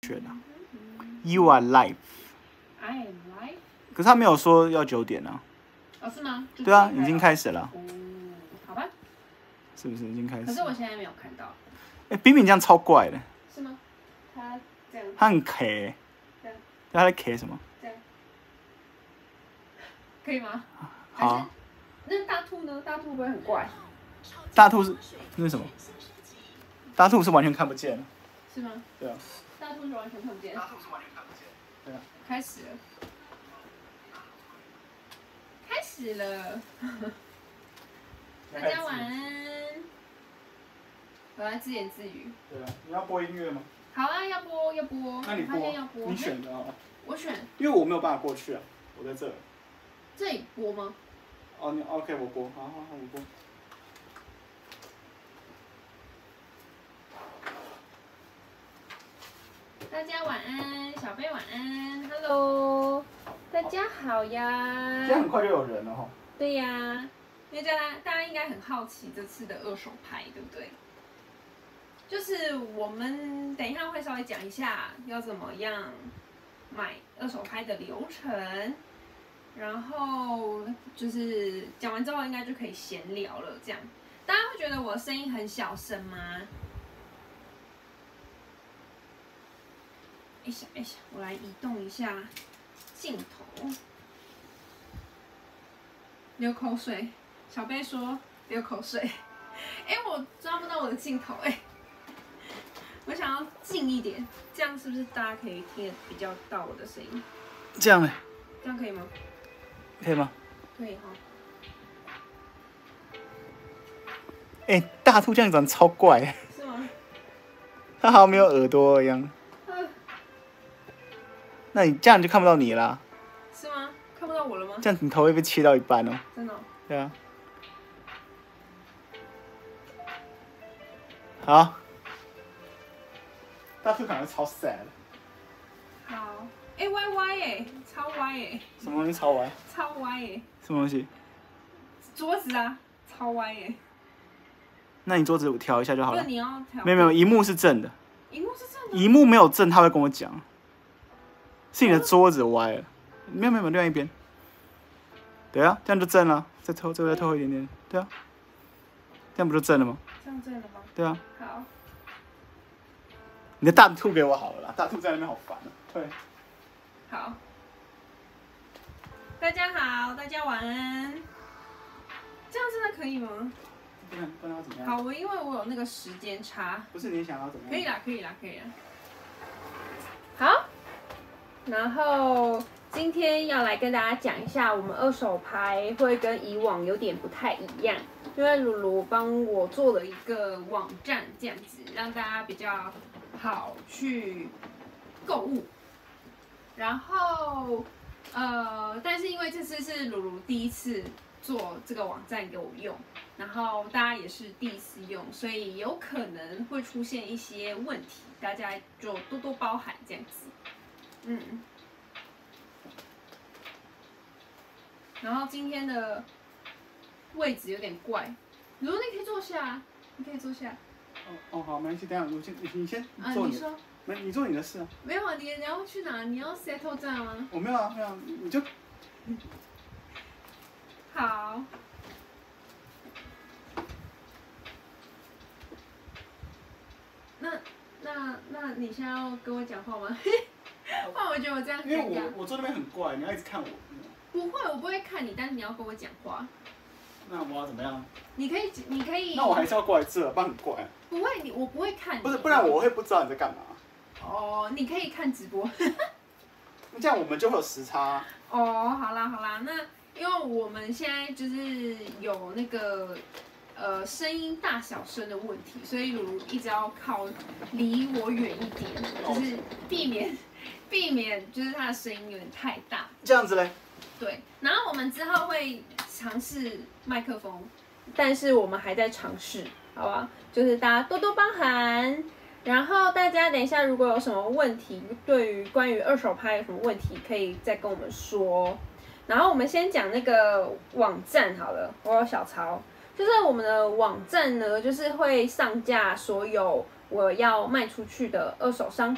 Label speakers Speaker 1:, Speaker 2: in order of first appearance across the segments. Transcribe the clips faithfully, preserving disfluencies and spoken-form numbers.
Speaker 1: 券啊。You are live。
Speaker 2: I am live。
Speaker 1: 可是他没有说要九点啊。
Speaker 2: 哦，是吗？
Speaker 1: 对啊，已经开始了。
Speaker 2: 哦，好吧。
Speaker 1: 是不是已经开始？
Speaker 2: 可是我现在没有看到。
Speaker 1: 哎，冰冰这样超怪的。
Speaker 2: 是吗？他这样。
Speaker 1: 他很 K。这样。他在 K 什么？
Speaker 2: 这样。可以吗？
Speaker 1: 好、啊。
Speaker 2: 那大兔呢？大兔会不会很怪？
Speaker 1: 大兔是那是什么？大兔是完全看不见。
Speaker 2: 是吗？
Speaker 1: 对啊。
Speaker 2: 大兔是完全看不见。
Speaker 1: 大兔是完全看不见。对啊。
Speaker 2: 开始了。开始了。大家晚安。我来自言自语。
Speaker 1: 对啊。你要播音乐吗？
Speaker 2: 好啊，要播要播。
Speaker 1: 那你播。
Speaker 2: 要播
Speaker 1: 你选的啊。
Speaker 2: 我选。
Speaker 1: 因为我没有办法过去啊，我在这。
Speaker 2: 这里播吗？
Speaker 1: 哦，你 OK， 我播，好好好，我播。
Speaker 2: 大家晚安，小贝晚安 ，Hello， 大家好呀。
Speaker 1: 这样很快就有人了哈。
Speaker 2: 对呀，因为大家大家应该很好奇这次的二手拍，对不对？就是我们等一下会稍微讲一下要怎么样买二手拍的流程。然后就是讲完之后，应该就可以闲聊了。这样，大家会觉得我的声音很小声吗？哎呀哎呀，我来移动一下镜头。流口水，小贝说流口水。哎，我抓不到我的镜头哎。我想要近一点，这样是不是大家可以听得比较到我的声音？
Speaker 1: 这样哎。
Speaker 2: 这样可以吗？
Speaker 1: 可以吗？
Speaker 2: 可以哈。
Speaker 1: 哎、欸，大兔这样长得超怪。
Speaker 2: 是吗？
Speaker 1: 它好像没有耳朵一样。嗯。那你这样就看不到你啦。
Speaker 2: 是吗？看不到我了吗？
Speaker 1: 这样你头会被切到一半哦。
Speaker 2: 真的、哦？
Speaker 1: 对啊。好。大兔感觉超 sad。
Speaker 2: 好。哎、欸、歪歪哎，超歪哎！
Speaker 1: 什么东西超歪？
Speaker 2: 超歪哎！
Speaker 1: 什么东西？
Speaker 2: 桌子啊，超歪哎！
Speaker 1: 那你桌子我调一下就好了。
Speaker 2: 不，你要调。
Speaker 1: 没有没有，萤幕是正的。
Speaker 2: 萤幕是正的。
Speaker 1: 萤幕没有正，他会跟我讲。是你的桌子歪了。没有没有没有，另外一边。对啊，这样就正了。再偷，这个再偷一点点。对啊。这样不就正了吗？
Speaker 2: 这样正了吗？
Speaker 1: 对啊。
Speaker 2: 好。
Speaker 1: 你的大兔给我好了啦，大兔在那边好烦啊。对。
Speaker 2: 好，大家好，大家晚安。这样真的可以吗？
Speaker 1: 不然不然要怎么样？
Speaker 2: 好，我因为我有那个时间差。
Speaker 1: 不是你想要怎么样？
Speaker 2: 可以啦，可以啦，可以啦。好，然后今天要来跟大家讲一下，我们二手拍会跟以往有点不太一样，因为鲁鲁帮我做了一个网站，这样子让大家比较好去购物。然后，呃，但是因为这次是鲁鲁第一次做这个网站给我用，然后大家也是第一次用，所以有可能会出现一些问题，大家就多多包涵这样子。嗯。然后今天的位置有点怪，鲁鲁你可以坐下，你可以坐下。
Speaker 1: 哦哦好，没关系，等下我先你你先
Speaker 2: 啊，
Speaker 1: 做
Speaker 2: 你说。
Speaker 1: 没，你做你的事啊。
Speaker 2: 没有啊，你你要去哪？你要 settle 站吗？
Speaker 1: 我没有啊，没有、啊，你就。
Speaker 2: 好。那那那你现在要跟我讲话吗？不然我觉得我这样很尴尬。
Speaker 1: 因为我我坐那边很怪，你要一直看我。
Speaker 2: 不会，我不会看你，但是你要跟我讲话。
Speaker 1: 那我要怎么样？
Speaker 2: 你可以，你可以。
Speaker 1: 那我还是要过来这，不然很怪、啊。
Speaker 2: 不会，你我不会看你。
Speaker 1: 不是，不然我会不知道你在干嘛。
Speaker 2: 哦，你可以看直播。
Speaker 1: 这样我们就会有时差、啊。
Speaker 2: 哦，好啦好啦，那因为我们现在就是有那个呃声音大小声的问题，所以鲁鲁一直要靠离我远一点，就是避免避免就是他的声音有点太大。
Speaker 1: 这样子嘞？
Speaker 2: 对，然后我们之后会尝试麦克风，但是我们还在尝试，好吧？就是大家多多包涵。然后大家等一下，如果有什么问题，对于关于二手拍有什么问题，可以再跟我们说。然后我们先讲那个网站好了，我有小抄，就是我们的网站呢，就是会上架所有我要卖出去的二手商品，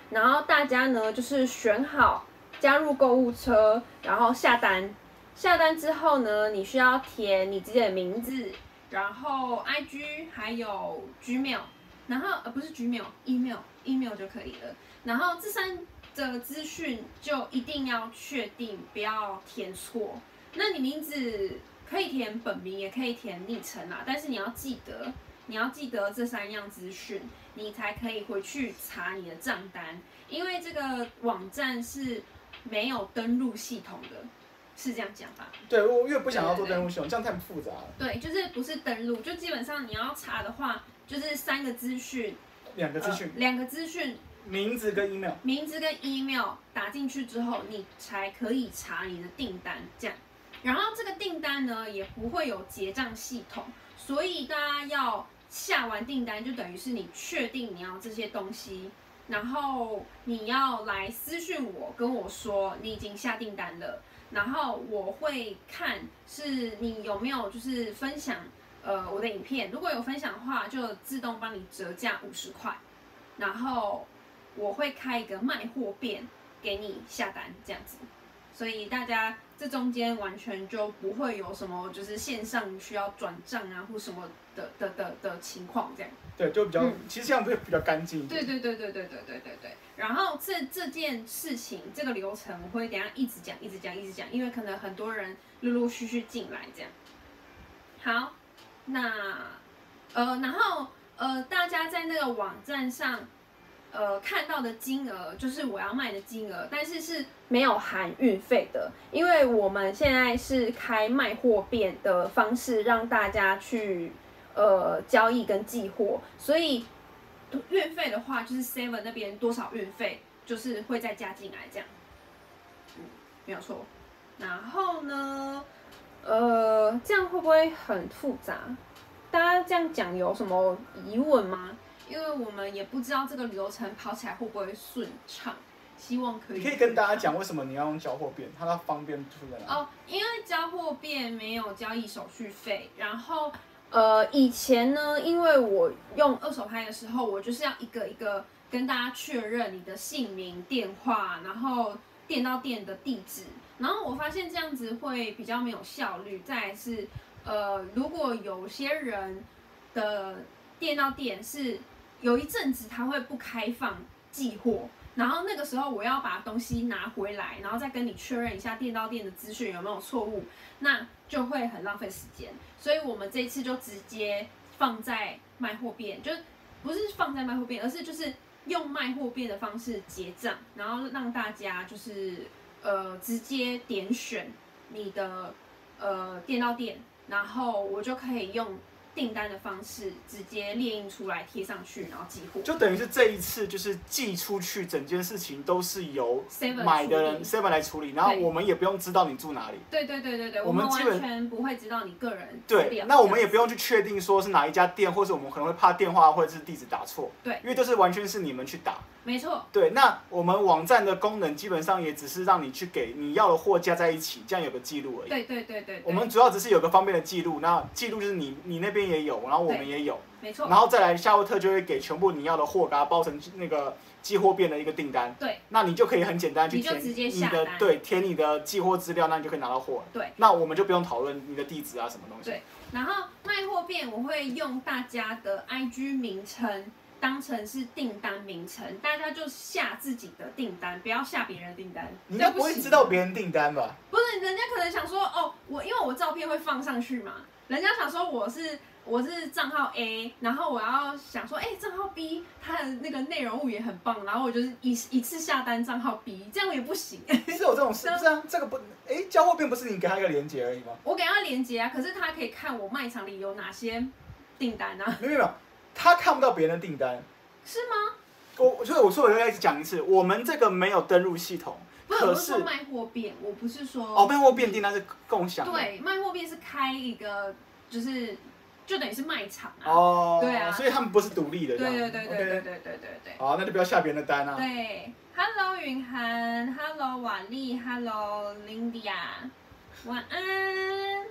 Speaker 2: 然后大家呢就是选好加入购物车，然后下单。下单之后呢，你需要填你自己的名字，然后 I G 还有 Gmail， 然后呃不是 Gmail，email email 就可以了。然后这三个资讯就一定要确定，不要填错。那你名字可以填本名，也可以填昵称啦，但是你要记得，你要记得这三样资讯，你才可以回去查你的账单，因为这个网站是没有登录系统的。是这样讲吧？
Speaker 1: 对，我越不想要做登录系统，这样太复杂了。
Speaker 2: 对，就是不是登录，就基本上你要查的话，就是三个资讯，
Speaker 1: 两个资讯，
Speaker 2: 两、呃、个资讯，
Speaker 1: 名字跟 email，
Speaker 2: 名字跟 email 打进去之后，你才可以查你的订单，这样。然后这个订单呢，也不会有结账系统，所以大家要下完订单，就等于是你确定你要这些东西。然后你要来私讯我，跟我说你已经下订单了，然后我会看是你有没有就是分享呃我的影片，如果有分享的话，就自动帮你折价五十块，然后我会开一个卖货店给你下单这样子，所以大家这中间完全就不会有什么就是线上需要转账啊或什么的的的的情况这样。
Speaker 1: 对，就比较，
Speaker 2: 嗯、
Speaker 1: 其实这样会比较干净一点。
Speaker 2: 对对对对对对对对对。然后这这件事情，这个流程我会等一下一直讲，一直讲，一直讲，因为可能很多人陆陆续续进来这样。好，那呃，然后呃，大家在那个网站上呃看到的金额，就是我要卖的金额，但是是没有含运费的，因为我们现在是开卖货店的方式，让大家去。呃，交易跟寄货，所以运费的话，就是 Seven 那边多少运费，就是会再加进来这样，嗯，没有错。然后呢，呃，这样会不会很复杂？大家这样讲有什么疑问吗？因为我们也不知道这个流程跑起来会不会顺畅，希望可以。
Speaker 1: 你可以跟大家讲为什么你要用交货店，它的方便出在哪？
Speaker 2: 哦，因为交货店没有交易手续费，然后。呃，以前呢，因为我用二手拍的时候，我就是要一个一个跟大家确认你的姓名、电话，然后店到店的地址，然后我发现这样子会比较没有效率。再来是，呃，如果有些人的店到店是有一阵子他会不开放寄货，然后那个时候我要把东西拿回来，然后再跟你确认一下店到店的资讯有没有错误，那就会很浪费时间。所以我们这一次就直接放在卖货店，就不是放在卖货店，而是就是用卖货店的方式结账，然后让大家就是呃直接点选你的呃店到店，然后我就可以用订单的方式直接列印出来贴上去，然后寄货。
Speaker 1: 就等于是这一次就是寄出去，整件事情都是由买的人 Seven 来处理，然后我们也不用知道你住哪里。
Speaker 2: 对对对对对，
Speaker 1: 我们
Speaker 2: 完全不会知道你个人资
Speaker 1: 对，那我们也不用去确定说是哪一家店，或者我们可能会怕电话或者是地址打错。
Speaker 2: 对，
Speaker 1: 因为都是完全是你们去打。
Speaker 2: 没错。
Speaker 1: 对，那我们网站的功能基本上也只是让你去给你要的货加在一起，这样有个记录而已。
Speaker 2: 对对对 对, 对。
Speaker 1: 我们主要只是有个方便的记录，那记录就是你你那边也有，然后我们也有。
Speaker 2: 没错。
Speaker 1: 然后再来夏洛特就会给全部你要的货，给它包成那个寄货便的一个订单。
Speaker 2: 对。
Speaker 1: 那你就可以很简单去填你的对填你的寄货资料，那你就可以拿到货。
Speaker 2: 对。
Speaker 1: 那我们就不用讨论你的地址啊什么东西。
Speaker 2: 对。然后卖货便我会用大家的 I G 名称当成是订单名称，大家就下自己的订单，不要下别人的订单。
Speaker 1: 你应该不会知道别人订单吧？
Speaker 2: 不是，人家可能想说哦，我因为我照片会放上去嘛，人家想说我是我是账号 A， 然后我要想说，哎、欸，账号 B 它的那个内容物也很棒，然后我就是一一次下单账号 B， 这样也不行。
Speaker 1: 是有这种事？不是啊，这个不，哎、欸，交货便不是你给他一个连结而已吗？
Speaker 2: 我给他连结啊，可是他可以看我卖场里有哪些订单啊。
Speaker 1: 没有没有，他看不到别人的订单。
Speaker 2: 是吗？
Speaker 1: 我所以我说我再讲一次，我们这个没有登录系统。
Speaker 2: 不是，我是说卖货便，我不是说
Speaker 1: 哦，卖货便订单是共享的。
Speaker 2: 对，卖货便是开一个，就是就等于是卖场啊。
Speaker 1: 哦，
Speaker 2: 对啊，
Speaker 1: 所以他们不是独立的。
Speaker 2: 对对对对对对对对对。
Speaker 1: 好，那就不要下别人的单啊。
Speaker 2: 对 ，Hello 云涵 ，Hello 瓦力 ，Hello Lindia， 晚安。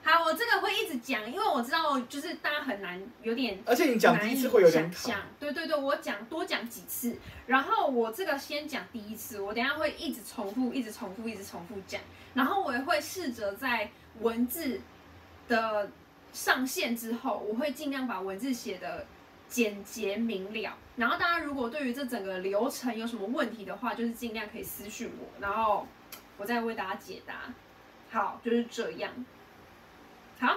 Speaker 2: 好，我这个会一直讲，因为我知道就是大家很难，有点
Speaker 1: 而且你讲第一次会有点
Speaker 2: 想象。对对对，我讲多讲几次，然后我这个先讲第一次，我等一下会一直重复，一直重复，一直重复讲，然后我也会试着在文字的上线之后，我会尽量把文字写的简洁明了。然后大家如果对于这整个流程有什么问题的话，就是尽量可以私讯我，然后我再为大家解答。好，就是这样。好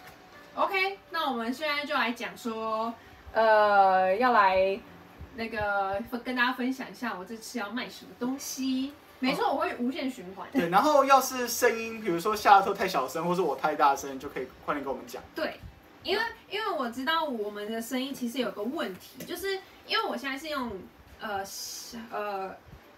Speaker 2: ，OK， 那我们现在就来讲说，呃，要来那个跟大家分享一下我这次要卖什么东西。没错，我会无限循环。
Speaker 1: 对，然后要是声音，比如说下课太小声，或是我太大声，就可以快点跟我们讲。
Speaker 2: 对，因为因为我知道我们的声音其实有个问题，就是因为我现在是用呃呃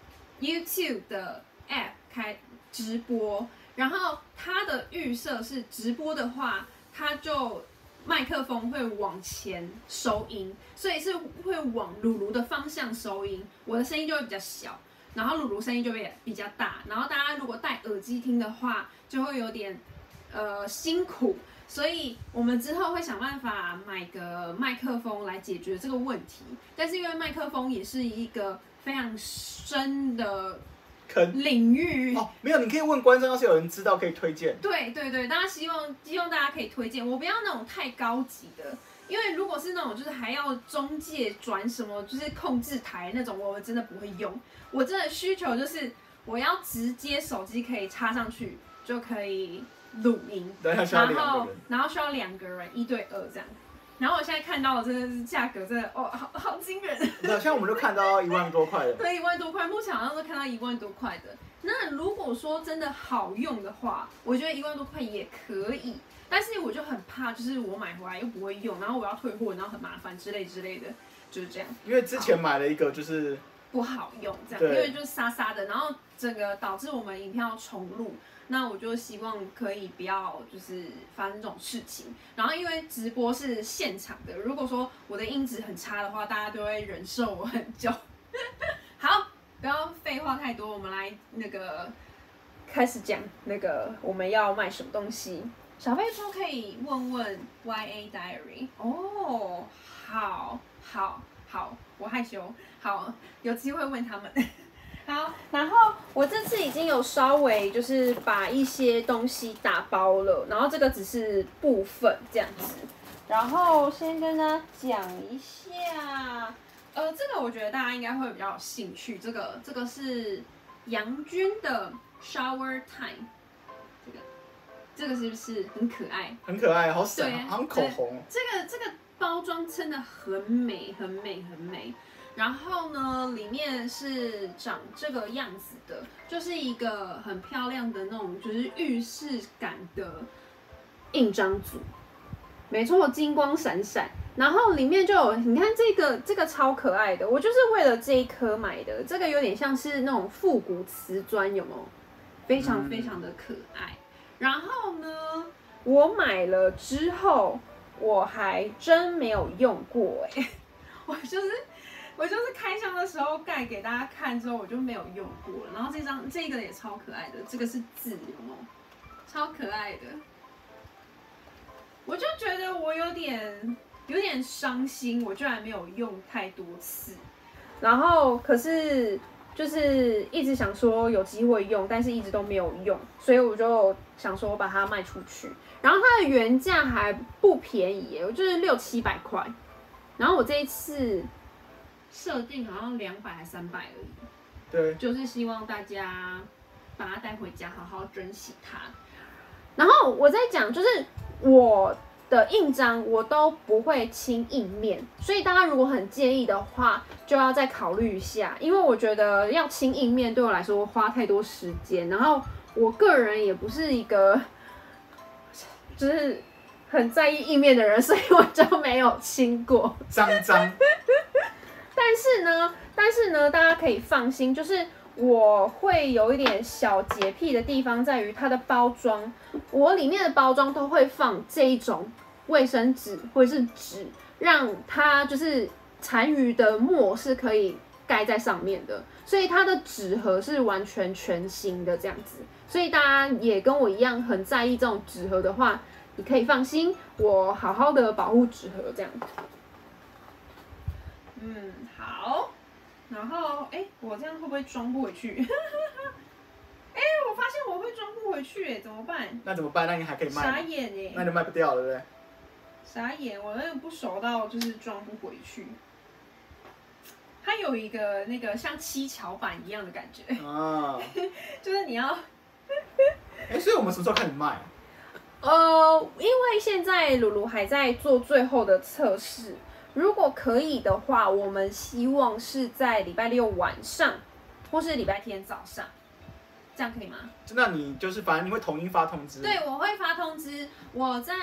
Speaker 2: YouTube 的 App 开直播。然后它的预设是直播的话，它就麦克风会往前收音，所以是会往鲁鲁的方向收音，我的声音就会比较小，然后鲁鲁声音就会比较大。然后大家如果戴耳机听的话，就会有点呃辛苦，所以我们之后会想办法买个麦克风来解决这个问题。但是因为麦克风也是一个非常深的领域
Speaker 1: 哦，没有，你可以问观众，要是有人知道可以推荐。
Speaker 2: 对对对，大家希望希望大家可以推荐，我不要那种太高级的，因为如果是那种就是还要中介转什么，就是控制台那种，我真的不会用。我真的需求就是我要直接手机可以插上去就可以录音，
Speaker 1: 然
Speaker 2: 后然后需要两个人一对二这样。然后我现在看到的真的是价格真的哦，好好惊人。
Speaker 1: 对，像我们就看到一万多块的。
Speaker 2: 对，一万多块，目前好像都看到一万多块的。那如果说真的好用的话，我觉得一万多块也可以。但是我就很怕，就是我买回来又不会用，然后我要退货，然后很麻烦之类之类的，就是这样。
Speaker 1: 因为之前买了一个就是
Speaker 2: 不好用，这样，因为就是沙沙的，然后整个导致我们影片要重录。那我就希望可以不要就是发生这种事情。然后因为直播是现场的，如果说我的音质很差的话，大家都会忍受我很久。好，不要废话太多，我们来那个开始讲那个我们要卖什么东西。小贝说可以问问 Y A Diary 哦，好，好，好，我害羞，好，有机会问他们。好，然后我这次已经有稍微就是把一些东西打包了，然后这个只是部分这样子。然后先跟大家讲一下，呃，这个我觉得大家应该会比较有兴趣。这个这个是杨君的 Shower Time， 这个这个是不是很可爱？
Speaker 1: 很可爱，好闪，好像口红。
Speaker 2: 这个这个包装真的很美，很美，很美。然后呢，里面是长这个样子的，就是一个很漂亮的那种，就是浴室感的印章组。没错，金光闪闪。然后里面就有，你看这个这个超可爱的，我就是为了这一颗买的。这个有点像是那种复古瓷砖，有没有？非常非常的可爱。然后呢，我买了之后，我还真没有用过哎、欸，我就是。我就是开箱的时候盖给大家看之后，我就没有用过了。然后这张这个也超可爱的，这个是字，有没有？超可爱的。我就觉得我有点有点伤心，我居然没有用太多次。然后可是就是一直想说有机会用，但是一直都没有用，所以我就想说把它卖出去。然后它的原价还不便宜耶，我就是六七百块。然后我这一次。设定好像两百还三百而已，
Speaker 1: 对，
Speaker 2: 就是希望大家把它带回家，好好珍惜它。然后我在讲，就是我的印章我都不会清印面，所以大家如果很介意的话，就要再考虑一下，因为我觉得要清印面对我来说花太多时间，然后我个人也不是一个就是很在意印面的人，所以我就没有清过，
Speaker 1: 脏脏。
Speaker 2: 但是呢，但是呢，大家可以放心，就是我会有一点小洁癖的地方，在于它的包装，我里面的包装都会放这一种卫生纸或者是纸，让它就是残余的沫是可以盖在上面的，所以它的纸盒是完全全新的这样子。所以大家也跟我一样很在意这种纸盒的话， 你可以放心，我好好的保护纸盒这样。嗯，好。然后，哎，我这样会不会装不回去？哎，我发现我会装不回去，哎，怎么办？
Speaker 1: 那怎么办？那你还可以卖？
Speaker 2: 傻眼哎！
Speaker 1: 那你就卖不掉了，对不对？
Speaker 2: 傻眼，我那个不熟到就是装不回去。它有一个那个像七巧板一样的感觉啊，就是你要。
Speaker 1: 哎，所以我们什么时候开始卖？
Speaker 2: 呃，因为现在鲁鲁还在做最后的测试。如果可以的话，我们希望是在礼拜六晚上，或是礼拜天早上，这样可以吗？
Speaker 1: 那你就是反正你会统一发通知。
Speaker 2: 对，我会发通知。我在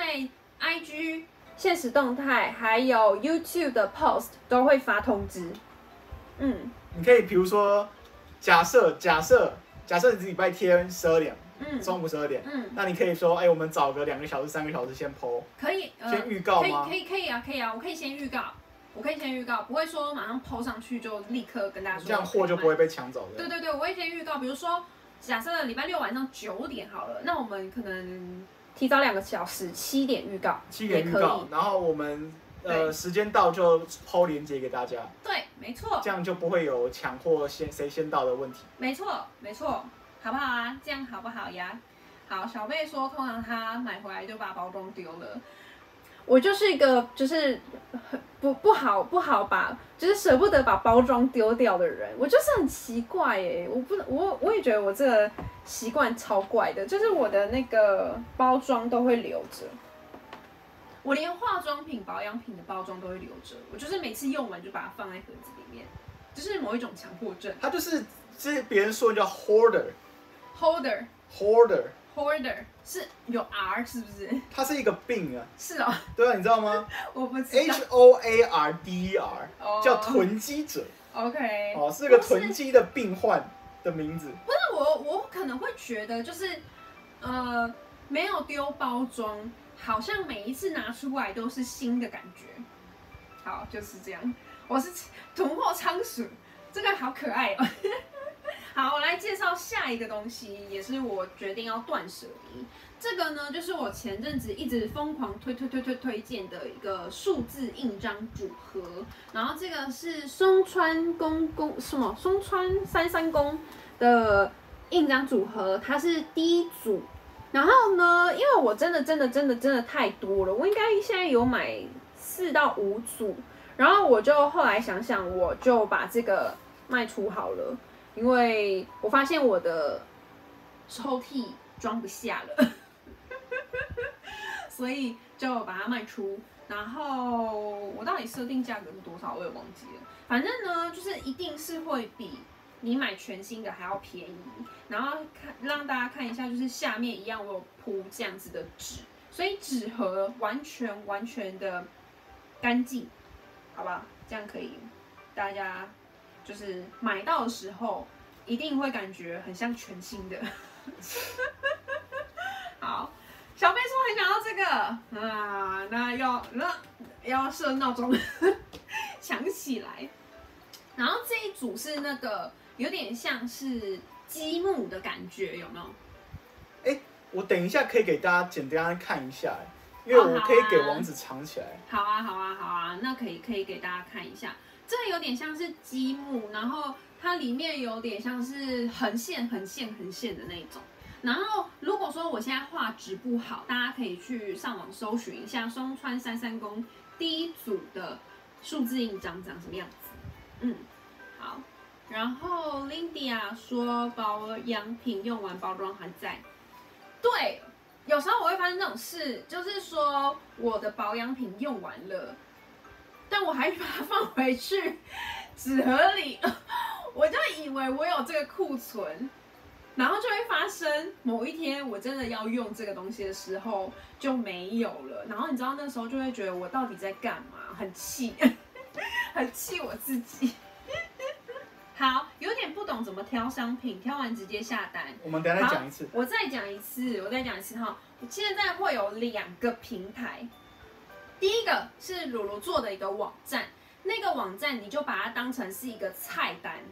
Speaker 2: I G 限时动态还有 YouTube 的 post 都会发通知。嗯，
Speaker 1: 你可以比如说，假设假设假设你是礼拜天十二点。
Speaker 2: 嗯，
Speaker 1: 中午十二点，
Speaker 2: 嗯，
Speaker 1: 那你可以说，哎、欸，我们找个两个小时、三个小时先 P O，
Speaker 2: 可以，呃、
Speaker 1: 先预告吗？
Speaker 2: 可以，可以，可以啊，可以啊，我可以先预告，我可以先预告，不会说马上 P O 上去就立刻跟大家说，
Speaker 1: 这样货就不会被抢走的。
Speaker 2: 对对对，我会先预告，比如说，假设礼拜六晚上九点好了，那我们可能提早两个小时，七点预告，
Speaker 1: 七点预告，然后我们呃时间到就 P O 链接给大家。
Speaker 2: 对，没错，
Speaker 1: 这样就不会有抢货先谁先到的问题。
Speaker 2: 没错，没错，好不好啊？这样好不好呀？好，小贝说，通常他买回来就把包装丢了。我就是一个就是不不好不好把，就是舍不得把包装丢掉的人。我就是很奇怪耶，我不我我也觉得我这个习惯超怪的，就是我的那个包装都会留着，我连化妆品、保养品的包装都会留着。我就是每次用完就把它放在盒子里面，就是某一种强迫症。
Speaker 1: 它就是就是别人说叫 hoarder，hoarder。
Speaker 2: holder Hoarder 是有 R 是不是？
Speaker 1: 它是一个病啊。
Speaker 2: 是哦。
Speaker 1: 对啊，你知道吗？
Speaker 2: 我不知道。
Speaker 1: H O A R D E R，
Speaker 2: oh,
Speaker 1: 叫囤积者。
Speaker 2: OK。
Speaker 1: 哦，是个囤积的病患的名字。
Speaker 2: 不是我，我可能会觉得就是，呃，没有丢包装，好像每一次拿出来都是新的感觉。好，就是这样。我是囤货仓鼠，这个好可爱哦。好，我来介绍下一个东西，也是我决定要断舍离。这个呢，就是我前阵子一直疯狂推推推推推荐的一个数字印章组合。然后这个是松川公公什么松川三三公的印章组合，它是第一组。然后呢，因为我真的真的真的真的太多了，我应该现在有买四到五组。然后我就后来想想，我就把这个卖出好了。因为我发现我的抽屉装不下了，所以就把它卖出。然后我到底设定价格是多少，我也忘记了。反正呢，就是一定是会比你买全新的还要便宜。然后看让大家看一下，就是下面一样我有铺这样子的纸，所以纸盒完全完全的干净，好吧？这样可以，大家。就是买到的时候，一定会感觉很像全新的。好，小贝说很想要这个啊，那要那要设闹钟抢起来。然后这一组是那个有点像是积木的感觉，有没有？
Speaker 1: 哎、欸，我等一下可以给大家简单看一下，因为我可以给网址藏起来。
Speaker 2: 好啊，好啊，好啊，那可以可以给大家看一下。这个有点像是积木，然后它里面有点像是横线、横线、横线的那种。然后如果说我现在画质不好，大家可以去上网搜寻一下松川三三公第一组的数字印章长什么样子。嗯，好。然后 Lindia 说保养品用完包装还在。对，有时候我会发生这种事，就是说我的保养品用完了。但我还把它放回去纸盒里，我就以为我有这个库存，然后就会发生某一天我真的要用这个东西的时候就没有了，然后你知道那时候就会觉得我到底在干嘛，很气，很气我自己。好，有点不懂怎么挑商品，挑完直接下单。
Speaker 1: 我们等一下再讲一次。
Speaker 2: 我再讲一次，我再讲一次哈。现在会有两个平台。第一个是鲁鲁做的一个网站，那个网站你就把它当成是一个菜单，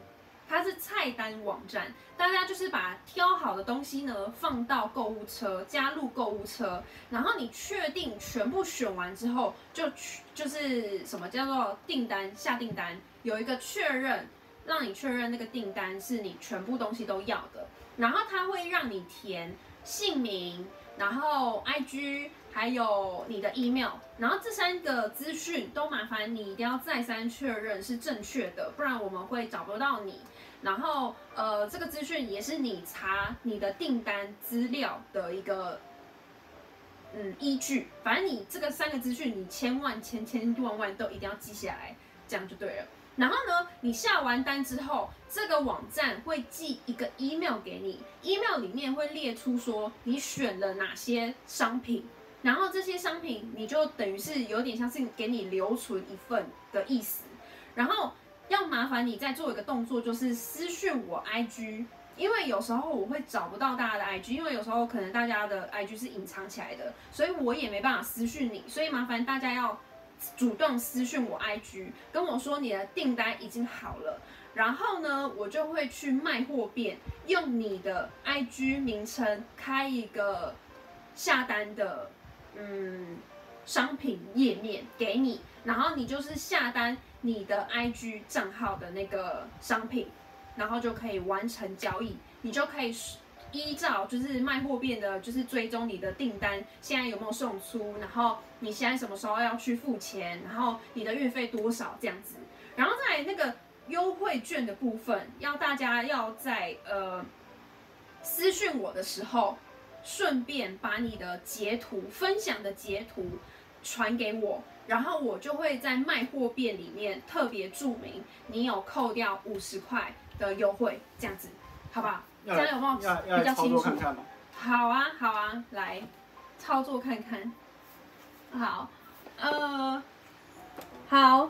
Speaker 2: 它是菜单网站，大家就是把挑好的东西呢放到购物车，加入购物车，然后你确定全部选完之后，就就是什么叫做订单下订单，有一个确认，让你确认那个订单是你全部东西都要的，然后它会让你填姓名，然后 I G。还有你的 email， 然后这三个资讯都麻烦你一定要再三确认是正确的，不然我们会找不到你。然后呃，这个资讯也是你查你的订单资料的一个嗯依据。反正你这个三个资讯，你千万千千万万都一定要记下来，这样就对了。然后呢，你下完单之后，这个网站会寄一个 email 给你 ，email 里面会列出说你选了哪些商品。然后这些商品你就等于是有点像是给你留存一份的意思，然后要麻烦你再做一个动作，就是私讯我 I G， 因为有时候我会找不到大家的 I G， 因为有时候可能大家的 I G 是隐藏起来的，所以我也没办法私讯你，所以麻烦大家要主动私讯我 I G， 跟我说你的订单已经好了，然后呢，我就会去卖货店，用你的 I G 名称开一个下单的。嗯，商品页面给你，然后你就是下单你的 I G 账号的那个商品，然后就可以完成交易。你就可以依照就是卖货店的，就是追踪你的订单现在有没有送出，然后你现在什么时候要去付钱，然后你的运费多少这样子。然后再来那个优惠券的部分，要大家要在呃私讯我的时候。顺便把你的截图分享的截图传给我，然后我就会在卖货店里面特别注明你有扣掉五十块的优惠，这样子，好不好？这样有没有比较清楚？
Speaker 1: 看看
Speaker 2: 好啊，好啊，来操作看看。好，呃，好，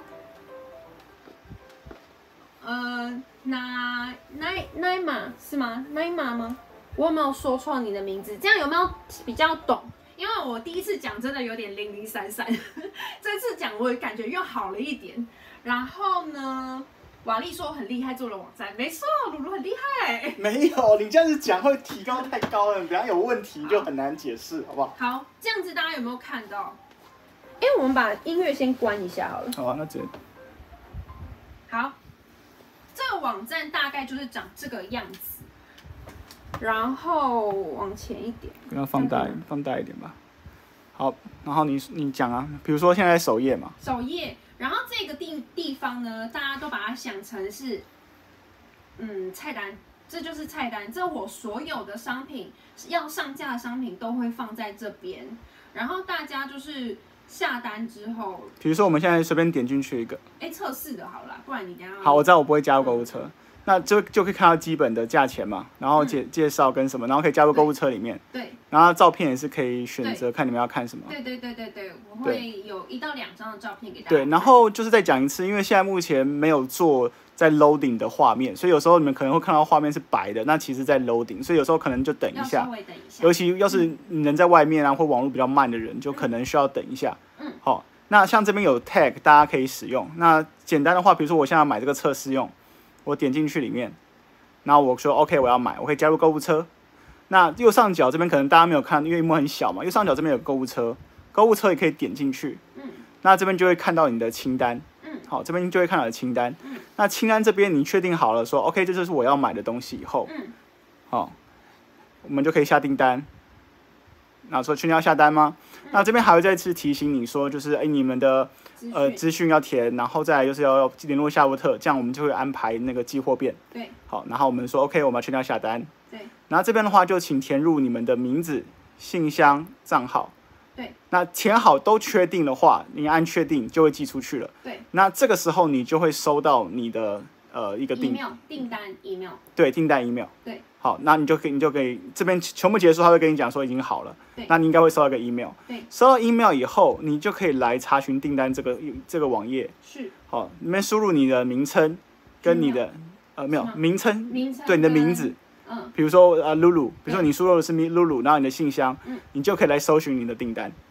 Speaker 2: 呃，那奈奈玛是吗？奈玛吗？我有没有说错你的名字？这样有没有比较懂？因为我第一次讲真的有点零零散散，这次讲我感觉又好了一点。然后呢，瓦力说很厉害，做了网站，没错，鲁鲁很厉害。
Speaker 1: 没有，你这样子讲会提高太高了，等下有问题就很难解释，好不好？
Speaker 2: 好，这样子大家有没有看到？哎，我们把音乐先关一下好了。
Speaker 1: 好啊，那直接。
Speaker 2: 好，这个网站大概就是长这个样子。然后往前一点，
Speaker 1: 要放大放大一点吧。好，然后你你讲啊，比如说现在首页嘛，
Speaker 2: 首页，然后这个地地方呢，大家都把它想成是，嗯，菜单，这就是菜单，这我所有的商品要上架的商品都会放在这边，然后大家就是下单之后，
Speaker 1: 比如说我们现在随便点进去一个，
Speaker 2: 哎，测试的好了，不然你等下。
Speaker 1: 好，我知道我不会加入购物车。嗯，那就就可以看到基本的价钱嘛，然后介介绍跟什么，然后可以加入购物车里面。
Speaker 2: 对。
Speaker 1: 然后照片也是可以选择看你们要看什么。
Speaker 2: 对对对对对，我会有一到两张的照片给大家。
Speaker 1: 对，然后就是再讲一次，因为现在目前没有做在 loading 的画面，所以有时候你们可能会看到画面是白的，那其实在 loading， 所以有时候可能就等一下。
Speaker 2: 稍微等一下。
Speaker 1: 尤其要是你人在外面啊，或网络比较慢的人，就可能需要等一下。
Speaker 2: 嗯。
Speaker 1: 好，那像这边有 tag， 大家可以使用。那简单的话，比如说我现在要买这个测试用，我点进去里面。然后我说 OK， 我要买，我可以加入购物车。那右上角这边可能大家没有看，因为屏幕很小嘛。右上角这边有购物车，购物车也可以点进去。
Speaker 2: 嗯。
Speaker 1: 那这边就会看到你的清单。
Speaker 2: 嗯。
Speaker 1: 好，这边就会看到你的清单。
Speaker 2: 嗯。
Speaker 1: 那清单这边你确定好了说 OK， 这就是我要买的东西以后，
Speaker 2: 嗯。
Speaker 1: 好，我们就可以下订单。那说确定要下单吗？
Speaker 2: 嗯、
Speaker 1: 那这边还会再次提醒你说，就是哎你们的呃资讯要填，然后再来就是要联络夏洛特，这样我们就会安排那个寄货便。
Speaker 2: 对。
Speaker 1: 好，然后我们说 OK， 我们要确定要下单。
Speaker 2: 对。
Speaker 1: 然后这边的话就请填入你们的名字、信箱、账号。
Speaker 2: 对。
Speaker 1: 那填好都确定的话，你按确定就会寄出去了。
Speaker 2: 对。
Speaker 1: 那这个时候你就会收到你的呃一个订
Speaker 2: email 订单 email。
Speaker 1: 对，订单 email。
Speaker 2: 对。
Speaker 1: 好，那你就可以，你就可以这边全部结束，他会跟你讲说已经好了。
Speaker 2: 对。
Speaker 1: 那你应该会收到一个 email。
Speaker 2: 对。
Speaker 1: 收到 email 以后，你就可以来查询订单这个这个网页。
Speaker 2: 是。
Speaker 1: 好，里面输入你的名称跟你的呃没有名称，
Speaker 2: 名称
Speaker 1: 对你的名字。
Speaker 2: 嗯。
Speaker 1: 比如说呃露露，比如说你输入的是露露，然后你的信箱，
Speaker 2: 嗯，
Speaker 1: 你就可以来搜寻你的订单。
Speaker 2: 是。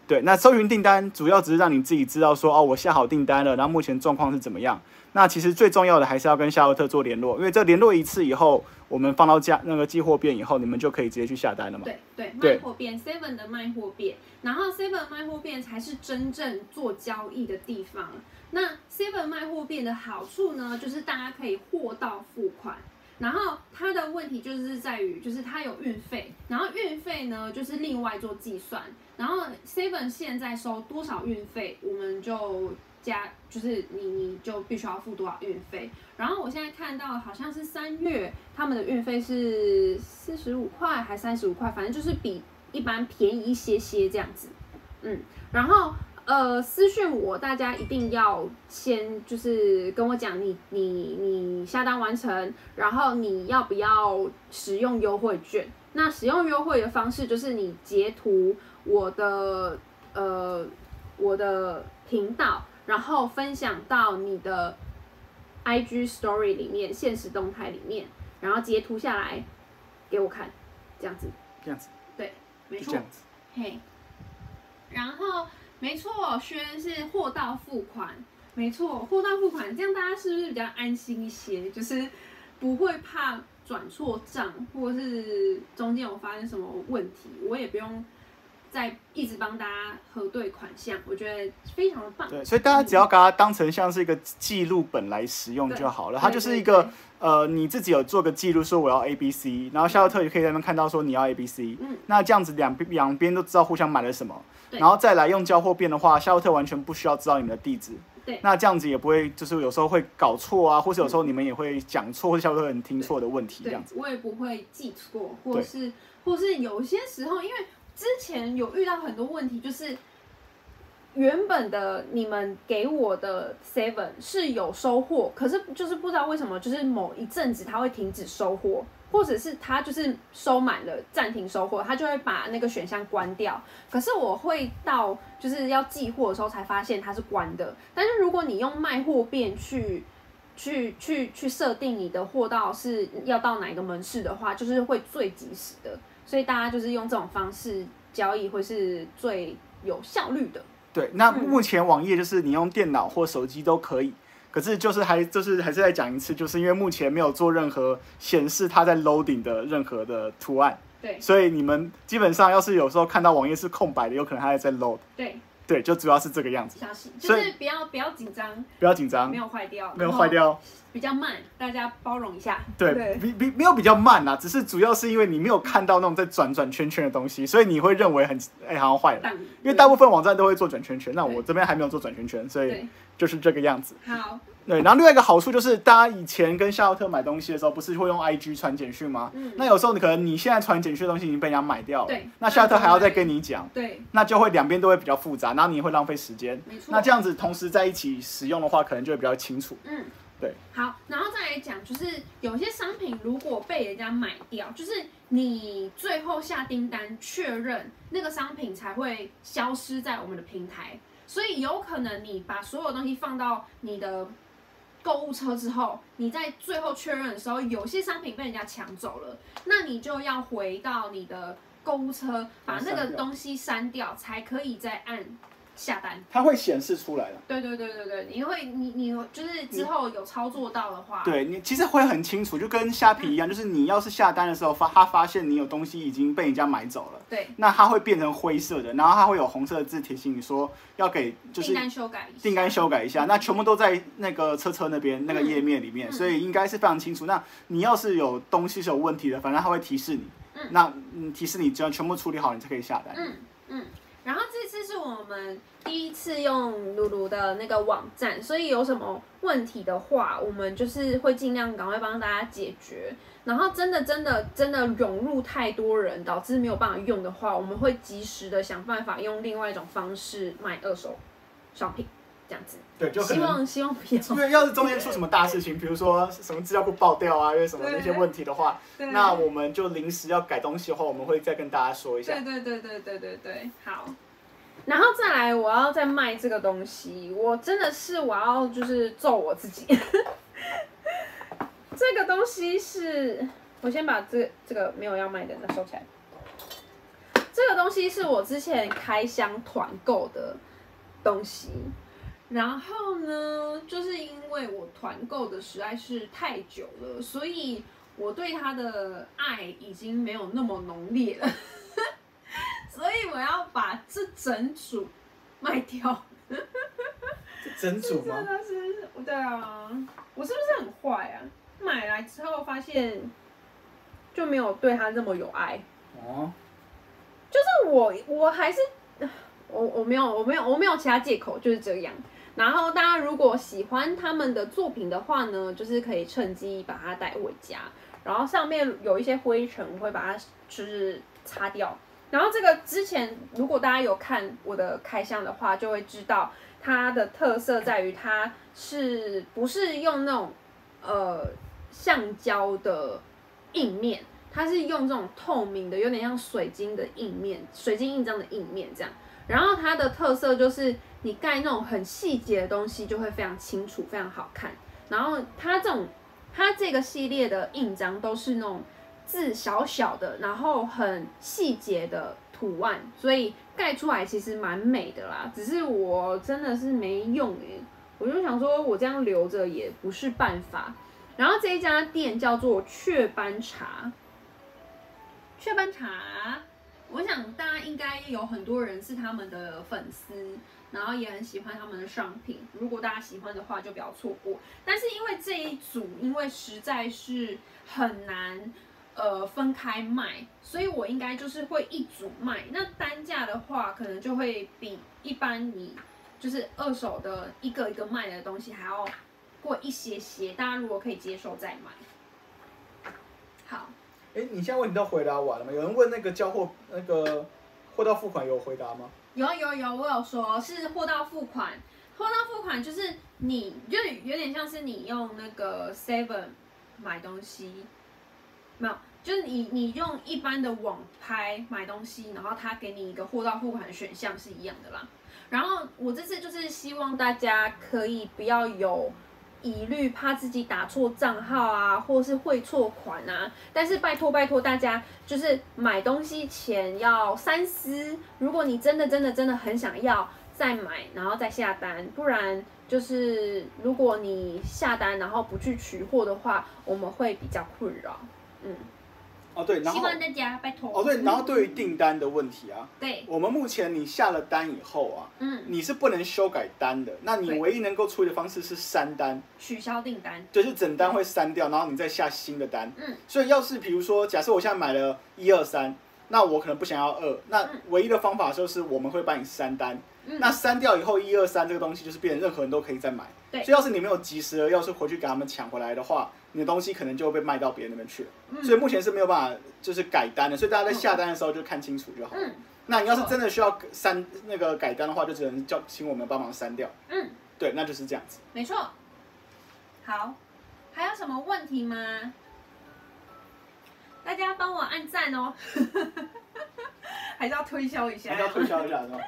Speaker 1: 对，那搜寻订单主要只是让你自己知道说哦，我下好订单了，然后目前状况是怎么样。那其实最重要的还是要跟夏洛特做联络，因为这联络一次以后，我们放到价那个寄货变以后，你们就可以直接去下单了嘛。
Speaker 2: 对对，卖货变 Seven 的卖货变，然后 Seven 卖货变才是真正做交易的地方。那 Seven 卖货变的好处呢，就是大家可以货到付款。然后它的问题就是在于，就是它有运费，然后运费呢就是另外做计算。然后 Seven 现在收多少运费，我们就加，就是你你就必须要付多少运费。然后我现在看到好像是三月他们的运费是四十五块还三十五块，反正就是比一般便宜一些些这样子。嗯，然后。呃，私讯我，大家一定要先就是跟我讲你你你下单完成，然后你要不要使用优惠券？那使用优惠的方式就是你截图我的呃我的频道，然后分享到你的 I G Story 里面，限时动态里面，然后截图下来给我看，这样子。
Speaker 1: 这样子。
Speaker 2: 对，没错。
Speaker 1: 这样子。
Speaker 2: 嘿，然后。没错，轩是货到付款，没错，货到付款，这样大家是不是比较安心一些？就是不会怕转错账，或者是中间有发生什么问题，我也不用再一直帮大家核对款项，我觉得非常的棒。
Speaker 1: 对，所以大家只要把它当成像是一个记录本来使用就好了，它就是一个呃你自己有做个记录，说我要 A B C， 然后夏洛特也可以在那边看到说你要 A B C，嗯，那这样子两两边都知道互相买了什么。然后再来用交货变的话，夏洛特完全不需要知道你们的地址。
Speaker 2: 对，
Speaker 1: 那这样子也不会，就是有时候会搞错啊，或是有时候你们也会讲错，或者夏洛特很听错的问题，这样子。
Speaker 2: 我也不会记错，或是或是有些时候，因为之前有遇到很多问题，就是原本的你们给我的 Seven 是有收货，可是就是不知道为什么，就是某一阵子它会停止收货。或者是他就是收满了，暂停收货，他就会把那个选项关掉。可是我会到就是要寄货的时候才发现它是关的。但是如果你用卖货变去去去去设定你的货到是要到哪个门市的话，就是会最及时的。所以大家就是用这种方式交易会是最有效率的。
Speaker 1: 对，那目前网页就是你用电脑或手机都可以。可是就是还就是还是再讲一次，就是因为目前没有做任何显示它在 loading 的任何的图案，
Speaker 2: 对，
Speaker 1: 所以你们基本上要是有时候看到网页是空白的，有可能它还在 load，
Speaker 2: 对，
Speaker 1: 对，就主要是这个样子。
Speaker 2: 小心，就是不要不要紧张，
Speaker 1: 不要紧张，
Speaker 2: 没有坏掉，
Speaker 1: 没有坏掉，
Speaker 2: 比较慢，大家包容一下。
Speaker 1: 对，
Speaker 2: 对
Speaker 1: 比比没有比较慢啦，只是主要是因为你没有看到那种在转转圈圈的东西，所以你会认为很哎、欸、好像坏了，因为大部分网站都会做转圈圈，那我这边还没有做转圈圈，所以就是这个样子。
Speaker 2: 好。
Speaker 1: 对，然后另外一个好处就是，大家以前跟夏洛特买东西的时候，不是会用 I G 传简讯吗？嗯。那有时候你可能你现在传简讯的东西已经被人家买掉了，
Speaker 2: 对。
Speaker 1: 那夏洛特还要再跟你讲，
Speaker 2: 对。
Speaker 1: 那就会两边都会比较复杂，然后你也会浪费时间。
Speaker 2: 没错。
Speaker 1: 那这样子同时在一起使用的话，可能就会比较清楚。
Speaker 2: 嗯。
Speaker 1: 对。
Speaker 2: 好，然后再来讲，就是有些商品如果被人家买掉，就是你最后下订单确认那个商品才会消失在我们的平台，所以有可能你把所有东西放到你的购物车之后，你在最后确认的时候，有些商品被人家抢走了，那你就要回到你的购物车，把那个东西删掉，才可以再按下单。
Speaker 1: 它会显示出来的。
Speaker 2: 对对对对对，你会你你就是之后有操作到的话，
Speaker 1: 对你其实会很清楚，就跟虾皮一样，嗯、就是你要是下单的时候发，他发现你有东西已经被人家买走了，
Speaker 2: 对，
Speaker 1: 那它会变成灰色的，然后它会有红色的字提醒你说要给就是
Speaker 2: 订单修改一下，
Speaker 1: 订单修改一下，那全部都在那个车车那边那个页面里面，嗯、所以应该是非常清楚。那你要是有东西是有问题的，反正它会提示你，嗯、那嗯提示你只要全部处理好，你才可以下单。
Speaker 2: 嗯嗯。然后这次是我们第一次用露露的那个网站，所以有什么问题的话，我们就是会尽量赶快帮大家解决。然后真的真的真的涌入太多人，导致没有办法用的话，我们会及时的想办法用另外一种方式卖二手商品，这样子。
Speaker 1: 对，就
Speaker 2: 希望希望不要。
Speaker 1: 因为要是中间出什么大事情，比如说什么资料库爆掉啊，因为什么那些问题的话，那我们就临时要改东西的话，我们会再跟大家说一下。
Speaker 2: 对对对对对对对，好。然后再来，我要再卖这个东西，我真的是我要就是揍我自己。这个东西是，我先把这这个没有要卖的那收起来。 这个东西是我之前开箱团购的东西，然后呢，就是因为我团购的实在是太久了，所以我对它的爱已经没有那么浓烈了，所以我要把这整组卖掉。
Speaker 1: 这整组吗？
Speaker 2: 真的是，对啊，我是不是很坏啊？买来之后发现就没有对它这么有爱。
Speaker 1: 哦，
Speaker 2: 就是我，我还是我我没有我没有我没有其他借口，就是这样。然后大家如果喜欢他们的作品的话呢，就是可以趁机把它带回家。然后上面有一些灰尘，我会把它就是擦掉。然后这个之前如果大家有看我的开箱的话，就会知道它的特色在于它是不是用那种呃橡胶的印面。它是用这种透明的，有点像水晶的印面，水晶印章的印面这样。然后它的特色就是你盖那种很细节的东西就会非常清楚，非常好看。然后它这种，它这个系列的印章都是那种字小小的，然后很细节的图案，所以盖出来其实蛮美的啦。只是我真的是没用诶、欸，我就想说我这样留着也不是办法。然后这一家店叫做雀斑茶。雀斑茶，我想大家应该有很多人是他们的粉丝，然后也很喜欢他们的商品。如果大家喜欢的话，就不要错过。但是因为这一组，因为实在是很难呃分开卖，所以我应该就是会一组卖。那单价的话，可能就会比一般你就是二手的一个一个卖的东西还要贵一些些。大家如果可以接受再买。好。
Speaker 1: 哎，你现在问题都回答完了吗？有人问那个交货那个货到付款有回答吗？
Speaker 2: 有有有，我有说是货到付款，货到付款就是你就有点像是你用那个 Seven 买东西，没有，就是你你用一般的网拍买东西，然后他给你一个货到付款的选项是一样的啦。然后我这次就是希望大家可以不要有疑虑，怕自己打错账号啊，或是汇错款啊。但是拜托拜托大家，就是买东西前要三思。如果你真的真的真的很想要，再买，然后再下单，不然就是如果你下单然后不去取货的话，我们会比较困扰。嗯。
Speaker 1: 哦对，然后
Speaker 2: 希望大家拜托。
Speaker 1: 哦对，然后对于订单的问题啊，
Speaker 2: 对，
Speaker 1: 我们目前你下了单以后啊，
Speaker 2: 嗯，
Speaker 1: 你是不能修改单的，那你唯一能够处理的方式是删单，
Speaker 2: 取消订单，
Speaker 1: 就是整单会删掉，然后你再下新的单。
Speaker 2: 嗯，
Speaker 1: 所以要是比如说，假设我现在买了一二三，那我可能不想要二，那唯一的方法就是我们会帮你删单。嗯、那删掉以后，一二三这个东西就是变成任何人都可以再买。
Speaker 2: 对，
Speaker 1: 所以要是你没有及时的，要是回去给他们抢回来的话，你的东西可能就会被卖到别人那边去了。嗯、所以目前是没有办法就是改单的，所以大家在下单的时候就看清楚就好了。嗯，那你要是真的需要删那个改单的话，就只能叫请我们帮忙删掉。嗯，对，那就是这样子。
Speaker 2: 没错。好，还有什么问题吗？大家帮我按赞哦。还是要推销一下，
Speaker 1: 还是要推销一下，是吧？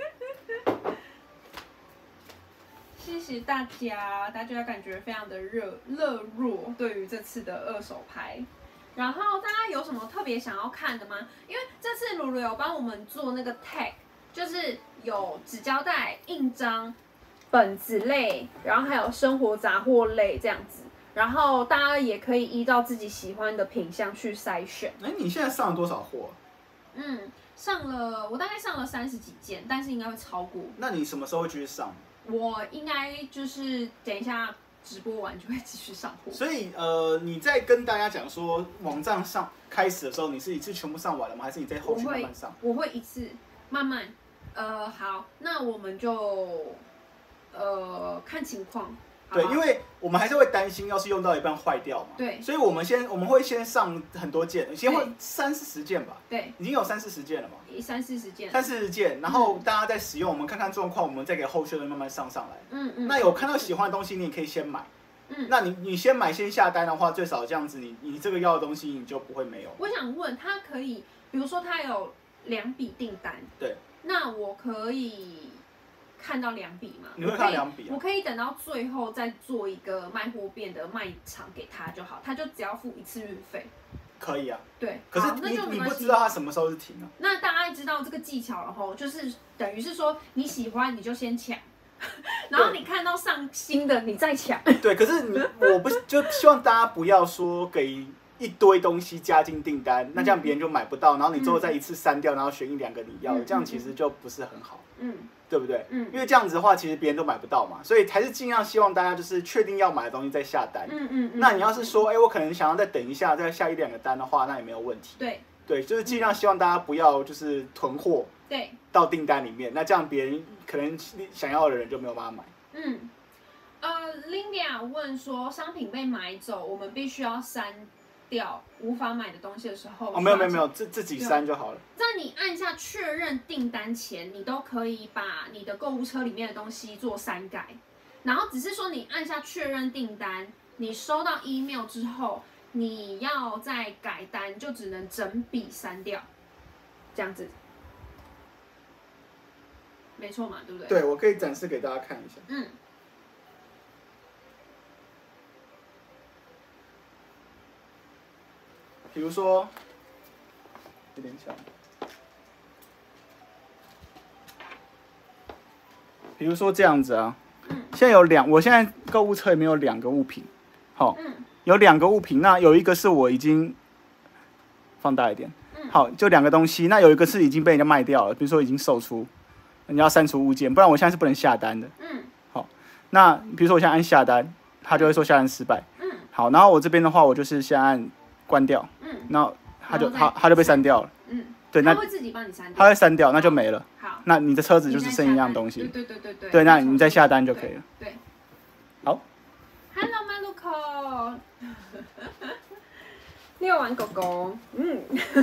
Speaker 2: 谢谢大家，大家感觉非常的热热络，对于这次的二手拍。然后大家有什么特别想要看的吗？因为这次鲁鲁有帮我们做那个 tag， 就是有纸胶带、印章、本子类，然后还有生活杂货类这样子。然后大家也可以依照自己喜欢的品项去筛选。
Speaker 1: 哎，你现在上了多少货？
Speaker 2: 嗯，上了，我大概上了三十几件，但是应该会超过。
Speaker 1: 那你什么时候会继续上？
Speaker 2: 我应该就是等一下直播完就会继续上货。
Speaker 1: 所以呃，你在跟大家讲说网站上开始的时候，你是一次全部上完了吗？还是你在后续慢慢上？
Speaker 2: 我会，我会一次慢慢。呃，好，那我们就呃看情况。
Speaker 1: 对，因为我们还是会担心，要是用到一半坏掉嘛。
Speaker 2: 对。
Speaker 1: 所以我们先我们会先上很多件，先会三四十件吧。
Speaker 2: 对。
Speaker 1: 已经有三四十件了嘛。
Speaker 2: 三四十件。
Speaker 1: 三四十件，然后大家在使用，我们看看状况，我们再给后续的慢慢上上来。
Speaker 2: 嗯嗯。
Speaker 1: 那有看到喜欢的东西，你也可以先买。嗯。那你你先买先下单的话，最少这样子你，你你这个要的东西你就不会没有。
Speaker 2: 我想问，他可以，比如说他有两笔订单。
Speaker 1: 对。
Speaker 2: 那我可以看到两笔吗？
Speaker 1: 你会看两笔、啊？
Speaker 2: 我可以等到最后再做一个卖货店的卖场给他就好，他就只要付一次运费。
Speaker 1: 可以啊。
Speaker 2: 对，
Speaker 1: 可是你你不知道它什么时候是停啊？
Speaker 2: 那大家知道这个技巧了后，就是等于是说你喜欢你就先抢，然后你看到上新的你再抢。
Speaker 1: 对，可是你我不就希望大家不要说给一堆东西加进订单，嗯、那这样别人就买不到，然后你最后再一次删掉，然后选一两个你要的，嗯、这样其实就不是很好。嗯。对不对？嗯，因为这样子的话，其实别人都买不到嘛，所以还是尽量希望大家就是确定要买的东西再下单。嗯嗯嗯。那你要是说，哎，我可能想要再等一下，再下一两个单的话，那也没有问题。对。对，就是尽量希望大家不要就是囤货。对。到订单里面，那这样别人可能想要的人就没有办法买。嗯。
Speaker 2: 呃 ，Linda 问说，商品被买走，我们必须要删掉无法买的东西的时候，
Speaker 1: 哦，没有没有没有，自自己删就好了。
Speaker 2: 在你按下确认订单前，你都可以把你的购物车里面的东西做删改，然后只是说你按下确认订单，你收到 email 之后，你要再改单，就只能整笔删掉，这样子，没错嘛，对不对？
Speaker 1: 对，我可以展示给大家看一下。嗯。比如说，有点小。比如说这样子啊，嗯、现在有两，我现在购物车里面有两个物品，好、哦，嗯、有两个物品，那有一个是我已经放大一点，嗯、好，就两个东西，那有一个是已经被人家卖掉了，比如说已经售出，你要删除物件，不然我现在是不能下单的。嗯，好，那比如说我现在按下单，它就会说下单失败。嗯，好，然后我这边的话，我就是先按关掉。嗯，然后它就它它就被删掉了。嗯，对，那
Speaker 2: 它会自己帮你删掉。
Speaker 1: 它会删掉，那就没了。
Speaker 2: 好，
Speaker 1: 那你的车子就只剩一样东西。
Speaker 2: 对对对对对。
Speaker 1: 对，那你再下单就可以了。
Speaker 2: 对。
Speaker 1: 好。
Speaker 2: Hello, my Luco。遛完狗狗，嗯。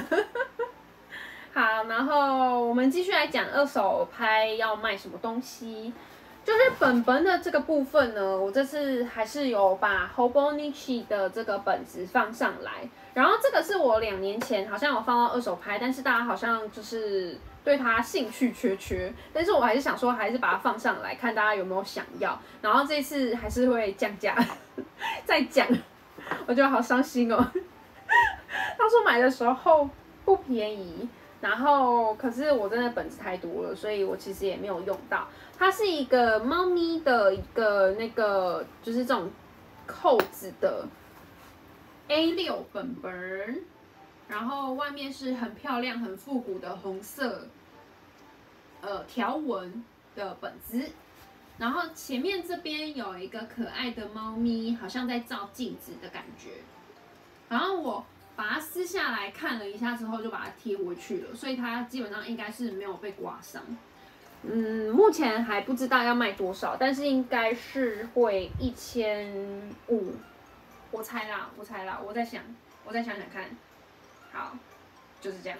Speaker 2: 好，然后我们继续来讲二手拍要卖什么东西。就是本本的这个部分呢，我这次还是有把 Hobonichi 的这个本子放上来，然后这个是我两年前好像有放到二手拍，但是大家好像就是对它兴趣缺缺，但是我还是想说还是把它放上来，看大家有没有想要，然后这次还是会降价再讲，我觉得好伤心哦。当初买的时候不便宜。然后，可是我真的本子太多了，所以我其实也没有用到。它是一个猫咪的一个那个，就是这种扣子的 A 六 本本，然后外面是很漂亮、很复古的红色，呃条纹的本子。然后前面这边有一个可爱的猫咪，好像在照镜子的感觉。然后我把它撕下来看了一下之后，就把它贴回去了，所以它基本上应该是没有被刮伤。嗯，目前还不知道要卖多少，但是应该是会一千五，我猜啦，我猜啦，我再想，我再想想看。好，就是这样。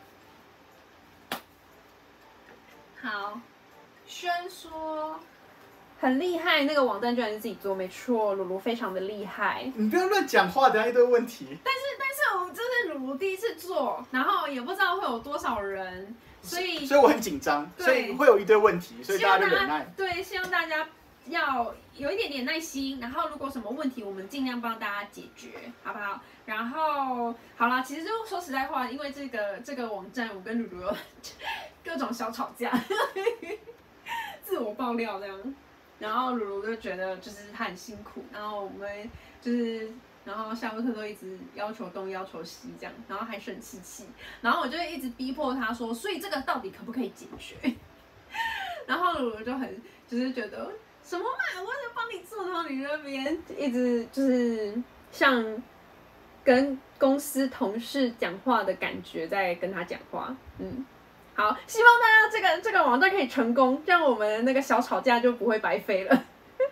Speaker 2: 好，轩说。很厉害，那个网站居然是自己做，没错，鲁鲁非常的厉害。
Speaker 1: 你不要乱讲话，等下一堆问题。
Speaker 2: 但是，但是我这是鲁鲁第一次做，然后也不知道会有多少人，所以
Speaker 1: 所以我很紧张，所以会有一堆问题，所以大家就忍耐。
Speaker 2: 对，希望大家要有一点点耐心，然后如果什么问题，我们尽量帮大家解决，好不好？然后好啦，其实就说实在话，因为这个这个网站，我跟鲁鲁有各种小吵架，自我爆料这样。然后鲁鲁就觉得就是他很辛苦，然后我们就是，然后夏洛特都一直要求东要求西这样，然后还生气气，然后我就一直逼迫他说，所以这个到底可不可以解决？然后鲁鲁就很就是觉得什么嘛，我在帮你做，然后你那边一直就是像跟公司同事讲话的感觉，在跟他讲话，嗯。好，希望大家这个这个网站可以成功，这样我们那个小吵架就不会白费了。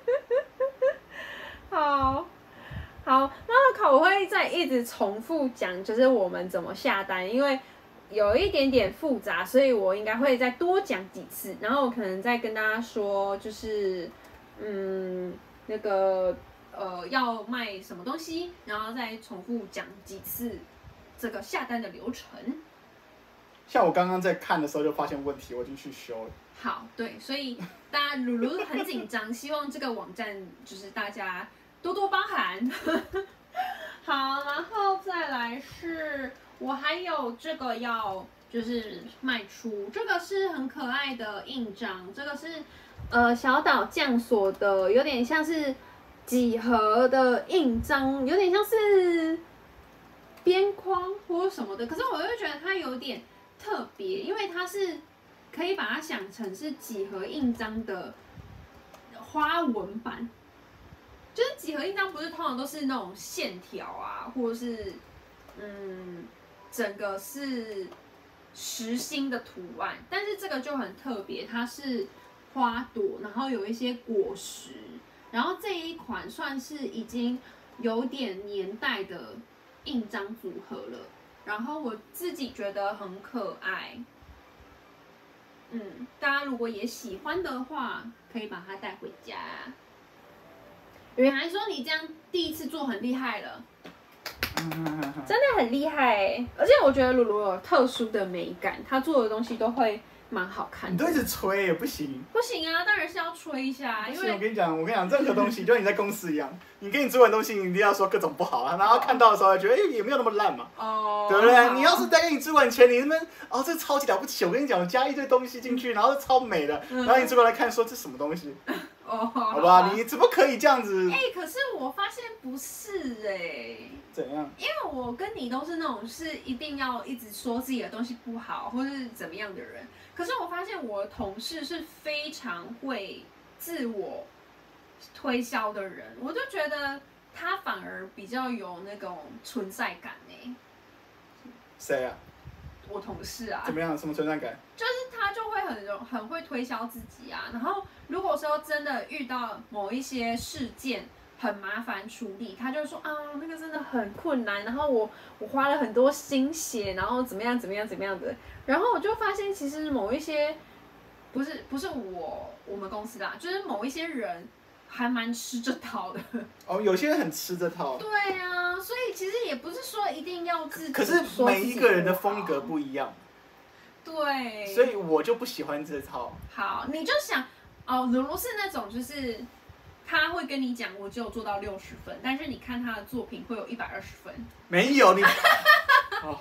Speaker 2: 好，好，那考我会再一直重复讲，就是我们怎么下单，因为有一点点复杂，所以我应该会再多讲几次，然后我可能再跟大家说，就是嗯那个呃要卖什么东西，然后再重复讲几次这个下单的流程。
Speaker 1: 像我刚刚在看的时候就发现问题，我已经去修了。
Speaker 2: 好，对，所以大家鲁鲁很紧张，希望这个网站就是大家多多包涵。好，然后再来来是我还有这个要就是卖出，这个是很可爱的印章，这个是呃小岛匠所的，有点像是几何的印章，有点像是边框或什么的，可是我又觉得它有点特别，因为它是可以把它想成是几何印章的花纹版。就是几何印章不是通常都是那种线条啊，或者是嗯，整个是实心的图案，但是这个就很特别，它是花朵，然后有一些果实，然后这一款算是已经有点年代的印章组合了，然后我自己觉得很可爱。嗯，大家如果也喜欢的话，可以把它带回家。原来说你这样第一次做很厉害了，真的很厉害哎！而且我觉得鲁鲁有特殊的美感，他做的东西都会蛮好看的。
Speaker 1: 你都一直吹也不行，
Speaker 2: 不行啊，当然是要吹一下，因为
Speaker 1: 我跟你讲，我跟你讲，任何东西就跟你在公司一样，你给你做完东西，你一定要说各种不好啊，然后看到的时候觉得哎、欸、也没有那么烂嘛，哦，对不对？你要是再给你做完钱，你那边哦这超级了不起，我跟你讲，我加一堆东西进去，然后超美的，然后你做过来看说这什么东西？哦，好吧，你怎么可以这样子？
Speaker 2: 哎、欸，可是我发现不是哎、欸。
Speaker 1: 怎样？
Speaker 2: 因为我跟你都是那种是一定要一直说自己的东西不好，或是怎么样的人。可是我发现我的同事是非常会自我推销的人，我就觉得他反而比较有那种存在感哎。
Speaker 1: 谁啊？
Speaker 2: 我同事啊。
Speaker 1: 怎么样？什么存在感？
Speaker 2: 就是他就会很很会推销自己啊。然后如果说真的遇到某一些事件很麻烦处理，他就说啊那个真的很困难，然后我我花了很多心血，然后怎么样怎么样怎么样的。然后我就发现其实某一些不是不是我我们公司啦，就是某一些人还蛮吃这套的。
Speaker 1: 哦，有些人很吃这套。
Speaker 2: 对啊，所以其实也不是说一定要自己。
Speaker 1: 可是每一个人的风格不一样。
Speaker 2: 对。
Speaker 1: 所以我就不喜欢这套。
Speaker 2: 好，你就想哦，鲁鲁是那种就是他会跟你讲，我只有做到六十分，但是你看他的作品会有一百二十分。
Speaker 1: 没有你。哦。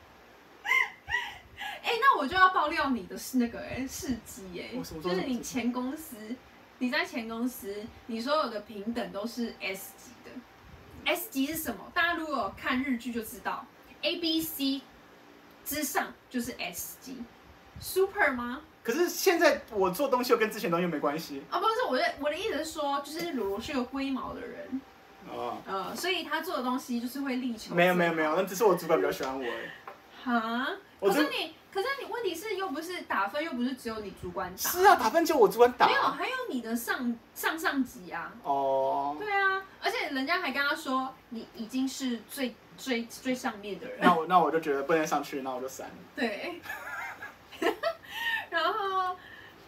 Speaker 2: 哎、欸，那我就要爆料你的是那个哎事迹哎，就是你前公司，你在前公司，你所有的平等都是 S 级的。S 级是什么？大家如果看日剧就知道 ，A B C 之上就是 S 级 ，Super 吗？
Speaker 1: 可是现在我做东西又跟之前东西又没关系。
Speaker 2: 啊、哦，不是，我的我的意思是说，就是鲁鲁是个龟毛的人。哦。呃，所以他做的东西就是会力求。
Speaker 1: 没有没有没有，那只是我主管比较喜欢我而已。
Speaker 2: 哈？可是你。可是你问题是又不是打分，又不是只有你主管打。
Speaker 1: 是啊，打分只有我主管打、啊。
Speaker 2: 没有，还有你的上上上级啊。哦。对啊，而且人家还跟他说你已经是最最最上面的人。
Speaker 1: 那我那我就觉得不能上去，那我就删了。
Speaker 2: 对。然后。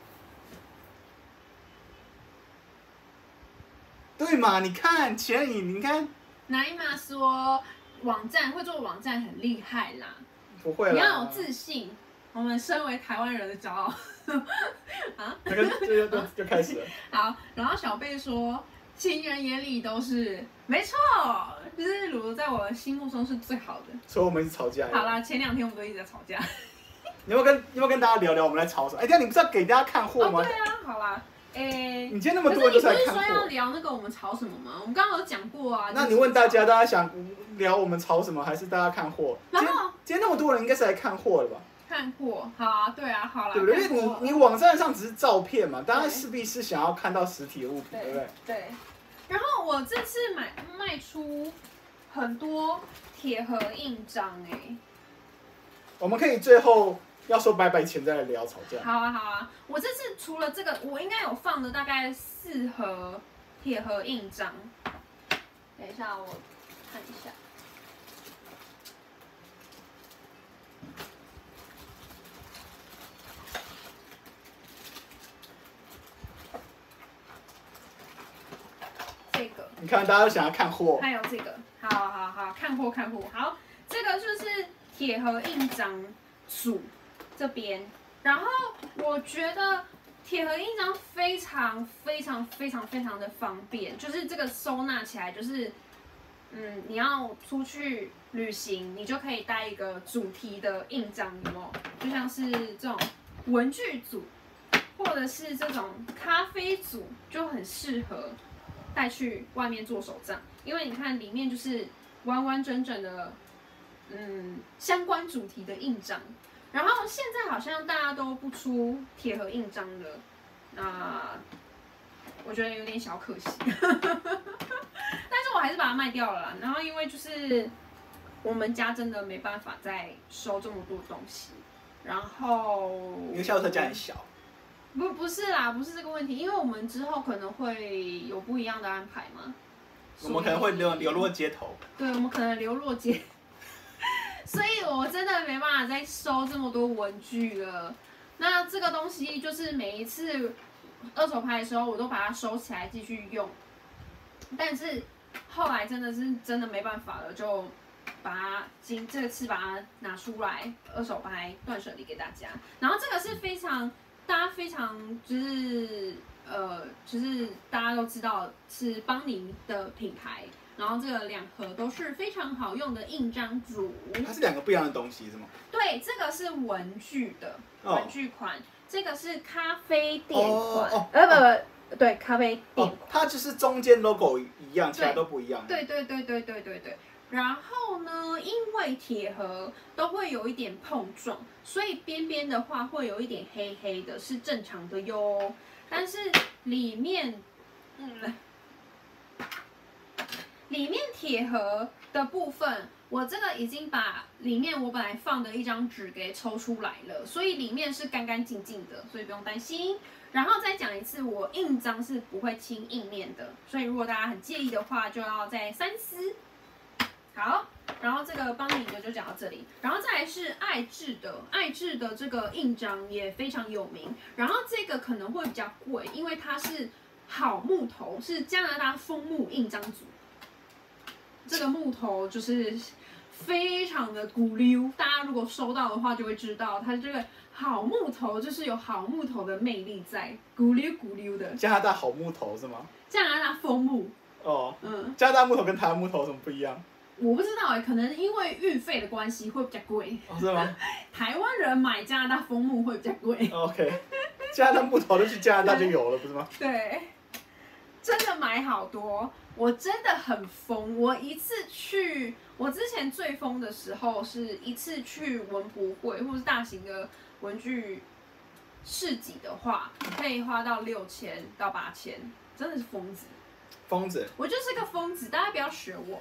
Speaker 1: 对嘛？你看钱，你你看。
Speaker 2: 奶妈说网站会做网站很厉害啦。
Speaker 1: 不会啦，
Speaker 2: 你要有自信。我们身为台湾人的骄傲。啊，
Speaker 1: 这个就就就开始了。
Speaker 2: 好，然后小贝说，情人眼里都是没错，就是鲁鲁在我的心目中是最好的。
Speaker 1: 所以我们一直吵架。
Speaker 2: 好啦，前两天我们都一直在吵架。
Speaker 1: 你要不要跟你要不要跟大家聊聊我们在吵什么？哎，这样你不是要给大家看货吗？
Speaker 2: 哦，对啊，好啦。诶，
Speaker 1: 你今天那么多人都在看货。
Speaker 2: 可是你不是说要聊那个我们吵什么吗？我们刚刚有讲过啊。
Speaker 1: 那你问大家，大家想聊我们吵什么，还是大家看货？
Speaker 2: 然后
Speaker 1: 今天那么多人，应该是来看货的吧？
Speaker 2: 看货，好啊，对啊，好啦。
Speaker 1: 对不对？因为你你网站上只是照片嘛，大家势必是想要看到实体的物品，对不对？
Speaker 2: 对。然后我这次买卖出很多铁盒印章哎。
Speaker 1: 我们可以最后。要说拜拜前再来聊吵架。
Speaker 2: 好啊好啊，我这次除了这个，我应该有放了大概四盒铁盒印章。等一下，我看一下。这个。
Speaker 1: 你看，大家都想要看货。
Speaker 2: 还有这个，好好好，看货看货。好，这个就是铁盒印章组。这边，然后我觉得铁盒印章非常非常非常非常的方便，就是这个收纳起来就是，嗯，你要出去旅行，你就可以带一个主题的印章，有没有？就像是这种文具组，或者是这种咖啡组，就很适合带去外面做手账，因为你看里面就是完完整整的，嗯，相关主题的印章。然后现在好像大家都不出铁盒印章的，那我觉得有点小可惜。但是我还是把它卖掉了啦。然后因为就是我们家真的没办法再收这么多东西，然后
Speaker 1: 因为夏洛特家很小。
Speaker 2: 不不是啦，不是这个问题，因为我们之后可能会有不一样的安排嘛。
Speaker 1: 我们可能会流流落街头。
Speaker 2: 对，我们可能流落街。所以我真的没办法再收这么多文具了。那这个东西就是每一次二手拍的时候，我都把它收起来继续用。但是后来真的是真的没办法了，就把它今这次把它拿出来二手拍断舍离给大家。然后这个是非常大家非常就是呃就是大家都知道是邦尼的品牌。然后这个两盒都是非常好用的印章组。
Speaker 1: 它是两个不一样的东西是吗？
Speaker 2: 对，这个是文具的文具款，哦、这个是咖啡店款。
Speaker 1: 哦哦、
Speaker 2: 呃不不，对，咖啡店款、哦。
Speaker 1: 它就是中间 logo 一样，其他都不一样。
Speaker 2: 对对对对对对对。然后呢，因为铁盒都会有一点碰撞，所以边边的话会有一点黑黑的，是正常的哟。但是里面，嗯。里面铁盒的部分，我这个已经把里面我本来放的一张纸给抽出来了，所以里面是干干净净的，所以不用担心。然后再讲一次，我印章是不会清印面的，所以如果大家很介意的话，就要再三思。好，然后这个邦尼的就讲到这里，然后再来是爱智的，爱智的这个印章也非常有名，然后这个可能会比较贵，因为它是好木头，是加拿大枫木印章组。这个木头就是非常的古溜，大家如果收到的话就会知道，它这个好木头就是有好木头的魅力在，古溜古溜的。
Speaker 1: 加拿大好木头是吗？
Speaker 2: 加拿大枫木。
Speaker 1: 哦，嗯，加拿大木头跟台湾木头有什么不一样？
Speaker 2: 我不知道哎、欸，可能因为运费的关系会比较贵。
Speaker 1: 哦，是吗？
Speaker 2: 台湾人买加拿大枫木会比较贵。
Speaker 1: OK， 加拿大木头就去加拿大就有了，不是吗？
Speaker 2: 对，真的买好多。我真的很疯，我一次去，我之前最疯的时候是一次去文博会或是大型的文具市集的话，可以花到六千到八千，真的是疯子。
Speaker 1: 疯子，
Speaker 2: 我就是个疯子，大家不要学我。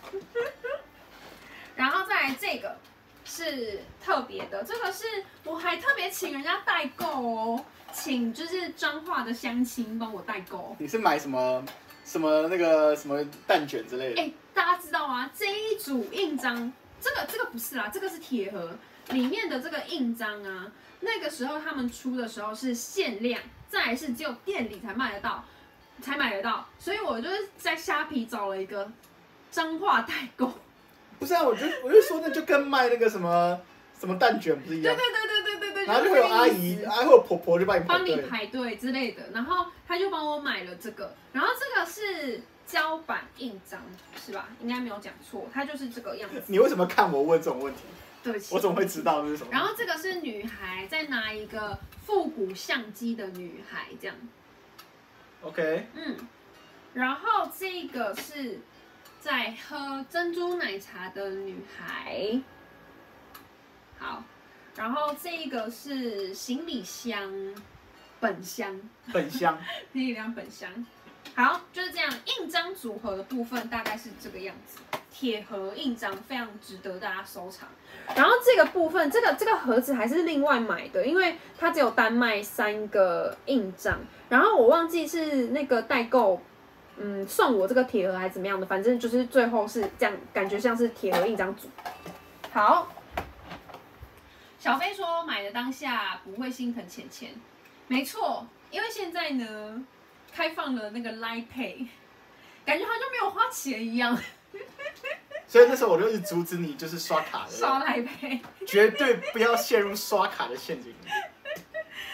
Speaker 2: 然后再来这个是特别的，这个是我还特别请人家代购哦，请就是彰化的乡亲帮我代购。
Speaker 1: 你是买什么？什么那个什么蛋卷之类的？
Speaker 2: 哎、欸，大家知道吗？这一组印章，这个这个不是啦，这个是铁盒里面的这个印章啊。那个时候他们出的时候是限量，再来是只有店里才卖得到，才买得到。所以我就是在虾皮找了一个彰化代购。
Speaker 1: 不是啊，我就我就说那就跟卖那个什么什么蛋卷不是一样？
Speaker 2: 对对对对对对对。
Speaker 1: 然后就会有阿姨，还会有婆婆就帮你
Speaker 2: 帮你排队之类的，然后他就帮我买了这个，然后这个是胶板印章是吧？应该没有讲错，它就是这个样子。
Speaker 1: 你为什么看我问这种问题？
Speaker 2: 对不起，
Speaker 1: 我怎么会知道这是什么？
Speaker 2: 然后这个是女孩在拿一个复古相机的女孩这样。
Speaker 1: OK。
Speaker 2: 嗯，然后这个是在喝珍珠奶茶的女孩。好。然后这个是行李箱，本箱，
Speaker 1: 本箱，
Speaker 2: 行李箱本箱。好，就是这样。印章组合的部分大概是这个样子，铁盒印章非常值得大家收藏。然后这个部分，这个这个盒子还是另外买的，因为它只有单卖三个印章。然后我忘记是那个代购，嗯，送我这个铁盒还是怎么样的，反正就是最后是这样，感觉像是铁盒印章组。好。小飞说买的当下不会心疼钱钱，没错，因为现在呢开放了那个 Line Pay， 感觉好像没有花钱一样。
Speaker 1: 所以那时候我就一直阻止你，就是刷卡的，
Speaker 2: 刷 Line Pay，
Speaker 1: 绝对不要陷入刷卡的陷阱里。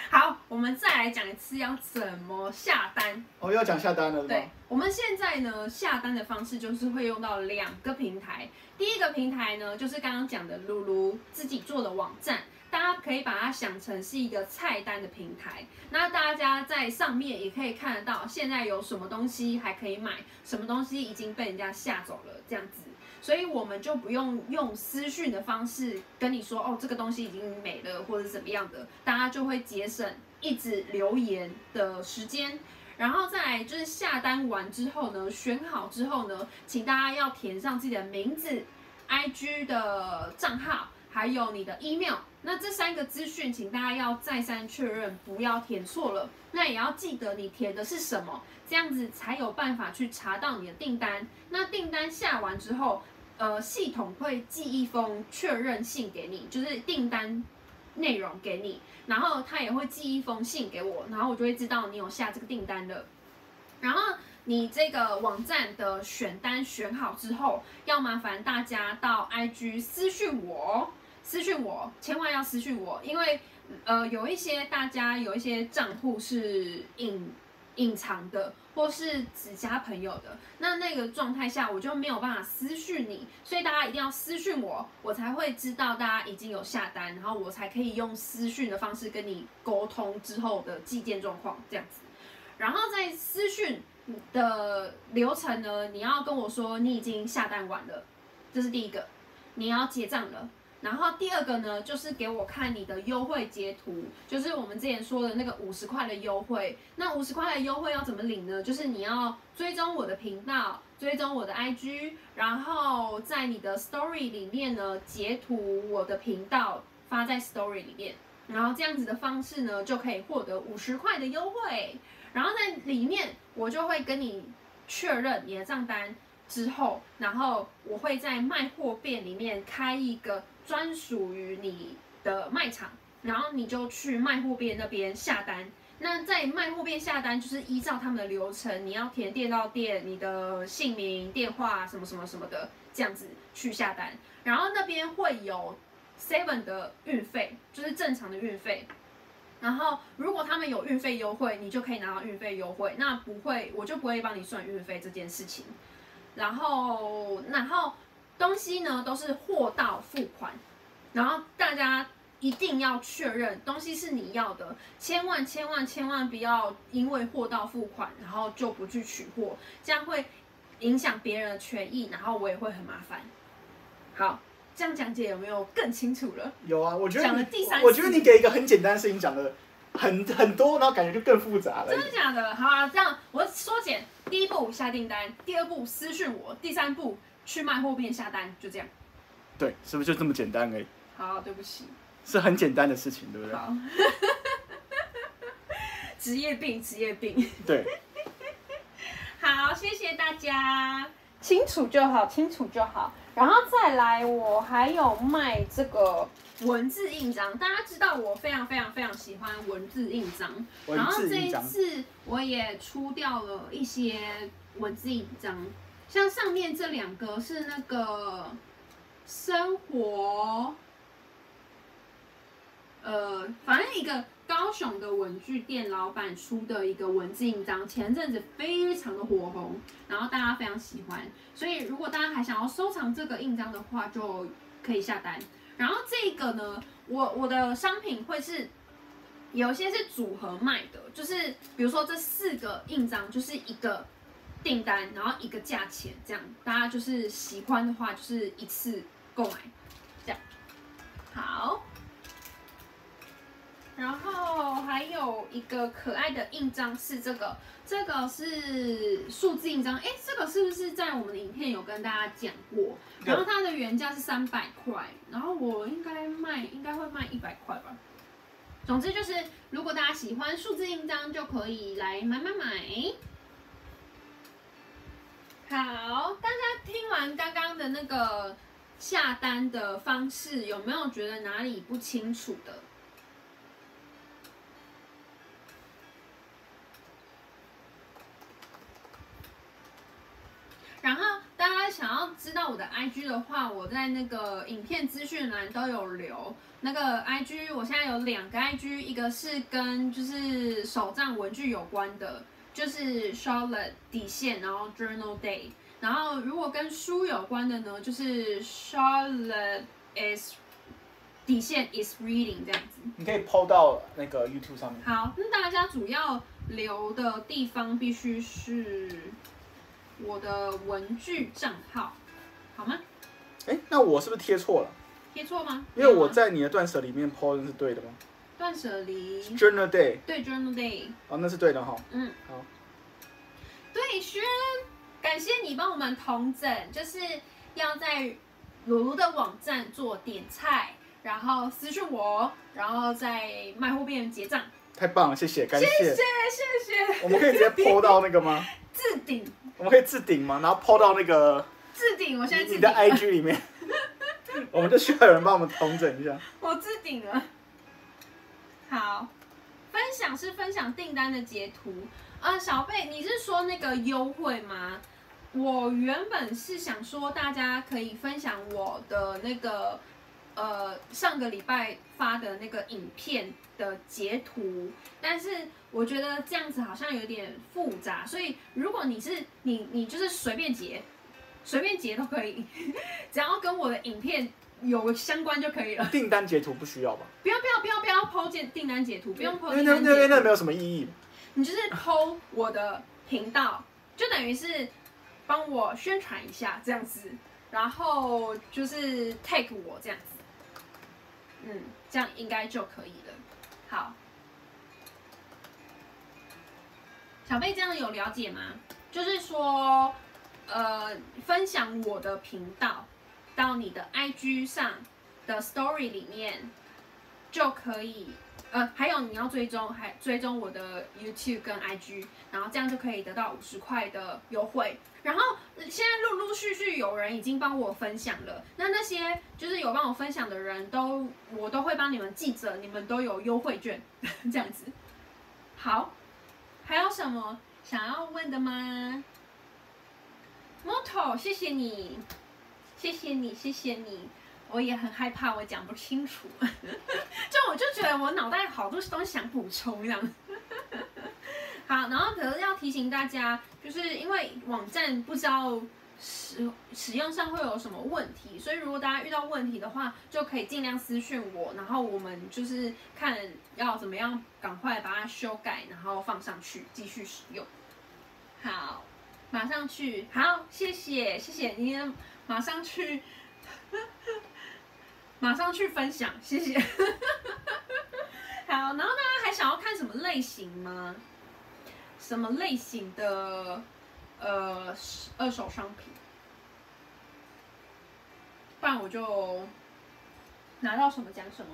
Speaker 2: 好，我们再来讲一次要怎么下单。
Speaker 1: 哦，要讲下单了是吗？
Speaker 2: 对，我们现在呢下单的方式就是会用到两个平台。第一个平台呢，就是刚刚讲的露露自己做的网站，大家可以把它想成是一个菜单的平台。那大家在上面也可以看得到，现在有什么东西还可以买，什么东西已经被人家下走了，这样子。所以我们就不用用私讯的方式跟你说，哦，这个东西已经没了，或者是怎么样的，大家就会节省一直留言的时间。然后再来就是下单完之后呢，选好之后呢，请大家要填上自己的名字、I G 的账号，还有你的 email。那这三个资讯，请大家要再三确认，不要填错了。那也要记得你填的是什么，这样子才有办法去查到你的订单。那订单下完之后，呃，系统会寄一封确认信给你，就是订单内容给你，然后他也会寄一封信给我，然后我就会知道你有下这个订单了。然后你这个网站的选单选好之后，要麻烦大家到 I G 私讯我，私讯我，千万要私讯我，因为呃有一些大家有一些账户是隐隐藏的，或是只加朋友的，那那个状态下我就没有办法私讯你，所以大家一定要私讯我，我才会知道大家已经有下单，然后我才可以用私讯的方式跟你沟通之后的寄件状况这样子。然后在私讯的流程呢，你要跟我说你已经下单完了，这是第一个，你要结账了。然后第二个呢，就是给我看你的优惠截图，就是我们之前说的那个五十块的优惠。那五十块的优惠要怎么领呢？就是你要追踪我的频道，追踪我的 I G， 然后在你的 Story 里面呢截图我的频道发在 Story 里面，然后这样子的方式呢就可以获得五十块的优惠。然后在里面我就会跟你确认你的账单之后，然后我会在卖货店里面开一个专属于你的卖场，然后你就去卖货店那边下单。那在卖货店下单就是依照他们的流程，你要填店到店、你的姓名、电话什么什么什么的，这样子去下单。然后那边会有 seven 的运费，就是正常的运费。然后如果他们有运费优惠，你就可以拿到运费优惠。那不会，我就不会帮你算运费这件事情。然后，然后东西呢都是货到付款，然后大家一定要确认东西是你要的，千万千万千万不要因为货到付款，然后就不去取货，这样会影响别人的权益，然后我也会很麻烦。好，这样讲解有没有更清楚了？
Speaker 1: 有啊，我觉得
Speaker 2: 讲了第三，
Speaker 1: 我觉得你给一个很简单的事情讲的很很多，然后感觉就更复杂了。
Speaker 2: 真的假的？好啊，这样我缩减。第一步下订单，第二步私讯我，第三步去卖货店下单，就这样。
Speaker 1: 对，是不是就这么简单而已？
Speaker 2: 好，对不起。
Speaker 1: 是很简单的事情，对不对？
Speaker 2: 好。职业病，职业病。
Speaker 1: 对。
Speaker 2: 好，谢谢大家。清楚就好，清楚就好。然后再来，我还有卖这个文字印章。大家知道我非常非常非常喜欢文字印章，然后这一次我也出掉了一些文字印章，像上面这两个是那个生活，呃，反正一个高雄的文具店老板出的一个文字印章，前阵子非常的火红，然后大家非常喜欢，所以如果大家还想要收藏这个印章的话，就可以下单。然后这个呢，我我的商品会是有些是组合卖的，就是比如说这四个印章就是一个订单，然后一个价钱，这样大家就是喜欢的话，就是一次购买，这样好。然后还有一个可爱的印章是这个，这个是数字印章，哎，这个是不是在我们的影片有跟大家讲过？然后它的原价是三百块，然后我应该卖，应该会卖一百块吧。总之就是，如果大家喜欢数字印章，就可以来买买买。好，大家听完刚刚的那个下单的方式，有没有觉得哪里不清楚的？然后大家想要知道我的 I G 的话，我在那个影片资讯栏都有留。那个 I G 我现在有两个 I G， 一个是跟就是手账文具有关的，就是 Charlotte 底线，然后 Journal Day。然后如果跟书有关的呢，就是 Charlotte is 底线 is reading 这样子。
Speaker 1: 你可以 po 到那个 YouTube 上面。
Speaker 2: 好，那大家主要留的地方必须是我的文具账号，好吗？
Speaker 1: 哎，那我是不是贴错了？
Speaker 2: 贴错吗？
Speaker 1: 因为我在你的断舍里面 po 的是对的吗？
Speaker 2: 断舍离
Speaker 1: Journal Day。
Speaker 2: 对 Journal Day。
Speaker 1: 哦，那是对的哈。
Speaker 2: 嗯，
Speaker 1: 好。
Speaker 2: 对，轩，感谢你帮我们统整，就是要在鲁鲁的网站做点菜，然后私讯我，然后在卖货店结账。
Speaker 1: 太棒了，谢谢，感谢，
Speaker 2: 谢谢，谢谢。
Speaker 1: 我们可以直接 po 到那个吗？
Speaker 2: 置顶。
Speaker 1: 我们可以置顶吗？然后 po 到那个
Speaker 2: 置顶，我现在置顶
Speaker 1: 你的 I G 里面，我们就需要有人帮我们统整一下。
Speaker 2: 我置顶了。好，分享是分享订单的截图。呃，小贝，你是说那个优惠吗？我原本是想说大家可以分享我的那个呃上个礼拜发的那个影片的截图，但是我觉得这样子好像有点复杂，所以如果你是你你就是随便截，随便截都可以，只要跟我的影片有相关就可以了。
Speaker 1: 订单截图不需要吧？
Speaker 2: 不要不要不要不要 po 件订单截图，不用 po
Speaker 1: 因为
Speaker 2: 订单截图。
Speaker 1: 那那那没有什么意义。
Speaker 2: 你就是 po 我的频道，就等于是帮我宣传一下这样子，然后就是 tag 我这样子，嗯，这样应该就可以了。好，小贝这样有了解吗？就是说，呃，分享我的频道到你的 I G 上的 story 里面就可以。呃，还有你要追踪，还追踪我的 YouTube 跟 I G， 然后这样就可以得到五十块的优惠。然后现在陆陆续续有人已经帮我分享了，那那些就是有帮我分享的人都，我都会帮你们记着，你们都有优惠券，这样子。好，还有什么想要问的吗 ？Moto， 谢谢你，谢谢你，谢谢你。我也很害怕，我讲不清楚，就我就觉得我脑袋好多东西想补充这样。好，然后可是要提醒大家，就是因为网站不知道使使用上会有什么问题，所以如果大家遇到问题的话，就可以尽量私讯我，然后我们就是看要怎么样赶快把它修改，然后放上去继续使用。好，马上去，好，谢谢谢谢你，马上去。马上去分享，谢谢。好，然后大家还想要看什么类型吗？什么类型的呃二手商品？不然我就拿到什么讲什么。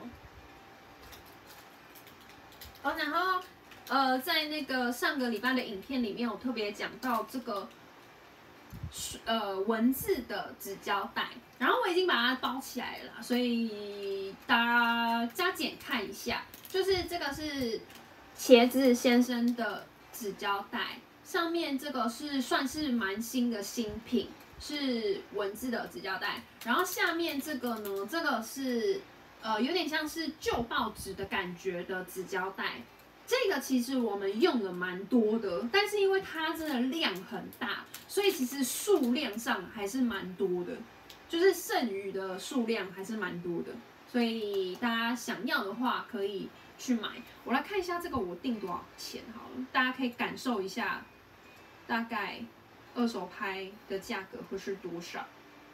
Speaker 2: 哦，然后呃，在那个上个礼拜的影片里面，我特别讲到这个。呃，文字的纸胶带，然后我已经把它包起来了，所以大家加减看一下，就是这个是茄子先生的纸胶带，上面这个是算是蛮新的新品，是文字的纸胶带，然后下面这个呢，这个是呃有点像是旧报纸的感觉的纸胶带。这个其实我们用的蛮多的，但是因为它真的量很大，所以其实数量上还是蛮多的，就是剩余的数量还是蛮多的，所以大家想要的话可以去买。我来看一下这个我定多少钱好了，大家可以感受一下，大概二手拍的价格会是多少。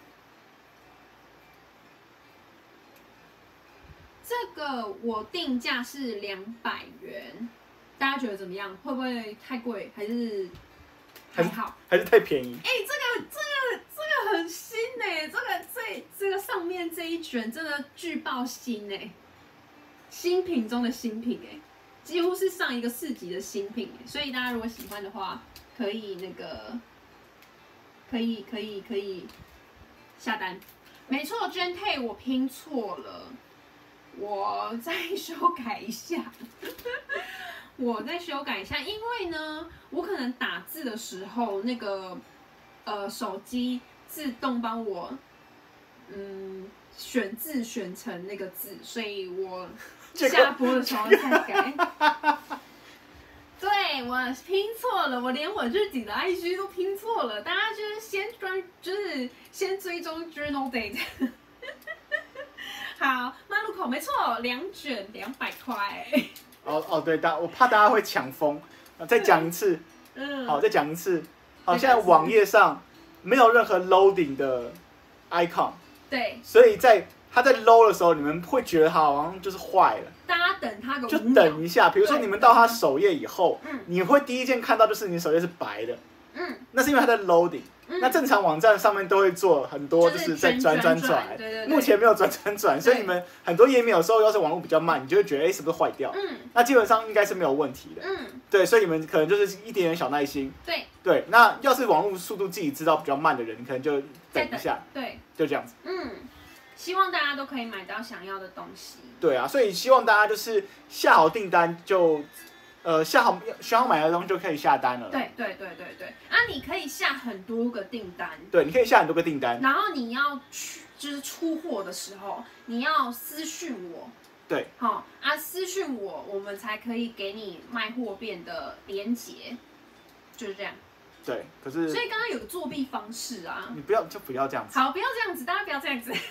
Speaker 2: 这个我定价是两百元，大家觉得怎么样？会不会太贵？还是还好？
Speaker 1: 还是太便宜？
Speaker 2: 哎、欸，这个这个这个很新哎、欸，这个这这个上面这一卷真的巨爆新哎、欸，新品中的新品哎、欸，几乎是上一个市集的新品、欸，所以大家如果喜欢的话，可以那个可以可以可以下单。没错 ，Gentay 我拼错了。我再修改一下，我再修改一下，因为呢，我可能打字的时候，那个呃手机自动帮我嗯选字选成那个字，所以我下播的时候再改。对，我拼错了，我连我自己的 I G 都拼错了。大家就是先专，就是先追踪 Journal Date。好，马路口没错，两卷两百块。
Speaker 1: 哦哦，对，大我怕大家会抢疯，再讲一次。
Speaker 2: 嗯。
Speaker 1: 好，再讲一次。好，现在网页上没有任何 loading 的 icon。
Speaker 2: 对。
Speaker 1: 所以在它在 load 的时候，你们会觉得它好像就是坏了。
Speaker 2: 大家等它个
Speaker 1: 就等一下，比如说你们到它首页以后，
Speaker 2: 嗯，
Speaker 1: 你会第一件看到就是你首页是白的，
Speaker 2: 嗯，
Speaker 1: 那是因为它在 loading。那正常网站上面都会做很多，就是在转转转，目前没有转转转，所以你们很多页面有时候要是网络比较慢，你就会觉得哎是不是坏掉？嗯，那基本上应该是没有问题的。嗯，对，所以你们可能就是一点点小耐心。
Speaker 2: 对
Speaker 1: 对，那要是网络速度自己知道比较慢的人，你可能就等一下。
Speaker 2: 对，
Speaker 1: 就这样子。
Speaker 2: 嗯。希望大家都可以买到想要的东西。
Speaker 1: 对啊，所以希望大家就是下好订单就，呃，下好需要买的东西就可以下单了。
Speaker 2: 对对对对对，啊，你可以下很多个订单。
Speaker 1: 对，你可以下很多个订单。
Speaker 2: 然后你要去就是出货的时候，你要私讯我。
Speaker 1: 对。
Speaker 2: 好、哦、啊，私讯我，我们才可以给你卖货变的连结，就是这样。
Speaker 1: 对，可是
Speaker 2: 所以刚刚有个作弊方式啊，
Speaker 1: 你不要就不要这样子。
Speaker 2: 好，不要这样子，大家不要这样子。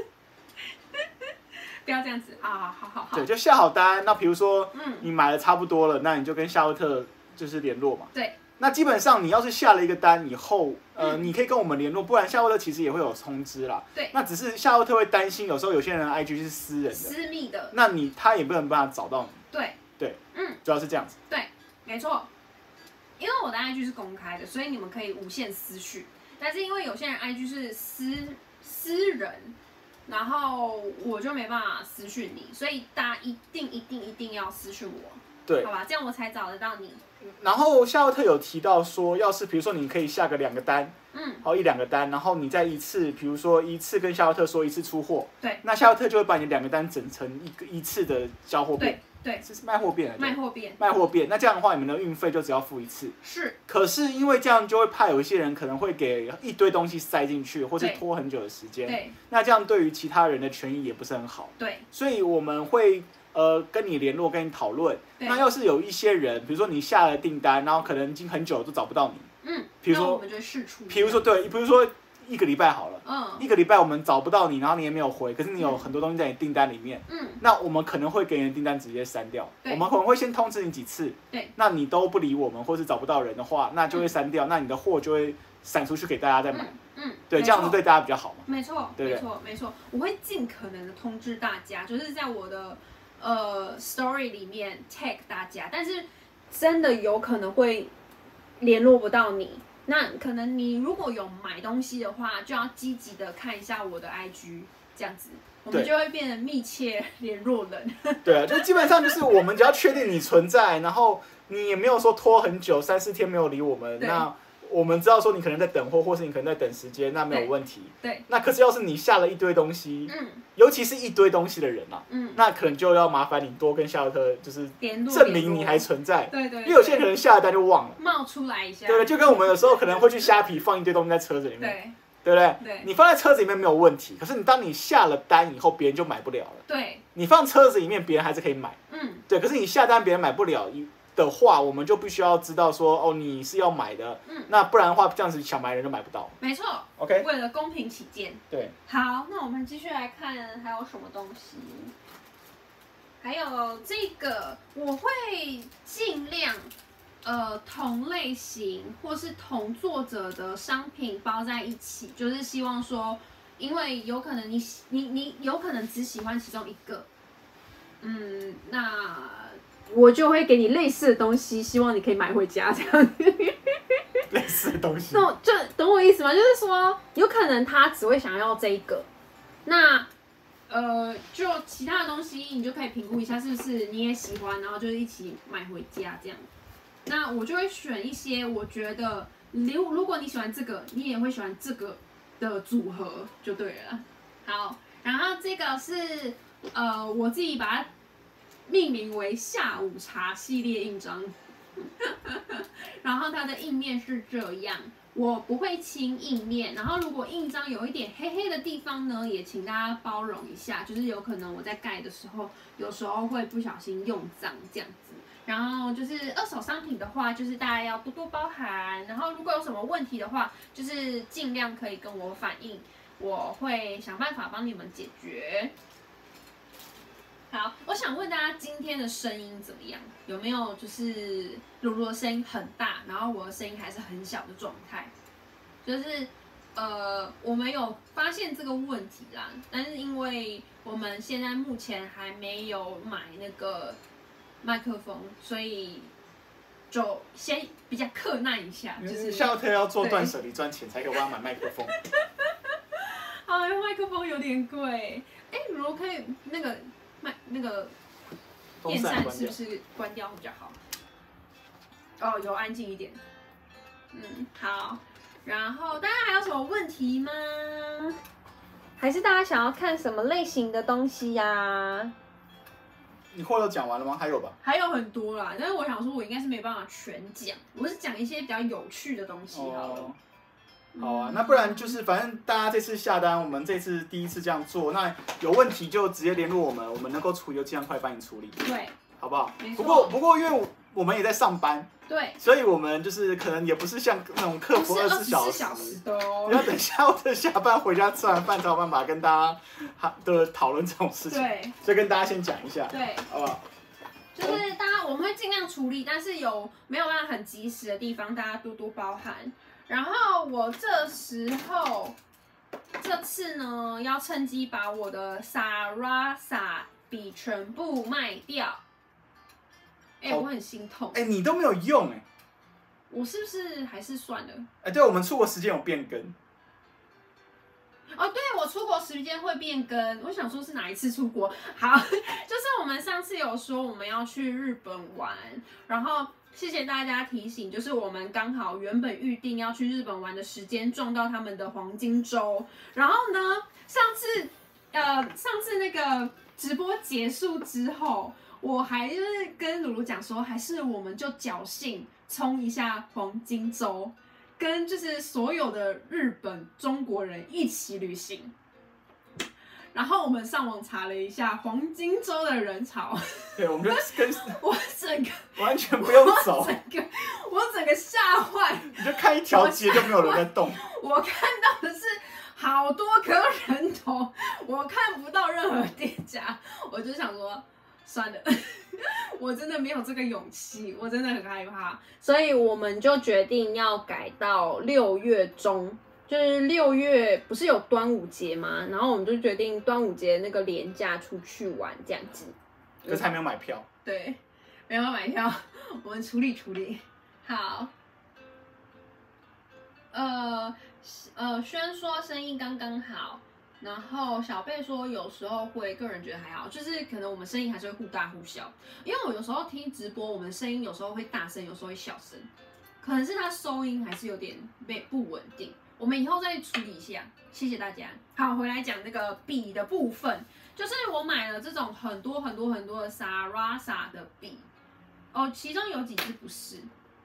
Speaker 2: 不要这样子啊！好好好。
Speaker 1: 对，就下好单。那比如说，嗯，你买的差不多了，那你就跟夏洛特就是联络嘛。
Speaker 2: 对。
Speaker 1: 那基本上你要是下了一个单以后，呃，嗯、你可以跟我们联络，不然夏洛特其实也会有通知啦。
Speaker 2: 对。
Speaker 1: 那只是夏洛特会担心，有时候有些人的 I G 是私人的、
Speaker 2: 私密的，
Speaker 1: 那你他也不能办法找到你。
Speaker 2: 对。
Speaker 1: 对。
Speaker 2: 嗯。
Speaker 1: 主要是这样子。
Speaker 2: 对，没错。因为我的 I G 是公开的，所以你们可以无限私讯。但是因为有些人 I G 是私私人。然后我就没办法私讯你，所以大家一定一定一定要私讯我，
Speaker 1: 对，
Speaker 2: 好吧？这样我才找得到你。
Speaker 1: 然后夏洛特有提到说，要是比如说你可以下个两个单，嗯，好一两个单，然后你再一次，比如说一次跟夏洛特说一次出货，
Speaker 2: 对，
Speaker 1: 那夏洛特就会把你两个单整成一个一次的交货变，
Speaker 2: 对，
Speaker 1: 这是卖货变，
Speaker 2: 卖货变，
Speaker 1: 卖货变。那这样的话，你们的运费就只要付一次。
Speaker 2: 是。
Speaker 1: 可是因为这样就会怕有一些人可能会给一堆东西塞进去，或是拖很久的时间。
Speaker 2: 对。
Speaker 1: 那这样对于其他人的权益也不是很好。
Speaker 2: 对。所
Speaker 1: 以我们会呃跟你联络，跟你讨论。那要是有一些人，比如说你下了订单，然后可能已经很久都找不到你。
Speaker 2: 嗯。
Speaker 1: 比如说，
Speaker 2: 我们就试出。
Speaker 1: 比如说对，比如说。一个礼拜好了，嗯，一个礼拜我们找不到你，然后你也没有回，可是你有很多东西在你订单里面，嗯，那我们可能会给你的订单直接删掉，我们可能会先通知你几次，
Speaker 2: 对，
Speaker 1: 那你都不理我们或是找不到人的话，那就会删掉，嗯、那你的货就会散出去给大家再买，嗯，嗯对，这样子对大家比较好嘛，
Speaker 2: 没错，没错，没错，我会尽可能的通知大家，就是在我的呃 story 里面 tag 大家，但是真的有可能会联络不到你。那可能你如果有买东西的话，就要积极的看一下我的 I G， 这样子我们就会变成密切联络人。
Speaker 1: 对啊，就基本上就是我们只要确定你存在，然后你也没有说拖很久，三四天没有理我们，那我们知道说你可能在等货，或是你可能在等时间，那没有问题。
Speaker 2: 对。
Speaker 1: 那可是要是你下了一堆东西，嗯，尤其是一堆东西的人啊，嗯，那可能就要麻烦你多跟夏洛特就是证明你还存在。
Speaker 2: 对 对, 對。
Speaker 1: 因为有些人可能下了单就忘了。
Speaker 2: 冒出来一下。
Speaker 1: 对对，就跟我们有时候可能会去虾皮放一堆东西在车子里面。
Speaker 2: 对。
Speaker 1: 对不对？
Speaker 2: 对。
Speaker 1: 你放在车子里面没有问题，可是你当你下了单以后，别人就买不了了。
Speaker 2: 对。
Speaker 1: 你放车子里面，别人还是可以买。嗯。对，可是你下单别人买不了的话，我们就必须要知道说，哦，你是要买的，嗯，那不然的话，这样子想买的人就买不到。
Speaker 2: 没错
Speaker 1: ，OK，
Speaker 2: 为了公平起见。
Speaker 1: 对。
Speaker 2: 好，那我们继续来看还有什么东西。还有这个，我会尽量，呃，同类型或是同作者的商品包在一起，就是希望说，因为有可能你你你有可能只喜欢其中一个，嗯，那。我就会给你类似的东西，希望你可以买回家这样子。
Speaker 1: 类似的东西，
Speaker 2: 懂就懂我意思吗？就是说，有可能他只会想要这一个，那呃，就其他的东西你就可以评估一下是不是你也喜欢，然后就是一起买回家这样。那我就会选一些我觉得，如如果你喜欢这个，你也会喜欢这个的组合就对了。好，然后这个是呃我自己把它命名为下午茶系列印章，然后它的印面是这样， 我不会清印面，然后如果印章有一点黑黑的地方呢，也请大家包容一下，就是有可能我在盖的时候，有时候会不小心用脏这样子。然后就是二手商品的话，就是大家要多多包涵。然后如果有什么问题的话，就是尽量可以跟我反映，我会想办法帮你们解决。好，我想问大家今天的声音怎么样？有没有就是露露的声音很大，然后我的声音还是很小的状态？就是呃，我们有发现这个问题啦，但是因为我们现在目前还没有买那个麦克风，所以就先比较克难一下，就是
Speaker 1: 下特要做断舍离赚钱，才给我要买麦克风。
Speaker 2: 啊，麦克风有点贵。哎，如果可以那个麦那个电扇是不是关掉会比较好？哦，有安静一点。嗯，好。然后大家还有什么问题吗？还是大家想要看什么类型的东西呀、啊？
Speaker 1: 你货都讲完了吗？还有吧？
Speaker 2: 还有很多啦，但是我想说，我应该是没办法全讲，我是讲一些比较有趣的东西好了。哦
Speaker 1: 好啊，那不然就是反正大家这次下单，我们这次第一次这样做，那有问题就直接联络我们，我们能够处理就尽量快帮你处理，
Speaker 2: 对，
Speaker 1: 好不好？不过不过因为我们也在上班，
Speaker 2: 对，
Speaker 1: 所以我们就是可能也不是像那种客服二十四小时，
Speaker 2: 哦、
Speaker 1: 要等下午的下班回家吃完饭才有办法跟大家的讨论这种事情，
Speaker 2: 对，
Speaker 1: 所以跟大家先讲一下，
Speaker 2: 对，
Speaker 1: 好不好？
Speaker 2: 就是大家我们会尽量处理，但是有没有办法很及时的地方，大家多多包涵。然后我这时候，这次呢，要趁机把我的 Sarasa 笔全部卖掉。哎、欸，我很心痛。
Speaker 1: 哎、欸，你都没有用哎、欸，
Speaker 2: 我是不是还是算了？
Speaker 1: 哎、欸，对，我们出国时间有变更。
Speaker 2: 哦，对，我出国时间会变更。我想说是哪一次出国？好，就是我们上次有说我们要去日本玩，然后。谢谢大家提醒，就是我们刚好原本预定要去日本玩的时间撞到他们的黄金周，然后呢，上次呃上次那个直播结束之后，我还就是跟鲁鲁讲说，还是我们就侥幸冲一下黄金周，跟就是所有的日本中国人一起旅行。然后我们上网查了一下黄金周的人潮，
Speaker 1: 对，我们就跟
Speaker 2: 我整个
Speaker 1: 完全不用走，
Speaker 2: 我整个我整个吓坏，
Speaker 1: 你就看一条街就没有人在动。
Speaker 2: 我看到的是好多颗人头，我看不到任何店家，我就想说算了，我真的没有这个勇气，我真的很害怕，所以我们就决定要改到六月中。就是六月不是有端午节吗？然后我们就决定端午节那个连假出去玩这样子。
Speaker 1: 可是还没有买票。
Speaker 2: 对，没有买票，我们处理处理。好。呃呃，轩说声音刚刚好，然后小贝说有时候会，个人觉得还好，就是可能我们声音还是会忽大忽小，因为我有时候听直播，我们声音有时候会大声，有时候会小声，可能是它收音还是有点被不稳定。我们以后再处理一下，谢谢大家。好，回来讲那个笔的部分，就是我买了这种很多很多很多的 Sarasa 的笔，哦，其中有几支不是，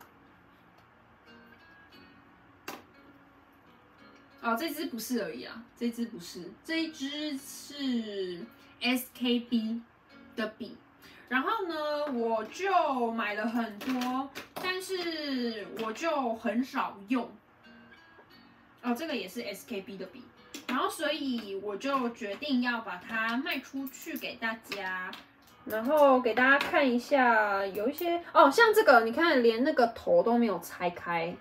Speaker 2: 哦，这支不是而已啊，这支不是，这一支是 S K B 的笔。然后呢，我就买了很多，但是我就很少用。哦，这个也是 S K B 的笔，然后所以我就决定要把它卖出去给大家，然后给大家看一下，有一些哦，像这个，你看连那个头都没有拆开。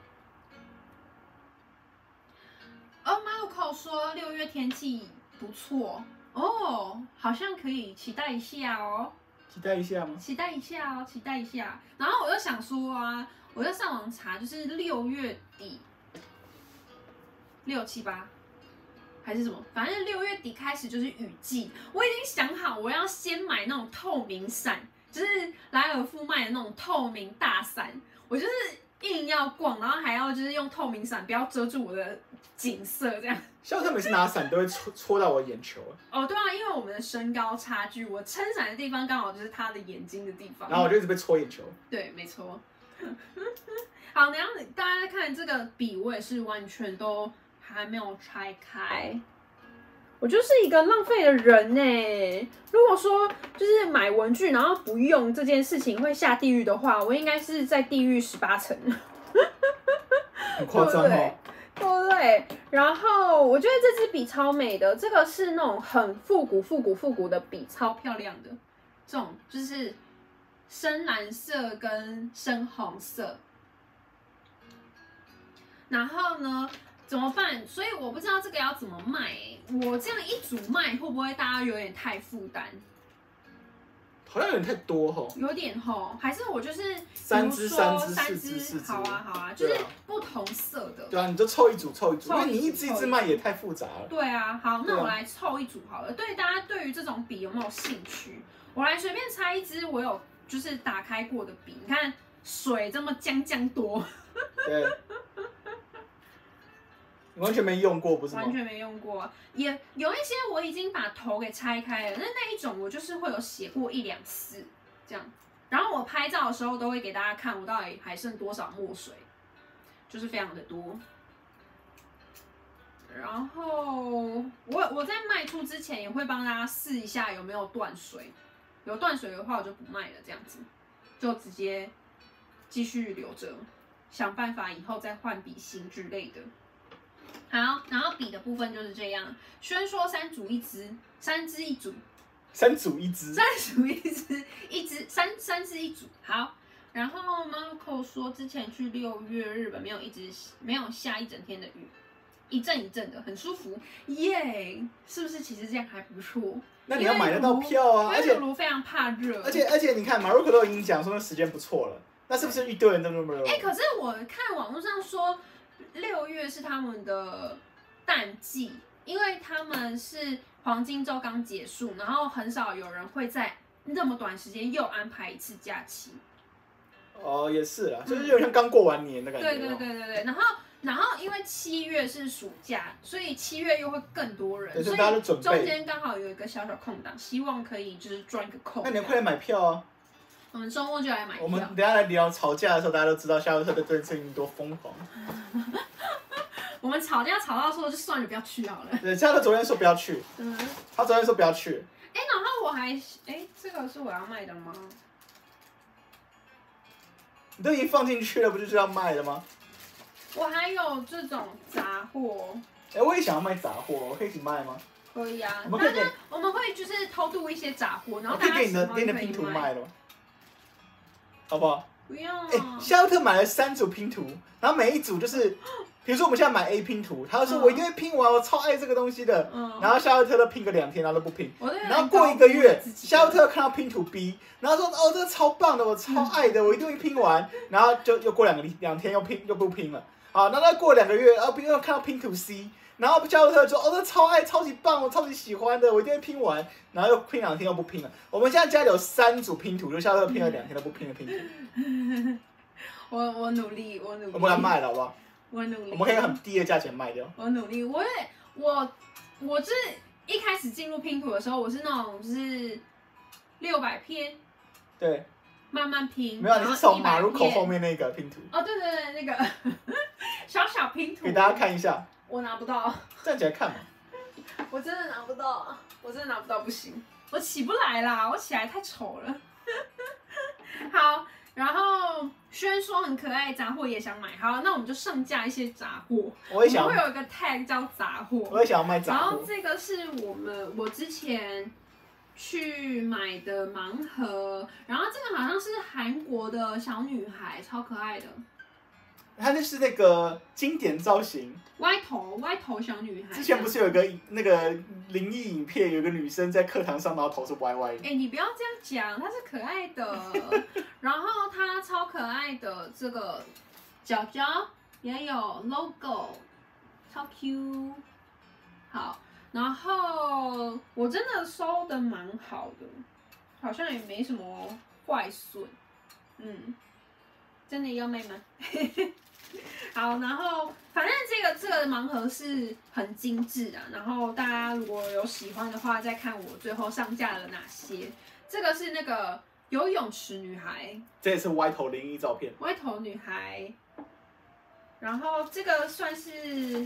Speaker 2: 哦 ，Marco 说六月天气不错哦，好像可以期待一下哦。
Speaker 1: 期待一下吗？
Speaker 2: 期待一下哦，期待一下。然后我就想说啊，我就上网查，就是六月底。六七八还是什么，反正六月底开始就是雨季。我已经想好，我要先买那种透明伞，就是莱尔富卖的那种透明大伞。我就是硬要逛，然后还要就是用透明伞，不要遮住我的景色，这样。
Speaker 1: 肖特每次拿伞都会戳戳到我眼球。
Speaker 2: 哦，对啊，因为我们的身高差距，我撑伞的地方刚好就是他的眼睛的地方，
Speaker 1: 然后我就一直被戳眼球。
Speaker 2: 对，没错。 好，然后大家看这个笔，我也是完全都还没有拆开。我就是一个浪费的人呢。如果说就是买文具然后不用这件事情会下地狱的话，我应该是在地狱十八层。
Speaker 1: 很夸张哦。
Speaker 2: 对不对？然后我觉得这支笔超美的，这个是那种很复古、复古、复古的笔，超漂亮的。这种就是深蓝色跟深红色。然后呢？怎么办？所以我不知道这个要怎么卖、欸。我这样一组卖，会不会大家有点太负担？
Speaker 1: 好像有点太多吼。
Speaker 2: 有点吼，还是我就是
Speaker 1: 三支、三支、
Speaker 2: 三
Speaker 1: 四支、四支。
Speaker 2: 好啊，好啊，就是不同色的。
Speaker 1: 对啊，你就凑一组，凑一组，因为你一支一支卖也太复杂了。
Speaker 2: 对啊，好，那我来凑一组好了。对，大家对于这种笔有没有兴趣？我来随便拆一支我有就是打开过的笔，你看水这么将将多。
Speaker 1: 对。完全没用过，不是吗？
Speaker 2: 完全没用过，也有一些我已经把头给拆开了。那那一种我就是会有写过一两次这样，然后我拍照的时候都会给大家看我到底还剩多少墨水，就是非常的多。然后我我在卖出之前也会帮大家试一下有没有断水，有断水的话我就不卖了，这样子就直接继续留着，想办法以后再换笔芯之类的。好，然后笔的部分就是这样。轩说三组一支，三支一组，
Speaker 1: 三组一支，
Speaker 2: 三组一支，一支三三支一组。好，然后 Marco 说之前去六月日本没有一直没有下一整天的雨，一阵一阵的，很舒服，耶、yeah ！是不是其实这样还不错？
Speaker 1: 那你要买得到票啊，而且
Speaker 2: 卢非常怕热，
Speaker 1: 而且而且你看 Marco 都已经讲说那时间不错了，那是不是一堆人都那么热？
Speaker 2: 哎、欸，可是我看网络上说。六月是他们的淡季，因为他们是黄金周刚结束，然后很少有人会在那么短时间又安排一次假期。
Speaker 1: 哦，也是啦，就是有点像刚过完年的感觉。
Speaker 2: 对对对对对，然后然后因为七月是暑假，所以七月又会更多人，所以
Speaker 1: 大家都准备
Speaker 2: 中间刚好有一个小小空档，希望可以就是赚一个空。
Speaker 1: 那你快点买票啊！
Speaker 2: 我们周末就来买票。
Speaker 1: 我们等一下来聊吵架的时候，大家都知道夏洛特对这件事情多疯狂。
Speaker 2: 我们吵架吵到说就算了，不要去好了。
Speaker 1: 对，夏洛特昨天说不要去。嗯。他昨天说不要去。
Speaker 2: 哎、欸，然后我还哎、欸，这个是我要卖的吗？
Speaker 1: 你都已经放进去了，不就是要卖的吗？
Speaker 2: 我还有这种杂货。
Speaker 1: 哎、欸，我也想要卖杂货，我可以一起卖吗？
Speaker 2: 可以啊。
Speaker 1: 我们可以给，
Speaker 2: 我们会就是偷渡一些杂货，然后
Speaker 1: 大家可以给你的给你的拼图卖了。好不好？
Speaker 2: 不要。
Speaker 1: 哎、欸，夏洛特买了三组拼图，然后每一组就是，比如说我们现在买 A 拼图，他说我一定会拼完，我超爱这个东西的。嗯、然后夏洛特都拼个两天，然后都不拼。然后过一个月，夏洛特看到拼图 B， 然后说哦这个超棒的，我超爱的，我一定会拼完。然后就又过两个两天又拼又不拼了。好，然后再过两个月，然后又看到拼图 C。然后夏洛特说：“哦，这超爱，超级棒，我超级喜欢的，我一定会拼完。”然后又拼两天又不拼了。我们现在家里有三组拼图，就夏洛特拼了两天都不拼的拼图。
Speaker 2: 我我努力，我努力。
Speaker 1: 我们来卖了，好不好？
Speaker 2: 我努力。
Speaker 1: 我们可以很低的价钱卖掉。
Speaker 2: 我努力，我也我我是一开始进入拼图的时候，我是那种就是六百片。
Speaker 1: 对。
Speaker 2: 慢慢拼。
Speaker 1: 没有，你是从马路口后面那个拼图。
Speaker 2: 哦，对对对，那个小小拼图。
Speaker 1: 给大家看一下。
Speaker 2: 我拿不到，
Speaker 1: 站起来看嘛。
Speaker 2: 我真的拿不到，我真的拿不到，不行，我起不来啦，我起来太丑了。好，然后轩说很可爱，杂货也想买，好，那我们就上架一些杂货。
Speaker 1: 我也想，
Speaker 2: 我们会有一个 tag 叫杂货，
Speaker 1: 我也想要卖杂货。
Speaker 2: 然后这个是我们我之前去买的盲盒，然后这个好像是韩国的小女孩，超可爱的。
Speaker 1: 它就是那个经典造型，
Speaker 2: 歪头歪头小女孩。
Speaker 1: 之前不是有一个那个灵异影片，有个女生在课堂上，然后头是歪歪的。
Speaker 2: 哎、欸，你不要这样讲，她是可爱的，然后她超可爱的，这个角角也有 logo， 超 Q。好，然后我真的收的蛮好的，好像也没什么坏损，嗯，真的要卖吗？好，然后反正这个这个盲盒是很精致啊，然后大家如果有喜欢的话，再看我最后上架了哪些。这个是那个游泳池女孩，
Speaker 1: 这也是歪头灵异照片。
Speaker 2: 歪头女孩， 然后这个算是，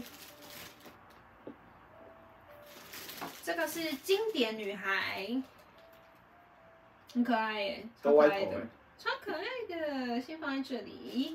Speaker 2: 这个是经典女孩，很可爱耶，超可爱的，超可爱的，先放在这里。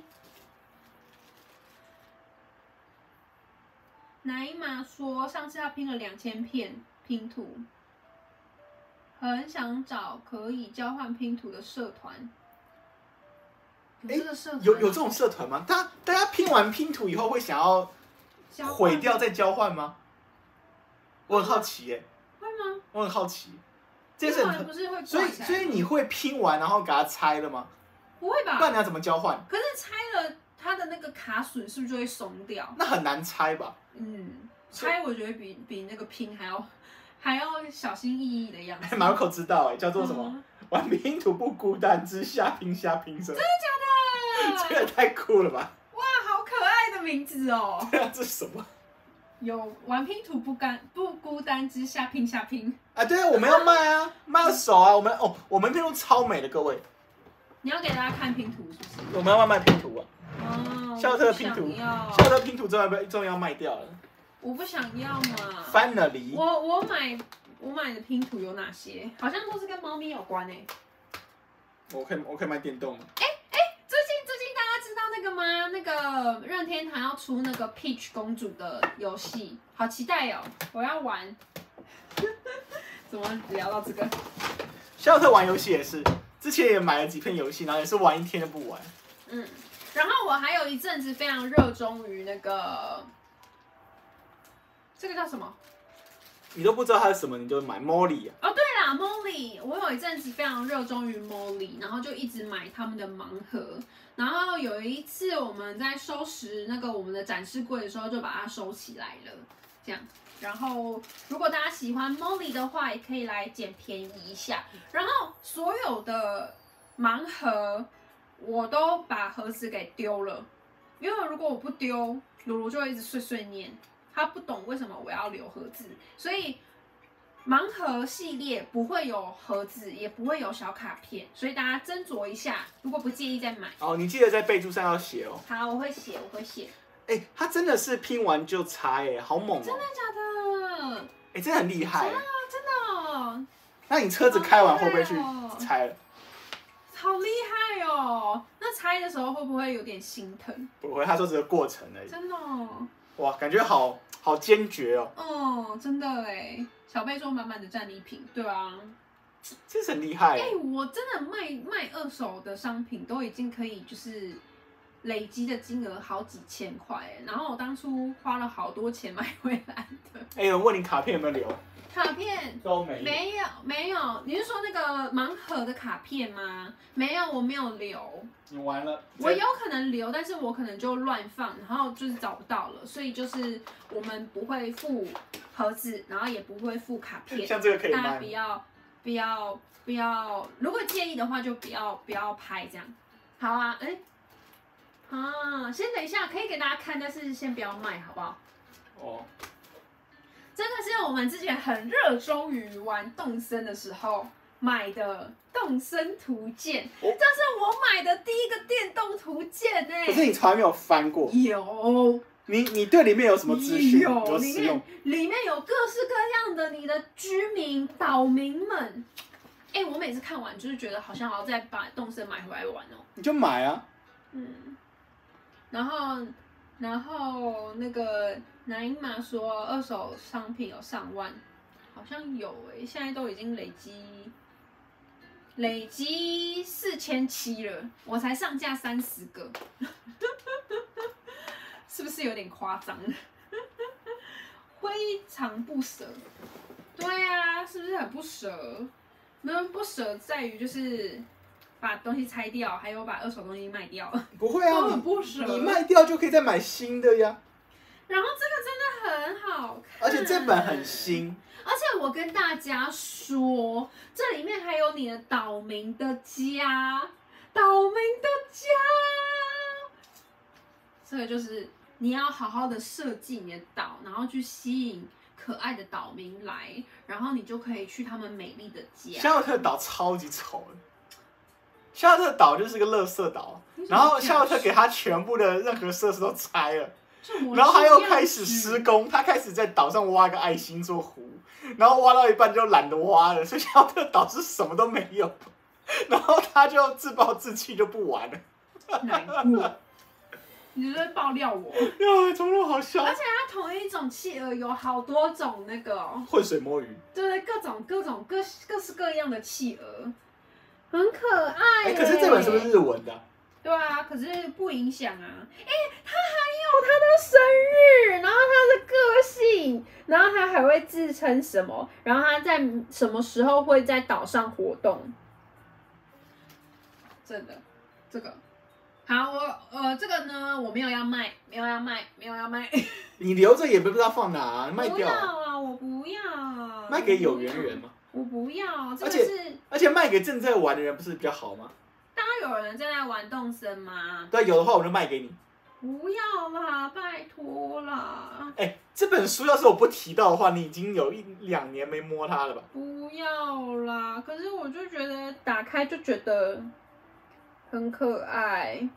Speaker 2: 奶妈说，上次她拼了两千片拼图，很想找可以交换拼图的社团。有这个社团、啊？
Speaker 1: 有有这种社团吗？大大家拼完拼图以后会想要毁掉再交换吗？我很好奇耶、
Speaker 2: 欸。会吗？
Speaker 1: 我很好奇。这是
Speaker 2: 不是会
Speaker 1: 所以所以你会拼完然后给它拆了吗？
Speaker 2: 不会吧？
Speaker 1: 不然你要怎么交换？
Speaker 2: 可是拆了它的那个卡榫是不是就会松掉？
Speaker 1: 那很难拆吧？
Speaker 2: 嗯，拆我觉得比比那个拼还要还要小心翼翼的样子。
Speaker 1: 马可知道哎，叫做什么？嗯、玩拼图不孤单之下拼下拼生。
Speaker 2: 真的假
Speaker 1: 的？这个太酷了吧！
Speaker 2: 哇，好可爱的名字哦！
Speaker 1: 对啊，这是什么？
Speaker 2: 有玩拼图不甘不孤单之下拼下拼
Speaker 1: 啊！对啊，我们要卖啊，卖到手啊！我们哦，我们拼图超美的，各位。
Speaker 2: 你要给大家看拼图是不是？
Speaker 1: 我们要卖拼图啊！
Speaker 2: 哦，
Speaker 1: 肖特拼图，肖特拼图终于终于要卖掉了。
Speaker 2: 我不想要嘛。
Speaker 1: Finally，
Speaker 2: 我我买我买的拼图有哪些？好像都是跟猫咪有关诶、欸。
Speaker 1: 我可以我可以卖电动。
Speaker 2: 哎哎、欸，最近最近大家知道那个吗？那个任天堂要出那个 Peach 公主的游戏，好期待哦！我要玩。怎么聊到这个？
Speaker 1: 肖特玩游戏也是，之前也买了几片游戏，然后也是玩一天就不玩。
Speaker 2: 嗯，然后我还有一阵子非常热衷于那个，这个叫什么？
Speaker 1: 你都不知道它是什么，你就买 Molly 啊？
Speaker 2: 哦，对啦 ，Molly， 我有一阵子非常热衷于 Molly， 然后就一直买他们的盲盒。然后有一次我们在收拾那个我们的展示柜的时候，就把它收起来了，这样。然后如果大家喜欢 Molly 的话，也可以来捡便宜一下。然后所有的盲盒我都把盒子给丢了，因为如果我不丢，鲁鲁就会一直碎碎念。他不懂为什么我要留盒子，所以盲盒系列不会有盒子，也不会有小卡片，所以大家斟酌一下，如果不介意再买。
Speaker 1: 哦，你记得在备注上要写哦。
Speaker 2: 好，我会写，我会写。
Speaker 1: 哎、欸，他真的是拼完就拆，哎，好猛哦！
Speaker 2: 真的假的？
Speaker 1: 哎、欸，真的很厉害。
Speaker 2: 真的真的哦。
Speaker 1: 那你车子开完会不会去拆了？
Speaker 2: 好厉害哦！那拆的时候会不会有点心疼？
Speaker 1: 不会，他说只是过程而已。
Speaker 2: 真的哦。
Speaker 1: 哇，感觉好好坚决哦。
Speaker 2: 哦，真的哎，小贝说满满的战利品，对啊，
Speaker 1: 真是很厉害。
Speaker 2: 哎、欸，我真的卖卖二手的商品都已经可以就是累积的金额好几千块哎，然后我当初花了好多钱买回来的。
Speaker 1: 哎、欸，有人问你卡片有没有留？
Speaker 2: 卡片
Speaker 1: 都没有，
Speaker 2: 没有没有，你是说那个盲盒的卡片吗？没有，我没有留。
Speaker 1: 你完了。
Speaker 2: 我有可能留，但是我可能就乱放，然后就是找不到了，所以就是我们不会附盒子，然后也不会附卡片。
Speaker 1: 像这个可以卖。
Speaker 2: 大家不要不要不要，如果介意的话就不要不要拍这样。好啊，哎、欸，啊，先等一下，可以给大家看，但是先不要卖，好不好？
Speaker 1: 哦。
Speaker 2: 这个是我们之前很热衷于玩动森的时候买的动森图鉴，这是我买的第一个电动图鉴哎、欸。
Speaker 1: 可是你从来没有翻过。
Speaker 2: 有。
Speaker 1: 你你对里面有什么资讯？
Speaker 2: 有，
Speaker 1: 有
Speaker 2: 里面里面有各式各样的你的居民岛民们。哎、欸，我每次看完就是觉得好像还要再把动森买回来玩哦。
Speaker 1: 你就买啊。
Speaker 2: 嗯。然后然后那个。南英玛说二手商品有上万，好像有哎、欸，现在都已经累积累积四千七了，我才上架三十个，是不是有点夸张？非常不舍，对啊，是不是很不舍？没有不舍在于就是把东西拆掉，还有把二手东西卖掉。
Speaker 1: 不会啊，
Speaker 2: 都很不舍。
Speaker 1: 你卖掉就可以再买新的呀。
Speaker 2: 然后这个真的很好看，
Speaker 1: 而且这本很新。
Speaker 2: 而且我跟大家说，这里面还有你的岛民的家，岛民的家。这个就是你要好好的设计你的岛，然后去吸引可爱的岛民来，然后你就可以去他们美丽的家。
Speaker 1: 夏洛特岛超级丑的， 夏洛特岛就是个垃圾岛，然后夏洛特给他全部的任何设施都拆了，然后他又开始施工，他开始在岛上挖个爱心做湖，然后挖到一半就懒得挖了，所以夏洛特岛是什么都没有，然后他就自暴自弃就不玩了。
Speaker 2: 难过。你是在爆料我？
Speaker 1: 呀，怎么那么好笑？
Speaker 2: 而且它同一种企鹅有好多种那个、哦、
Speaker 1: 浑水摸鱼，
Speaker 2: 对，各种各种各各式各样的企鹅，很可爱。哎、
Speaker 1: 欸，可是这本是不是日文的、啊？
Speaker 2: 对啊，可是不影响啊。哎、欸，它还有它的生日，然后它的个性，然后它还会自称什么，然后它在什么时候会在岛上活动。真的，这个。好，我呃这个呢，我没有要卖，没有要卖，没有要卖。
Speaker 1: 你留着也不知道放哪、啊，卖掉、啊。
Speaker 2: 不要啊，我不要。
Speaker 1: 卖给有缘人嘛。
Speaker 2: 我不要，这个
Speaker 1: 是。
Speaker 2: 是
Speaker 1: 而且卖给正在玩的人不是比较好吗？
Speaker 2: 当然有人正在玩动森吗？
Speaker 1: 对，有的话我就卖给你。
Speaker 2: 不要啦，拜托啦。
Speaker 1: 哎、欸，这本书要是我不提到的话，你已经有一两年没摸它了吧？
Speaker 2: 不要啦，可是我就觉得打开就觉得。很可爱，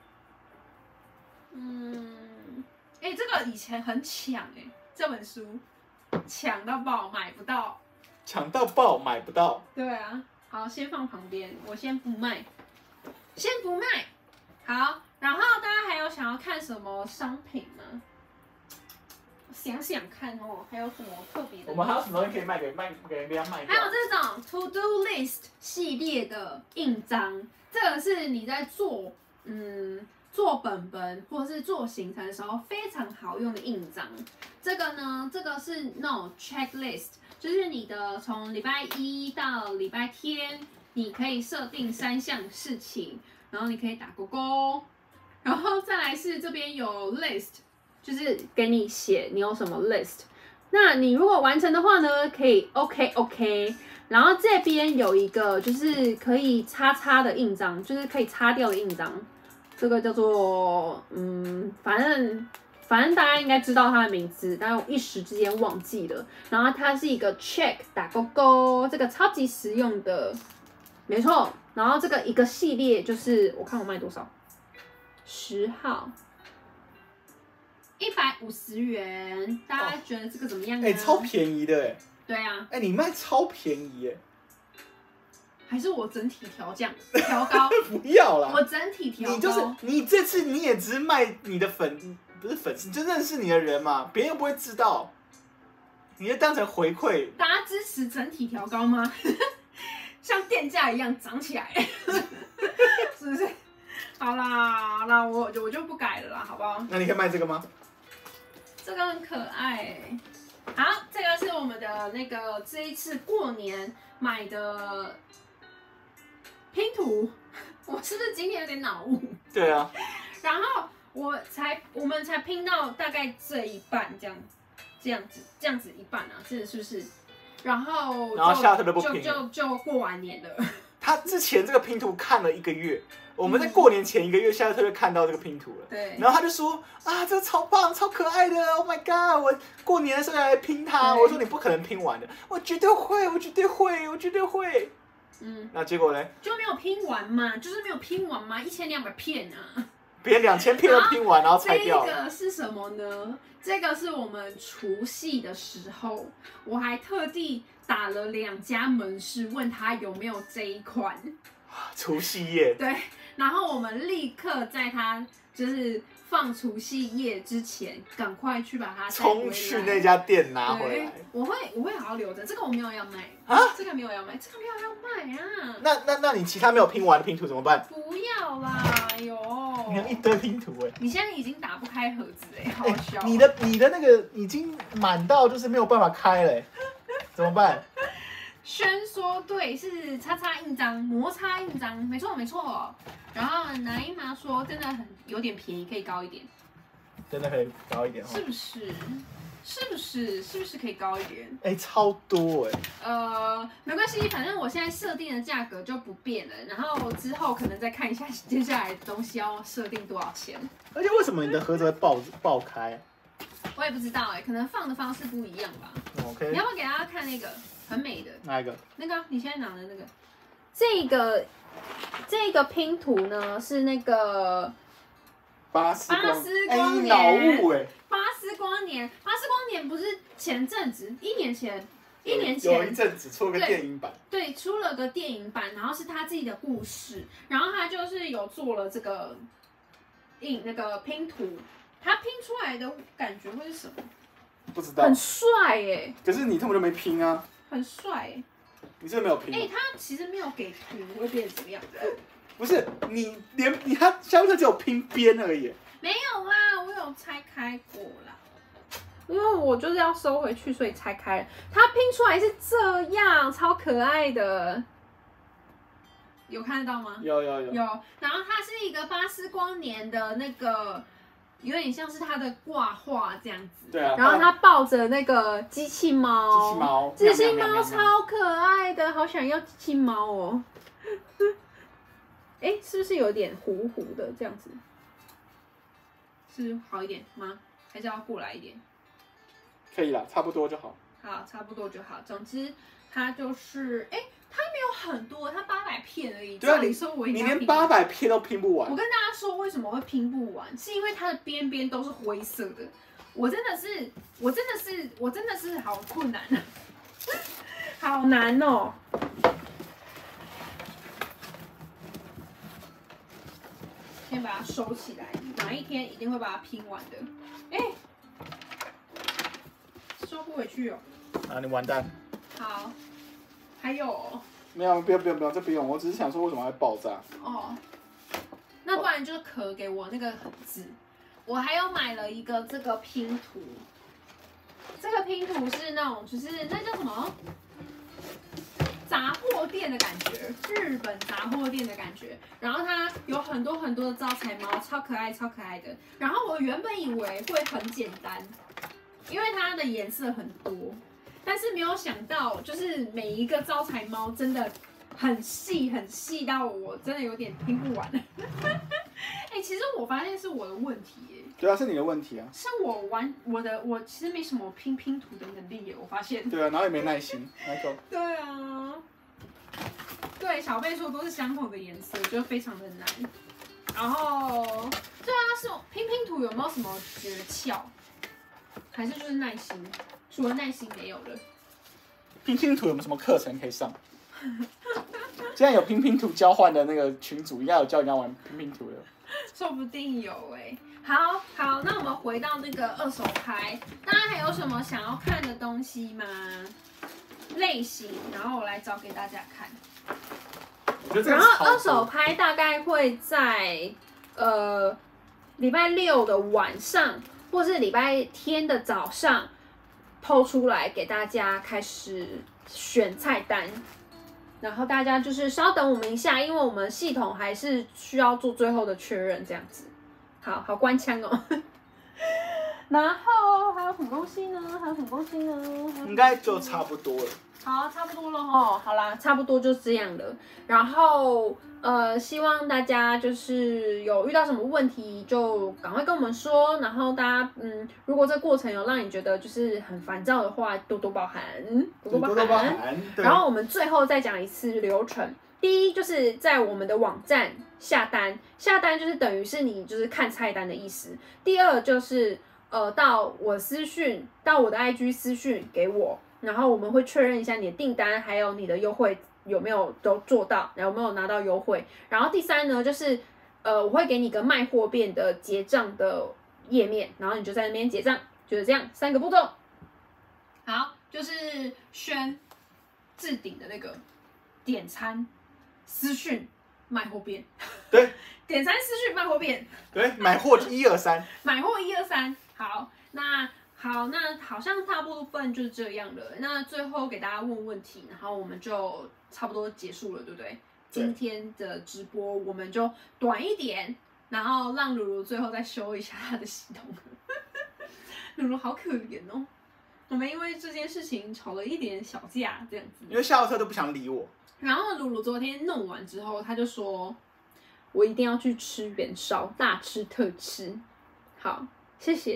Speaker 2: 嗯，哎、欸，这个以前很抢哎、欸，这本书抢到爆，买不到，
Speaker 1: 抢到爆，买不到。
Speaker 2: 对啊，好，先放旁边，我先不卖，先不卖。好，然后大家还有想要看什么商品吗？想想看哦，还有什么特别的？
Speaker 1: 我们还有什么东西可以卖给卖给人家卖？
Speaker 2: 还有这种 To Do List 系列的印章。这个是你在做嗯做本本或是做行程的时候非常好用的印章。这个呢，这个是 No Checklist， 就是你的从礼拜一到礼拜天，你可以设定三项事情，然后你可以打勾勾。然后再来是这边有 list， 就是给你写你有什么 list。那你如果完成的话呢，可以 OK OK。然后这边有一个就是可以擦擦的印章，就是可以擦掉的印章，这个叫做嗯，反正反正大家应该知道它的名字，但我一时之间忘记了。然后它是一个 check 打勾勾，这个超级实用的，没错。然后这个一个系列就是我看我卖多少，十号，一百五十元，大家觉得这个怎么样呢？
Speaker 1: 哎、欸，超便宜的哎。
Speaker 2: 对啊，
Speaker 1: 哎、欸，你卖超便宜耶！
Speaker 2: 还是我整体调降调高？
Speaker 1: 不要啦，
Speaker 2: 我整体调高。
Speaker 1: 你就是你这次你也只是卖你的粉，不是粉丝，就认识你的人嘛，别人又不会知道，你就当成回馈。
Speaker 2: 大家支持整体调高吗？像电价一样涨起来，是不是？好啦，好啦，我我就不改了啦，好不好？
Speaker 1: 那你可以卖这个吗？
Speaker 2: 这个很可爱、欸。好，这个是我们的那个这一次过年买的拼图，我是不是今天有点脑雾？
Speaker 1: 对啊。
Speaker 2: 然后我才我们才拼到大概这一半这样，这样子这样子一半啊，这是不是？然后
Speaker 1: 然后下次都不拼，
Speaker 2: 就就就过完年了。
Speaker 1: 他之前这个拼图看了一个月。我们在过年前一个月，夏洛特就看到这个拼图了。
Speaker 2: 对。
Speaker 1: 然后他就说：“啊，这个超棒，超可爱的 ！Oh my god！ 我过年的时候要来拼它。”我说：“你不可能拼完的。”我绝对会，我绝对会，我绝对会。嗯。那结果呢？
Speaker 2: 就没有拼完嘛，就是没有拼完嘛，一千两百片啊。
Speaker 1: 别人两千片都拼完，然后拆掉了。
Speaker 2: 这个是什么呢？这个是我们除夕的时候，我还特地打了两家门市，问他有没有这一款。
Speaker 1: 除夕夜。
Speaker 2: 对。然后我们立刻在它就是放除夕夜之前，赶快去把它
Speaker 1: 冲去那家店拿回来。
Speaker 2: 我会我会好好留着，这个我没有要卖啊，这个没有要卖，这个没有要卖啊。
Speaker 1: 那那那你其他没有拼完的拼图怎么办？
Speaker 2: 不要啦，哟。
Speaker 1: 你有一堆拼图哎。
Speaker 2: 你现在已经打不开盒子哎，好笑、欸。
Speaker 1: 你的你的那个已经满到就是没有办法开了，怎么办？
Speaker 2: 宣说对，是叉叉印章，摩擦印章，没错没错。然后南姨妈说真的很有点便宜，可以高一点。
Speaker 1: 真的可以高一点，
Speaker 2: 是不是？是不是？是不是可以高一点？
Speaker 1: 哎、欸，超多哎、
Speaker 2: 欸。呃，没关系，反正我现在设定的价格就不变了。然后之后可能再看一下接下来的东西要设定多少钱。
Speaker 1: 而且为什么你的盒子会爆爆开？
Speaker 2: 我也不知道哎、欸，可能放的方式不一样吧。
Speaker 1: OK。
Speaker 2: 你要不要给大家看那个很美的？
Speaker 1: 哪一个？
Speaker 2: 那个你现在拿的那个，这个这个拼图呢是那个
Speaker 1: 巴斯光
Speaker 2: 巴斯光年，
Speaker 1: 哎，脑雾哎，
Speaker 2: 巴斯光年，巴斯光年不是前阵子一年前，一年
Speaker 1: 有
Speaker 2: 前
Speaker 1: 一阵子出了个电影版，
Speaker 2: 对，出了个电影版，然后是他自己的故事，然后他就是有做了这个印那个拼图，他拼出来的感觉会是什么？
Speaker 1: 不知道，
Speaker 2: 很帅耶，
Speaker 1: 可是你根本就没拼啊，
Speaker 2: 很帅耶。
Speaker 1: 你是不是没有拼？
Speaker 2: 哎、欸，他其实没有给图，会变成怎么样？
Speaker 1: 不是，你连你他相对只有拼边而已。
Speaker 2: 没有啦，我有拆开过啦。因为我就是要收回去，所以拆开了。它拼出来是这样，超可爱的。有看得到吗？
Speaker 1: 有有有。
Speaker 2: 有，然后它是一个巴斯光年的那个。有点像是他的挂画这样子，
Speaker 1: 对啊。
Speaker 2: 然后他抱着那个机器猫，
Speaker 1: 机器猫，
Speaker 2: 机器猫超可爱的，好想要机器猫哦。哎，是不是有点糊糊的这样子？是好一点吗？还是要过来一点？
Speaker 1: 可以啦，差不多就好。
Speaker 2: 好，差不多就好。总之，它就是哎。它没有很多，它八百片而已。
Speaker 1: 对啊，
Speaker 2: 你说我
Speaker 1: 你连八百片都拼不完。
Speaker 2: 我跟大家说，为什么会拼不完？是因为它的边边都是灰色的。我真的是，我真的是，我真的是好困难啊，好难哦。先把它收起来，哪一天一定会把它拼完的。哎、欸，收不回去哦。
Speaker 1: 啊，你完蛋。
Speaker 2: 好。还有、哦、
Speaker 1: 没有，不用不用不用，这不用。我只是想说，为什么会爆炸？
Speaker 2: 哦，那不然就壳给我那个纸。我还有买了一个这个拼图，这个拼图是那种，就是那叫什么杂货店的感觉，日本杂货店的感觉。然后它有很多很多的招财猫，超可爱超可爱的。然后我原本以为会很简单，因为它的颜色很多。但是没有想到，就是每一个招财猫真的很细，很细到我真的有点拼不完。哎、欸，其实我发现是我的问题耶。
Speaker 1: 对啊，是你的问题啊。
Speaker 2: 是我玩我的，我其实没什么拼拼图的能力耶，我发现。
Speaker 1: 对啊，然后也没耐心，来走。
Speaker 2: 对啊。对，小贝说都是相同的颜色，就非常的难。然后，对啊，是拼拼图有没有什么诀窍？还是就是耐心？除了耐心没有了。
Speaker 1: 拼拼图有没有什么课程可以上？现在有拼拼图交换的那个群组，应该有教人家玩拼拼图的。
Speaker 2: 说不定有哎、欸。好好，那我们回到那个二手拍，大家还有什么想要看的东西吗？类型，然后我来找给大家看。然后二手拍大概会在呃礼拜六的晚上，或是礼拜天的早上po出来给大家开始选菜单。然后大家就是稍等我们一下，因为我们系统还是需要做最后的确认，这样子。好好官腔哦。然后还有什么东西呢？还有什么东西呢？
Speaker 1: 应该就差不多了。
Speaker 2: 好，差不多了齁。好啦，差不多就这样了。然后呃，希望大家就是有遇到什么问题就赶快跟我们说。然后大家嗯，如果这过程有让你觉得就是很烦躁的话，多多包涵，多多包涵。
Speaker 1: 多多包涵。
Speaker 2: 然后我们最后再讲一次流程。第一就是在我们的网站下单，下单就是等于是你就是看菜单的意思。第二就是呃到我私讯，到我的 I G 私讯给我。然后我们会确认一下你的订单，还有你的优惠有没有都做到，有没有拿到优惠。然后第三呢，就是呃，我会给你一个卖货变的结账的页面，然后你就在那边结账，就是这样三个步骤。好，就是宣置顶的那个点餐、私讯、卖货变。
Speaker 1: 对，
Speaker 2: 点餐、私讯、卖货变。
Speaker 1: 对，买货一二三。
Speaker 2: 买货一二三。好，那。好，那好像大部分就是这样了。那最后给大家问问题，然后我们就差不多结束了，对不对？今天的直播我们就短一点，然后让鲁鲁最后再修一下他的系统。鲁鲁好可怜哦，我们因为这件事情吵了一点小架，这样子。
Speaker 1: 因为下午车都不想理我。
Speaker 2: 然后鲁鲁昨天弄完之后，他就说：“我一定要去吃元烧，大吃特吃。”好，谢谢你。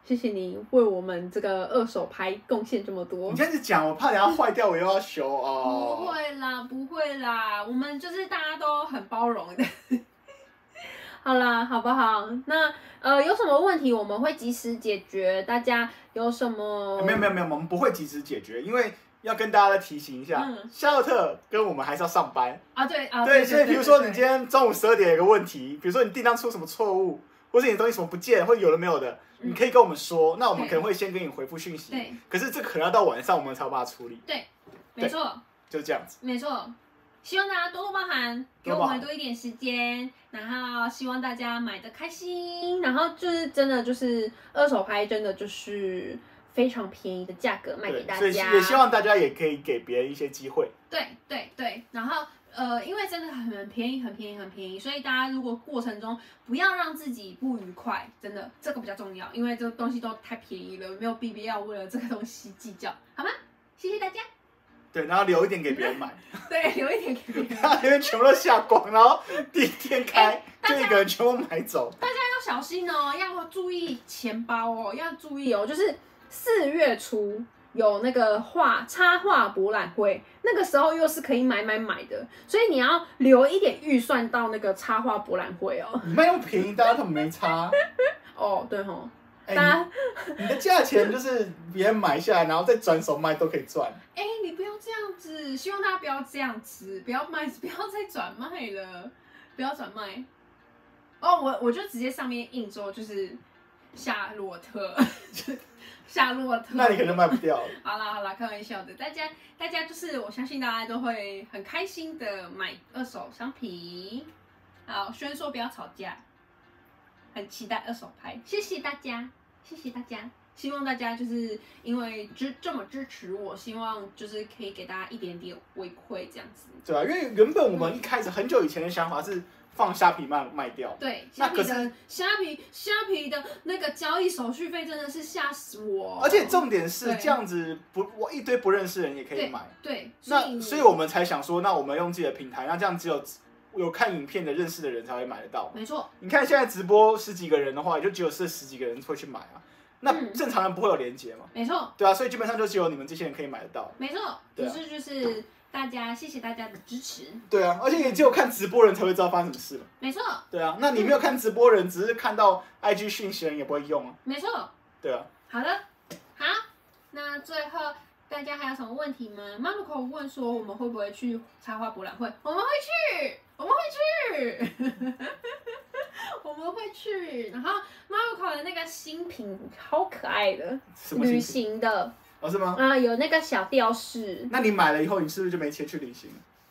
Speaker 2: 谢谢你为我们这个二手拍贡献这么多。
Speaker 1: 你这样子讲，我怕等下坏掉，我又要修哦。
Speaker 2: 不会啦，不会啦，我们就是大家都很包容的。好啦，好不好？那呃，有什么问题我们会及时解决。大家有什么？
Speaker 1: 没有没有没有，我们不会及时解决，因为要跟大家提醒一下，
Speaker 2: 嗯、
Speaker 1: 夏洛特跟我们还是要上班
Speaker 2: 啊。对啊。
Speaker 1: 对，所以比如说你今天中午十二点有个问题，比如说你订单出什么错误，或者你的东西什么不见，或者有了没有的，嗯、你可以跟我们说，那我们可能会先给你回复讯息。
Speaker 2: 对。
Speaker 1: 可是这可能要到晚上我们才有办法处理。
Speaker 2: 对，没错。
Speaker 1: 就是这样子。
Speaker 2: 没错。希望大家多多包涵，给我们多一点时间，然后希望大家买的开心，然后就是真的就是二手拍，真的就是非常便宜的价格卖给大家，
Speaker 1: 所以也希望大家也可以给别人一些机会。
Speaker 2: 对对对，然后呃，因为真的很便宜，很便宜，很便宜，所以大家如果过程中不要让自己不愉快，真的这个比较重要，因为这个东西都太便宜了，没有必要为了这个东西计较，好吗？谢谢大家。
Speaker 1: 对，然后留一点给别人买。
Speaker 2: 对，留一点给别人。
Speaker 1: 他那边全部都下光，然后第一天开、欸、就一个人全部买走。
Speaker 2: 大家要小心哦，要注意钱包哦，要注意哦。就是四月初有那个画插画博览会，那个时候又是可以买买买的，所以你要留一点预算到那个插画博览会哦。
Speaker 1: 你卖那么便宜，大家他们没差。
Speaker 2: 哦，对吼。
Speaker 1: 欸、你, 你的价钱就是别人买下来，然后再转手卖都可以赚。
Speaker 2: 哎、欸，你不要这样子，希望大家不要这样子，不要卖，不要再转卖了，不要转卖。哦，我我就直接上面印说就是夏洛特，夏洛特。
Speaker 1: 那你可能卖不掉了。
Speaker 2: 好啦好啦，开玩笑的，大家大家就是我相信大家都会很开心的买二手商品。好，轩说不要吵架。很期待二手拍，谢谢大家，谢谢大家，希望大家就是因为支这么支持我，希望就是可以给大家一点点回馈这样子。
Speaker 1: 对啊，因为原本我们一开始很久以前的想法是放虾皮卖卖掉，
Speaker 2: 对，虾皮的虾皮虾皮的那个交易手续费真的是吓死我，
Speaker 1: 而且重点是这样子不，我一堆不认识的人也可以买，
Speaker 2: 对，对
Speaker 1: 那所以我们才想说，那我们用自己的平台，那这样只有。有看影片的认识的人才会买得到，
Speaker 2: 没错。
Speaker 1: 你看现在直播十几个人的话，也就只有这十几个人会去买啊。那正常人不会有连结嘛？
Speaker 2: 没错。
Speaker 1: 对啊，所以基本上就只有你们这些人可以买得到。
Speaker 2: 没错。可是就是大家，谢谢大家的支持。
Speaker 1: 对啊，而且也只有看直播人才会知道发生什么事嘛。
Speaker 2: 没错。
Speaker 1: 对啊，那你没有看直播人，只是看到 I G 讯息人也不会用啊。
Speaker 2: 没错。
Speaker 1: 对啊。
Speaker 2: 好的，好，那最后。大家还有什么问题吗？马路口问说我们会不会去插画博览会？我们会去，我们会去，我们会去。然后马路口的那个新品好可爱的，旅行的
Speaker 1: 哦，是吗？
Speaker 2: 啊，有那个小吊饰。
Speaker 1: 那你买了以后，你是不是就没钱去旅行？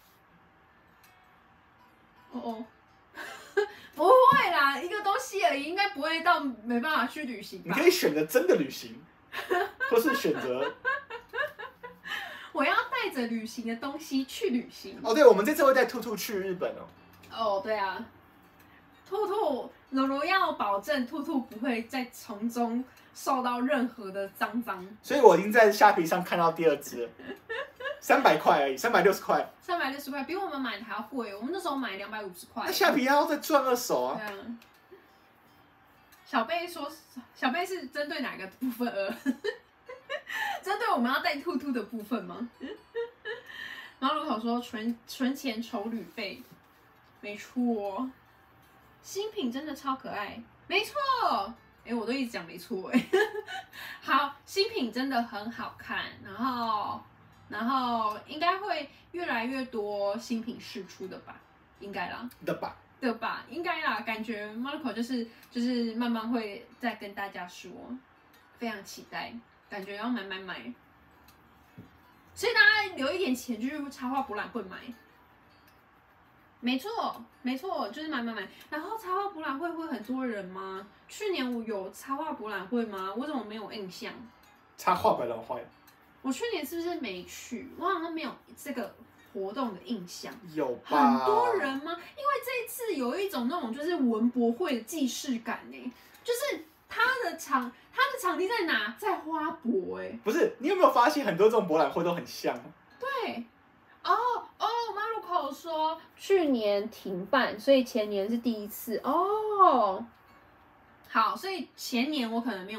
Speaker 2: 哦哦，不会啦，一个东西而已，应该不会到没办法去旅行吧？
Speaker 1: 你可以选择真的旅行，或是选择。
Speaker 2: 我要带着旅行的东西去旅行。
Speaker 1: 哦，对，我们这次会带兔兔去日本哦。
Speaker 2: 哦，对啊，兔兔，柔柔要保证兔兔不会再从中受到任何的脏脏。
Speaker 1: 所以我已经在虾皮上看到第二只了，三百块而已，三百六十块。
Speaker 2: 三百六十块比我们买的还要贵，我们那时候买两百五十块。
Speaker 1: 那虾皮还要再赚二手啊。
Speaker 2: 对啊。小贝说，小贝是针对哪个部分而？针对我们要带兔兔的部分吗？然后路口说存存钱筹旅费，没错，新品真的超可爱，没错，哎、欸，我都一直讲没错哎。好，新品真的很好看，然后然后应该会越来越多新品释出的吧，应该啦。
Speaker 1: 的吧。
Speaker 2: 的吧，应该啦，感觉 Marco 就是就是慢慢会再跟大家说，非常期待。感觉要买买买，所以大家留一点钱去插画博览会买。没错，没错，就是买买买。然后插画博览会会很多人吗？去年我有插画博览会吗？我怎么没有印象？
Speaker 1: 插画博览会，
Speaker 2: 我去年是不是没去？我好像没有这个活动的印象。
Speaker 1: 有吧？
Speaker 2: 很多人吗？因为这一次有一种那种就是文博会的既视感呢，就是它的场。它的场地在哪？在花博哎、欸。
Speaker 1: 不是，你有没有发现很多这种博览会都很像？
Speaker 2: 对，哦哦，马路口说去年停办，所以前年是第一次哦。好，所以前年我可能没有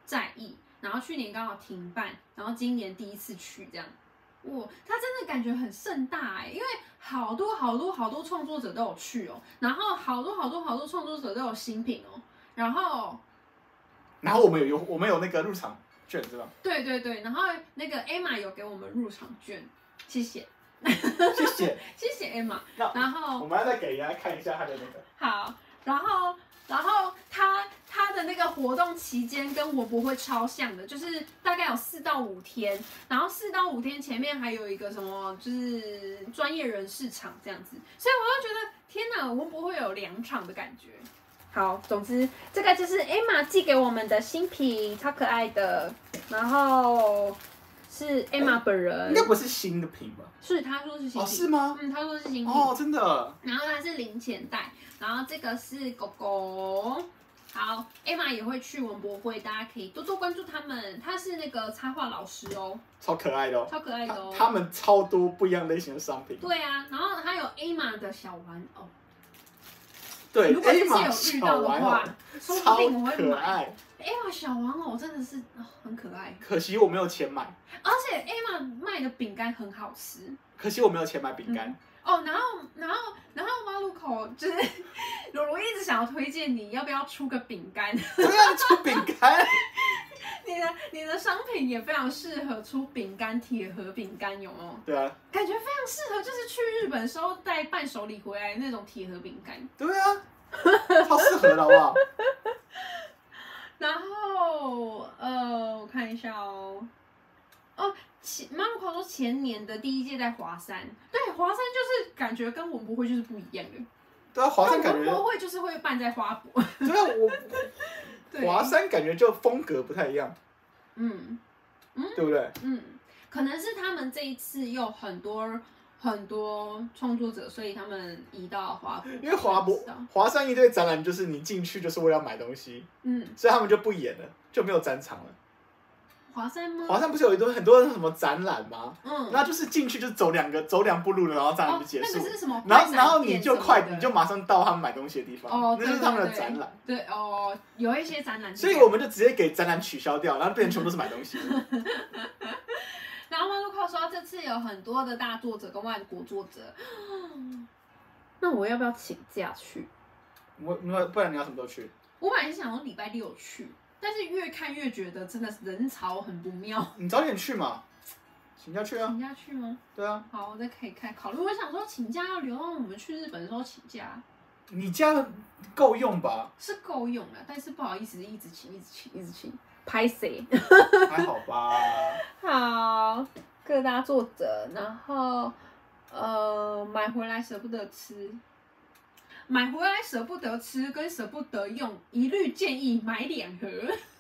Speaker 2: 在意，然后去年刚好停办，然后今年第一次去这样。哇，他真的感觉很盛大哎，因为好多好多好多创作者都有去哦，然后好多好多好多创作者都有新品哦，然后，
Speaker 1: 然后我们有有我们有那个入场券是吧？
Speaker 2: 对对对，然后那个 Emma 有给我们入场券，谢谢，
Speaker 1: 谢谢
Speaker 2: 谢谢 Emma，
Speaker 1: 那
Speaker 2: 然后
Speaker 1: 我们要再给大家看一下他的那个。
Speaker 2: 好，然后然后他他的那个活动期间跟文博会超像的，就是大概有四到五天，然后四到五天前面还有一个什么就是专业人士场这样子，所以我就觉得天哪，文博会有两场的感觉。好，总之这个就是 Emma 寄给我们的新品，超可爱的，然后是 Emma 本人，
Speaker 1: 应该不是新的品吧？
Speaker 2: 是他说是新品，
Speaker 1: 哦，是吗？
Speaker 2: 嗯，他说是新品，
Speaker 1: 哦，真的。
Speaker 2: 然后它是零钱袋，然后这个是狗狗。好 ，Emma 也会去文博会，大家可以多多关注他们。他是那个插画老师哦，
Speaker 1: 超可爱的哦，
Speaker 2: 超可爱的哦。
Speaker 1: 他, 他们超多不一样类型的商品。
Speaker 2: 对啊，然后还有 Emma 的小玩偶。
Speaker 1: 对，
Speaker 2: 如果就是
Speaker 1: Emma
Speaker 2: 有遇到的话，说不定我会买。Emma 小玩偶真的是、哦、很可爱，
Speaker 1: 可惜我没有钱买。
Speaker 2: 而且 Emma 卖的饼干很好吃，
Speaker 1: 可惜我没有钱买饼干。
Speaker 2: 嗯哦，然后，然后，然后马路口就是罗罗一直想要推荐你，要不要出个饼干？
Speaker 1: 怎么样出饼干？
Speaker 2: 你的你的商品也非常适合出饼干，铁盒饼干有没有？
Speaker 1: 对啊，
Speaker 2: 感觉非常适合，就是去日本时候带伴手礼回来那种铁盒饼干。
Speaker 1: 对啊，超适合的好不好？
Speaker 2: 然后呃，我看一下哦，哦。马路口说前年的第一届在华山，对，华山就是感觉跟文博会就是不一样的。
Speaker 1: 对啊，华山感觉
Speaker 2: 文博会就是会办在花博。
Speaker 1: 对啊，我华山感觉就风格不太一样。
Speaker 2: 嗯嗯，
Speaker 1: 对不对？
Speaker 2: 嗯，可能是他们这一次有很多很多创作者，所以他们移到华博。
Speaker 1: 因为华博华山一堆展览就是你进去就是为了买东西，嗯，所以他们就不演了，就没有展场了。
Speaker 2: 华山吗？
Speaker 1: 华山不是有一堆很多什么展览吗？
Speaker 2: 嗯，
Speaker 1: 那就是进去就走两个走两步路了，然后展览就结束。
Speaker 2: 哦、那个是什么？
Speaker 1: 然后然后你就快，你就马上到他们买东西的地方。哦，那是他们的展览。
Speaker 2: 对, 对, 对哦，有一些展览。
Speaker 1: 所以我们就直接给展览取消掉，然后变成全部都是买东西。
Speaker 2: 然后马路靠说这次有很多的大作者跟外国作者，那我要不要请假去？
Speaker 1: 我不然你要什么时候去？
Speaker 2: 我本来是想说礼拜六去。但是越看越觉得真的是人潮很不妙。
Speaker 1: 你早点去嘛，请假去啊。
Speaker 2: 请假去吗？
Speaker 1: 对啊。
Speaker 2: 好，我再可以看考虑。我想说请假要留到我们去日本的时候请假。
Speaker 1: 你家够用吧？
Speaker 2: 是够用的，但是不好意思，一直请，一直请，一直请，拍谁？
Speaker 1: 还好吧。
Speaker 2: 好，各大作者，然后呃买回来舍不得吃。买回来舍不得吃跟舍不得用，一律建议买两盒，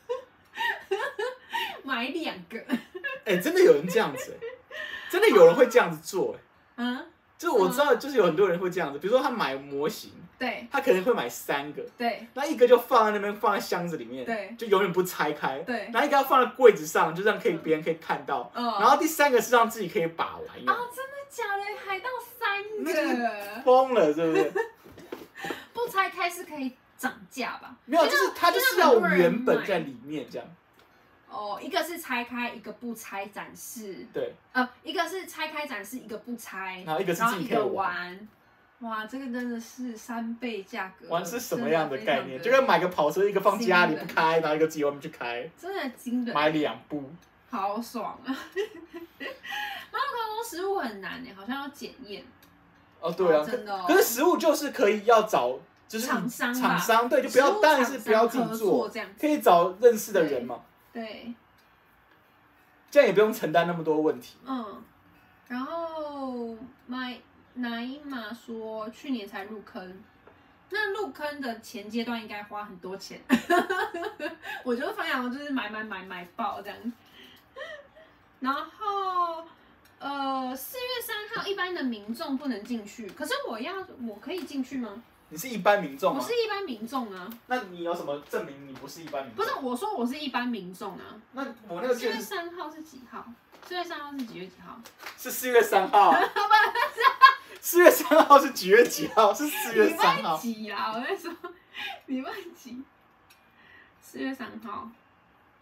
Speaker 2: 买两个。
Speaker 1: 哎、欸，真的有人这样子、欸，真的有人会这样子做、欸，嗯，就是我知道，就是有很多人会这样子，比如说他买模型，对，他可能会买三个，对，那一个就放在那边，放在箱子里面，对，就永远不拆开，对，然后一个要放在柜子上，就这样可以别人可以看到，嗯，然后第三个是让自己可以把玩。
Speaker 2: 哦，真的假的？海盗三个，
Speaker 1: 疯了，是不是？
Speaker 2: 不拆开是可以涨价吧？
Speaker 1: 没有，就是它就是要原本在里面这样。
Speaker 2: 哦，一个是拆开，一个不拆展示。
Speaker 1: 对。
Speaker 2: 呃，一个是拆开展示，一个不拆。
Speaker 1: 然后一个是自己可以玩。
Speaker 2: 哇，这个真的是三倍价格。
Speaker 1: 玩是什么样的概念？就跟买个跑车，一个放家里不开，然后一个自己外面去开。
Speaker 2: 真的惊人。
Speaker 1: 买两部。
Speaker 2: 好爽啊！马路高中食物很难呢，好像要检验。
Speaker 1: 哦，对啊，
Speaker 2: 真的、哦。
Speaker 1: 可是食物就是可以要找，就是
Speaker 2: 厂商，
Speaker 1: 厂商对，就不要，当然是不要自己做，可以找认识的人嘛。对。这样也不用承担那么多问题。嗯。
Speaker 2: 然后买奶马说去年才入坑，那入坑的前阶段应该花很多钱。我觉得分享就是买买买买爆这样。然后。呃，四月三号一般的民众不能进去，可是我要我可以进去吗？
Speaker 1: 你是一般民众吗？
Speaker 2: 我是一般民众啊。
Speaker 1: 那你有什么证明你不是一般民众？
Speaker 2: 不是，我说我是一般民众啊。
Speaker 1: 那我那个
Speaker 2: 四月三号是几号？四月三号是几月几号？
Speaker 1: 是四月三号。四月三号是几月几号？是四月三号。
Speaker 2: 礼拜几啊？我在说礼拜几？四月三号。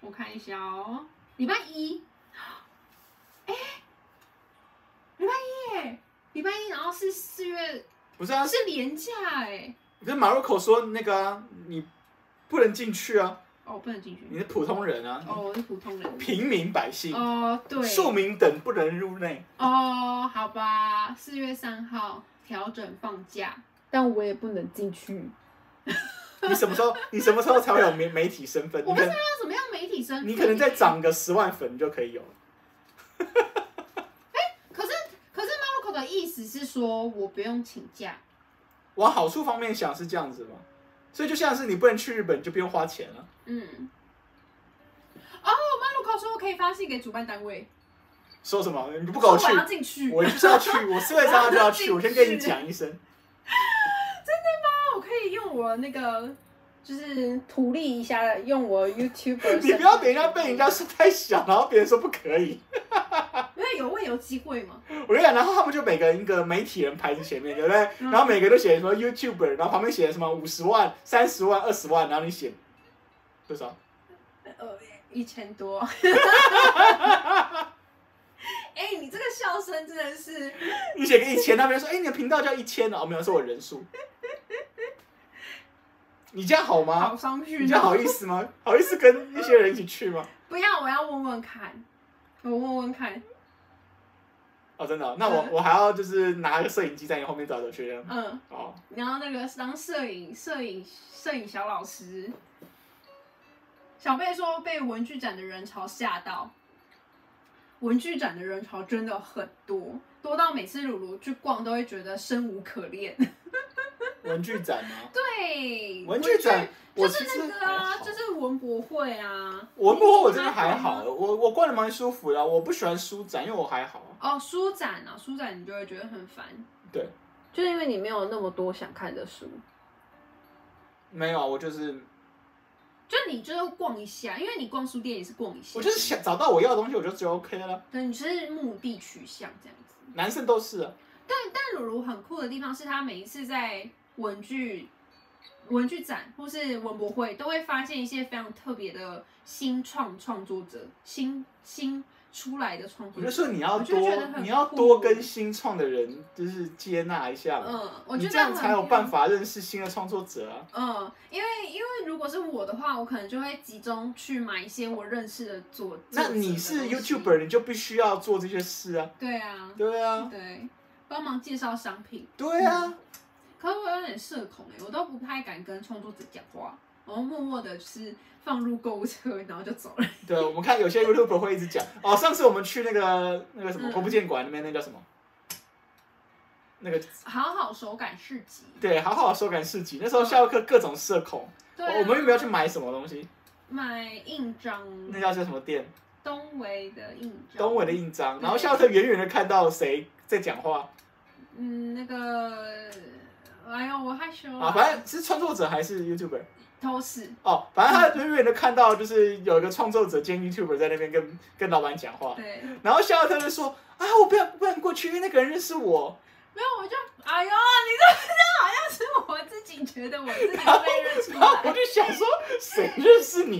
Speaker 2: 我看一下哦，礼拜一，哎，礼拜一耶，礼拜一，然后是四月，
Speaker 1: 不是啊，
Speaker 2: 是连假哎。
Speaker 1: 可是马入口说那个啊，你不能进去啊。
Speaker 2: 哦，不能进去。
Speaker 1: 你是普通人啊。
Speaker 2: 哦，我是普通人。
Speaker 3: 平民百姓。
Speaker 2: 哦，对。
Speaker 1: 庶民等不能入内。
Speaker 2: 哦，好吧，四月三号调整放假，但我也不能进去。
Speaker 1: 你什么时候？你什么时候才会有媒媒体身份？
Speaker 2: 我不知道要怎么样媒体身份。
Speaker 1: 你可能再涨个十万粉就可以有了。
Speaker 2: 哎、欸，可是可是 Maruko 的意思是说我不用请假。
Speaker 1: 往好处方面想是这样子吗？所以就像是你不能去日本就不用花钱了。
Speaker 2: 嗯。哦 ，Maruko 说我可以发信给主办单位。
Speaker 1: 说什么？你不给我去？
Speaker 2: 我要进去。
Speaker 1: 我就是要去，我四月三号就要去。我先跟你讲一声。
Speaker 2: 真的吗？我可以用我那个，就是图利一下，用我 YouTuber。
Speaker 1: 你不要等人家被人家说太小，然后别人说不可以。
Speaker 2: 因为有问有机会嘛。
Speaker 1: 我跟你讲，然后他们就每个人一个媒体人排在前面，对不对？嗯、然后每个都写什么 YouTuber， 然后旁边写什么五十万、三十万、二十万，然后你写多少？
Speaker 2: 呃，一千多。哎、欸，你这个笑声真的是……
Speaker 1: 你写个一千，那边说，哎、欸，你的频道叫一千哦，没有，是我人数。你这样好吗？
Speaker 2: 好伤心、哦。
Speaker 1: 你这样好意思吗？好意思跟一些人一起去吗？
Speaker 2: 不要，我要问问看，我问问看。
Speaker 1: 哦，真的、哦？那我、嗯、我还要就是拿个摄影机在你后面找走去。
Speaker 2: 嗯。
Speaker 1: 哦。
Speaker 2: 然后那个当摄影摄影摄影小老师，小贝说被文具展的人潮吓到。文具展的人潮真的很多，多到每次鲁鲁去逛都会觉得生无可恋。
Speaker 1: 文具展吗？
Speaker 2: 对，
Speaker 1: 文具展
Speaker 2: 就是那个啊，就是文博会啊。
Speaker 1: 文博会我真的还好，我我逛的蛮舒服的、啊，我不喜欢书展，因为我还好。
Speaker 2: 哦，书展啊，书展你就会觉得很烦。
Speaker 1: 对，
Speaker 2: 就是因为你没有那么多想看的书。
Speaker 1: 没有，我就是。
Speaker 2: 就你就是逛一下，因为你逛书店也是逛一下。
Speaker 1: 我就是想找到我要的东西，我就就 OK 了。
Speaker 2: 对，你是目的取向这样子。
Speaker 1: 男生都是啊。
Speaker 2: 对，但鲁鲁很酷的地方是他每一次在文具文具展或是文博会，都会发现一些非常特别的新创创作者，新新出来的创作者。
Speaker 1: 我就说你要多，你要多跟新创的人就是接纳一下嘛。
Speaker 2: 嗯，我觉得
Speaker 1: 你这样才有办法认识新的创作者啊。
Speaker 2: 嗯，因为因为如果是我的话，我可能就会集中去买一些我认识的作。
Speaker 1: 那你是 YouTuber， 你就必须要做这些事啊。
Speaker 2: 对啊。
Speaker 1: 对啊。
Speaker 2: 对，帮忙介绍商品。
Speaker 1: 对啊。嗯、
Speaker 2: 可是我有点社恐哎、欸，我都不太敢跟创作者讲话，然后默默的就是放入购物车，然后就走了。
Speaker 1: 对，我们看有些 YouTuber 会一直讲哦。上次我们去那个那个什么国父纪念馆那边，那叫什么？那个
Speaker 2: 好好手感市集。
Speaker 1: 对，好好手感市集。那时候下课各种社恐，
Speaker 2: 对、啊，
Speaker 1: 我们有没有去买什么东西？
Speaker 2: 买印章。那
Speaker 1: 叫叫什么店？
Speaker 2: 东维的印章。
Speaker 1: 东维的印章。然后下课远远的看到谁在讲话？
Speaker 2: 嗯，那个，哎呦，我害羞
Speaker 1: 啊。反正是创作者还是 YouTuber？
Speaker 2: 都是
Speaker 1: 哦，反正他远远的看到，就是有一个创作者兼 YouTuber 在那边跟跟老板讲话，
Speaker 2: 对。
Speaker 1: 然后夏特就说：“啊，我不要不能过去，因为那个人认识我。”
Speaker 2: 没有，我就哎呦，你这这好像是我自己觉得我自己被认出来。
Speaker 1: 然后我就想说，谁认识你？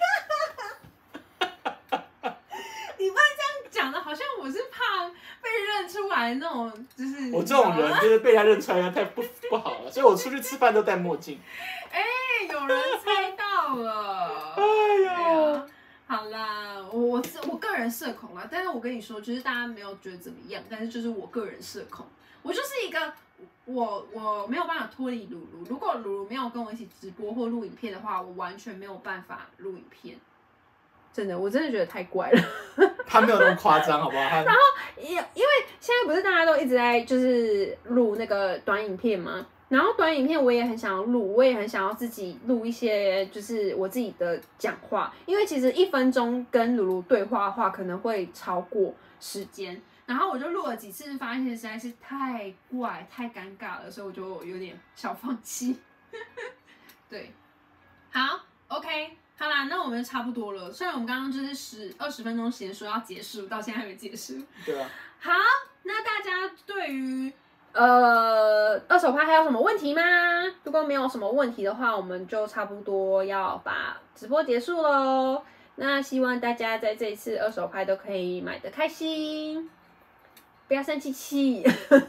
Speaker 2: 你不能这样讲的，好像我是怕被认出来那种，就是
Speaker 1: 我这种人就是被他认出来太不不好了，所以我出去吃饭都戴墨镜。
Speaker 2: 哎、欸，有人猜到了！
Speaker 1: 哎呀，
Speaker 2: 好啦，我我我个人社恐啦，但是我跟你说，就是大家没有觉得怎么样，但是就是我个人社恐，我就是一个我我没有办法脱离鲁鲁，如果鲁鲁没有跟我一起直播或录影片的话，我完全没有办法录影片。真的，我真的觉得太怪了。
Speaker 1: 他没有那么夸张，好不好？然
Speaker 2: 后因因为现在不是大家都一直在就是录那个短影片吗？然后短影片我也很想要录，我也很想要自己录一些就是我自己的讲话，因为其实一分钟跟鲁鲁对话的话可能会超过时间。然后我就录了几次，发现实在是太怪、太尴尬了，所以我就有点小放弃。对，好 ，OK。好啦，那我们差不多了。虽然我们刚刚就是十二十分钟前说要结束，到现在还没结束。
Speaker 1: 对啊。
Speaker 2: 好，那大家对于呃二手拍还有什么问题吗？如果没有什么问题的话，我们就差不多要把直播结束喽。 那希望大家在这一次二手拍都可以买得开心，不要生气气。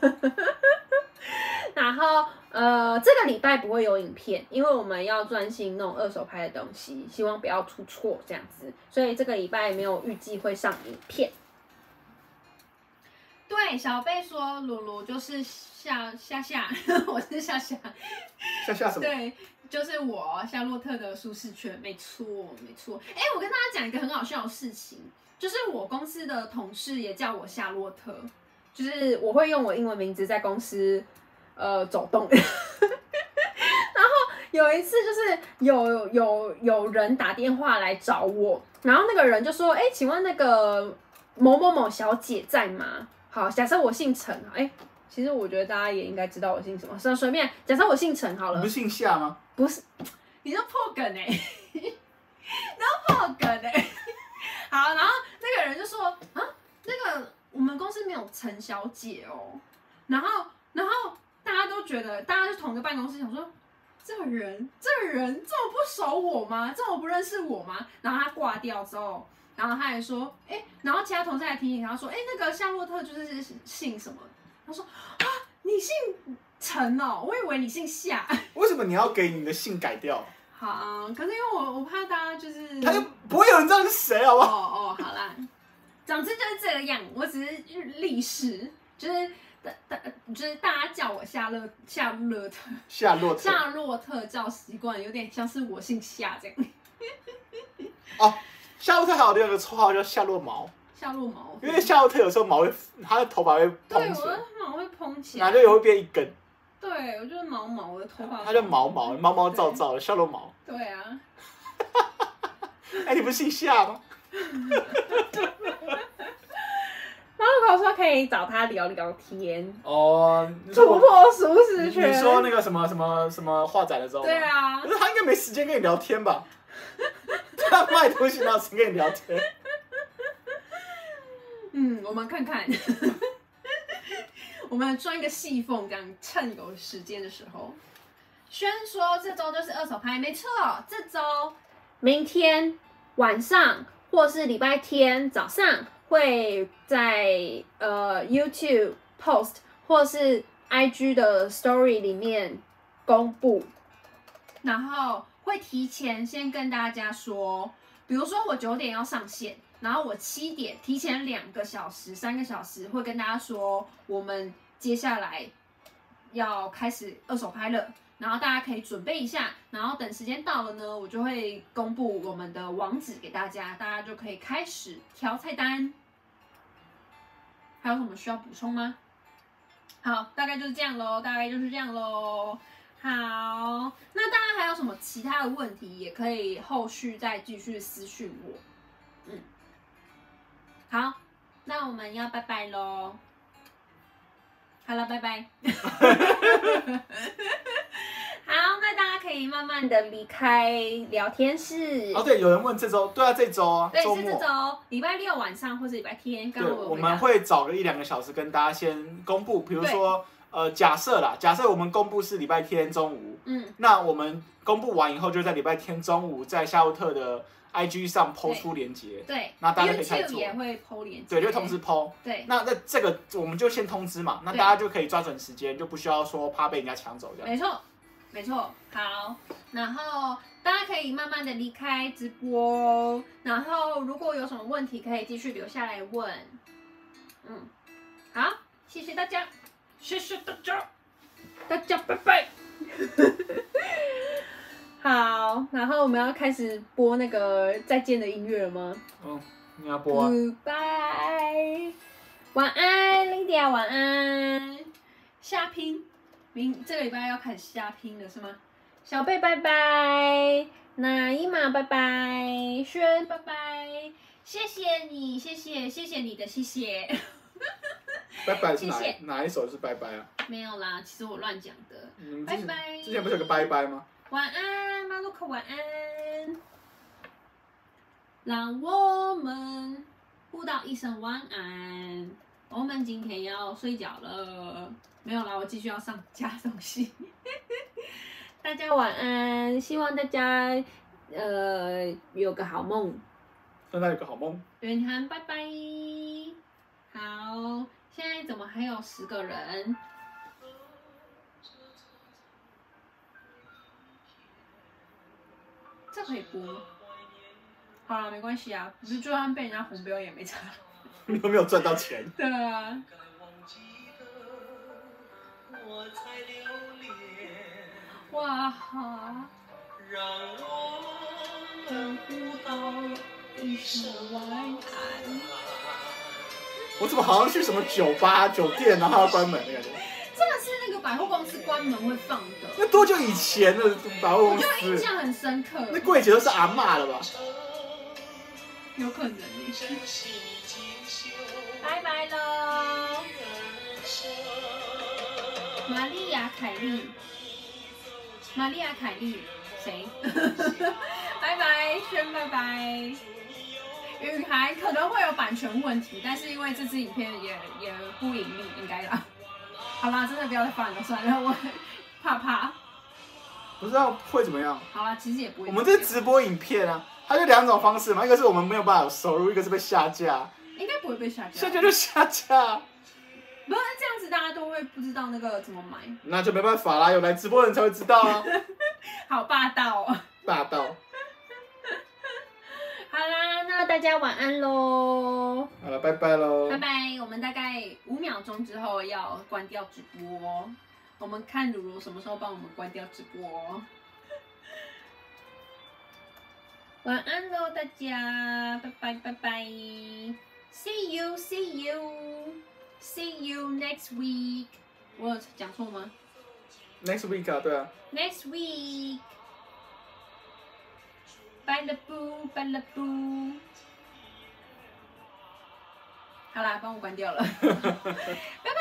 Speaker 2: 然后呃，这个礼拜不会有影片，因为我们要专心弄二手拍的东西，希望不要出错这样子，所以这个礼拜没有预计会上影片。对，小贝说鲁鲁就是夏夏夏，我是夏夏，
Speaker 1: 夏夏什么？
Speaker 2: 对，就是我夏洛特的舒适圈，没错没错。哎，我跟大家讲一个很好笑的事情，就是我公司的同事也叫我夏洛特，就是我会用我英文名字在公司呃走动。然后有一次就是有有有人打电话来找我，然后那个人就说：“哎，请问那个某某某小姐在吗？”好，假设我姓陈，哎，其实我觉得大家也应该知道我姓什么，所以随便假设我姓陈好了。
Speaker 1: 你不是姓夏吗？
Speaker 2: 不是，你就破梗哎、欸，你就破梗哎、欸。好，然后那个人就说啊，那个我们公司没有陈小姐哦，然后然后大家都觉得大家是同一个办公室，想说这个人这个人这么不熟我吗？这么不认识我吗？然后他挂掉之后。然后他还说，哎、欸，然后其他同事还提醒他说，哎、欸，那个夏洛特就是姓什么？他说啊，你姓陈哦，我以为你姓夏。
Speaker 1: 为什么你要给你的姓改掉？
Speaker 2: 好、啊，可是因为我我怕大家就是，
Speaker 1: 他就不会有人知道你是谁，好不好？
Speaker 2: 哦哦，好啦，总之就是这个样，我只是历史，就是大大就是大家叫我夏洛夏洛特，
Speaker 1: 夏洛特，
Speaker 2: 夏洛特叫习惯，有点像是我姓夏这样。
Speaker 1: 哦。夏洛特还有另一个绰号叫夏洛毛，
Speaker 2: 夏洛毛，
Speaker 1: 因为夏洛特有时候毛会，他的头发会蓬起来，
Speaker 2: 对，我的毛会蓬起来，
Speaker 1: 然后就也会变一根。
Speaker 2: 对，我就是毛毛的头发，
Speaker 1: 他叫毛毛，毛毛躁躁的夏洛毛。
Speaker 2: 对啊。
Speaker 1: 哎、欸，你不是姓夏吗？
Speaker 2: 马路口说可以找他聊聊天
Speaker 1: 哦，
Speaker 2: 突破舒适圈。
Speaker 1: 你说那个什么什么什么画展的时候？
Speaker 2: 对啊，
Speaker 1: 可是他应该没时间跟你聊天吧？他卖东西哪有时间跟你聊天？
Speaker 2: 嗯，我们看看，我们钻一个细缝，这样趁有时间的时候。轩说这周就是二手拍，没错，这周明天晚上或是礼拜天早上会在呃 YouTube post 或是 I G 的 Story 里面公布，然后会提前先跟大家说，比如说我九点要上线，然后我七点提前两个小时、三个小时会跟大家说，我们接下来要开始二手拍了。然后大家可以准备一下，然后等时间到了呢，我就会公布我们的网址给大家，大家就可以开始调菜单。还有什么需要补充吗？好，大概就是这样咯，大概就是这样咯。好，那大家还有什么其他的问题，也可以后续再继续私讯我。嗯，好，那我们要拜拜咯。好了，拜拜。好，那大家可以慢慢的离开聊天室。
Speaker 1: 哦，对，有人问这周，对啊，这周啊，
Speaker 2: 对，
Speaker 1: 周
Speaker 2: 是这周，礼拜六晚上或是礼拜天。刚
Speaker 1: 对，
Speaker 2: 刚我
Speaker 1: 我们会找个一两个小时跟大家先公布，比如说，呃，假设啦，假设我们公布是礼拜天中午，
Speaker 2: 嗯，
Speaker 1: 那我们公布完以后，就在礼拜天中午在夏洛特的 I G 上 po 出连结，
Speaker 2: 对，
Speaker 1: 那大家可以开始
Speaker 2: YouTube 也会 po 连结，
Speaker 1: 对，就同时 po，
Speaker 2: 对，
Speaker 1: 那那这个我们就先通知嘛，那大家就可以抓准时间，就不需要说怕被人家抢走这样。
Speaker 2: 没错。没错，好，然后大家可以慢慢的离开直播，然后如果有什么问题可以继续留下来问。嗯，好，谢谢大家，谢谢大家，大家拜拜。好，然后我们要开始播那个再见的音乐了吗？
Speaker 1: 嗯，你要播啊。
Speaker 2: Goodbye， 晚安 ，Lydia， 晚安，下拼。明这个礼拜要开始瞎拼了是吗？小贝拜拜，那伊玛拜拜，轩拜拜，谢谢你，谢谢谢谢你的谢谢。
Speaker 1: 拜拜是哪
Speaker 2: 谢谢
Speaker 1: 哪一首是拜拜啊？
Speaker 2: 没有啦，其实我乱讲的。
Speaker 1: 嗯，
Speaker 2: 拜拜。
Speaker 1: 之前不是有个拜拜吗？
Speaker 2: 晚安，马路口晚安。让我们互道一声晚安。我们今天要睡觉了。没有啦，我继续要上加东西。大家晚安，希望大家呃有个好梦。
Speaker 1: 让他有个好梦。
Speaker 2: 云涵，拜拜。好，现在怎么还有十个人？这可以播吗？好了，没关系啊，不是就算被人家红标也没差。
Speaker 1: 你有没有赚到钱？
Speaker 2: 对啊。哇哈！让我们互道一声晚安。
Speaker 1: 我怎么好像去什么酒吧、酒店，然后还要关门的感觉？
Speaker 2: 这个是那个百货公司关门会放的。
Speaker 1: 那多久以前的百货公司？
Speaker 2: 我就印象很深刻。
Speaker 1: 那柜姐都是阿嬷了吧？
Speaker 2: 有可能耶。拜拜喽，玛丽亚凯莉。玛丽亚凯莉谁？拜拜，轩拜拜。雨涵可能会有版权问题，但是因为这支影片也也不盈利，应该啦。好啦，真的不要再翻了，算了，我怕怕。
Speaker 1: 不知道会怎么样。
Speaker 2: 好啦，其实也不会。
Speaker 1: 我们这直播影片啊，它就两种方式嘛，一个是我们没有办法有收入，一个是被下架。
Speaker 2: 应该不会被下架。
Speaker 1: 下架就下架。
Speaker 2: 不是这样子，大家都会不知道那个怎么买。
Speaker 1: 那就没办法啦，有来直播的人才会知道啊。
Speaker 2: 好霸道哦。
Speaker 1: 霸道。
Speaker 2: 好啦，那大家晚安喽。
Speaker 1: 好了，拜拜喽。
Speaker 2: 拜拜，我们大概五秒钟之后要关掉直播，我们看如如什么时候帮我们关掉直播。晚安喽，大家，拜拜拜拜 ，See you see you see you next week。我有讲错吗
Speaker 1: ？Next week 啊，对啊。
Speaker 2: Next week。拜了不，拜了不。好啦，帮我关掉了。拜拜。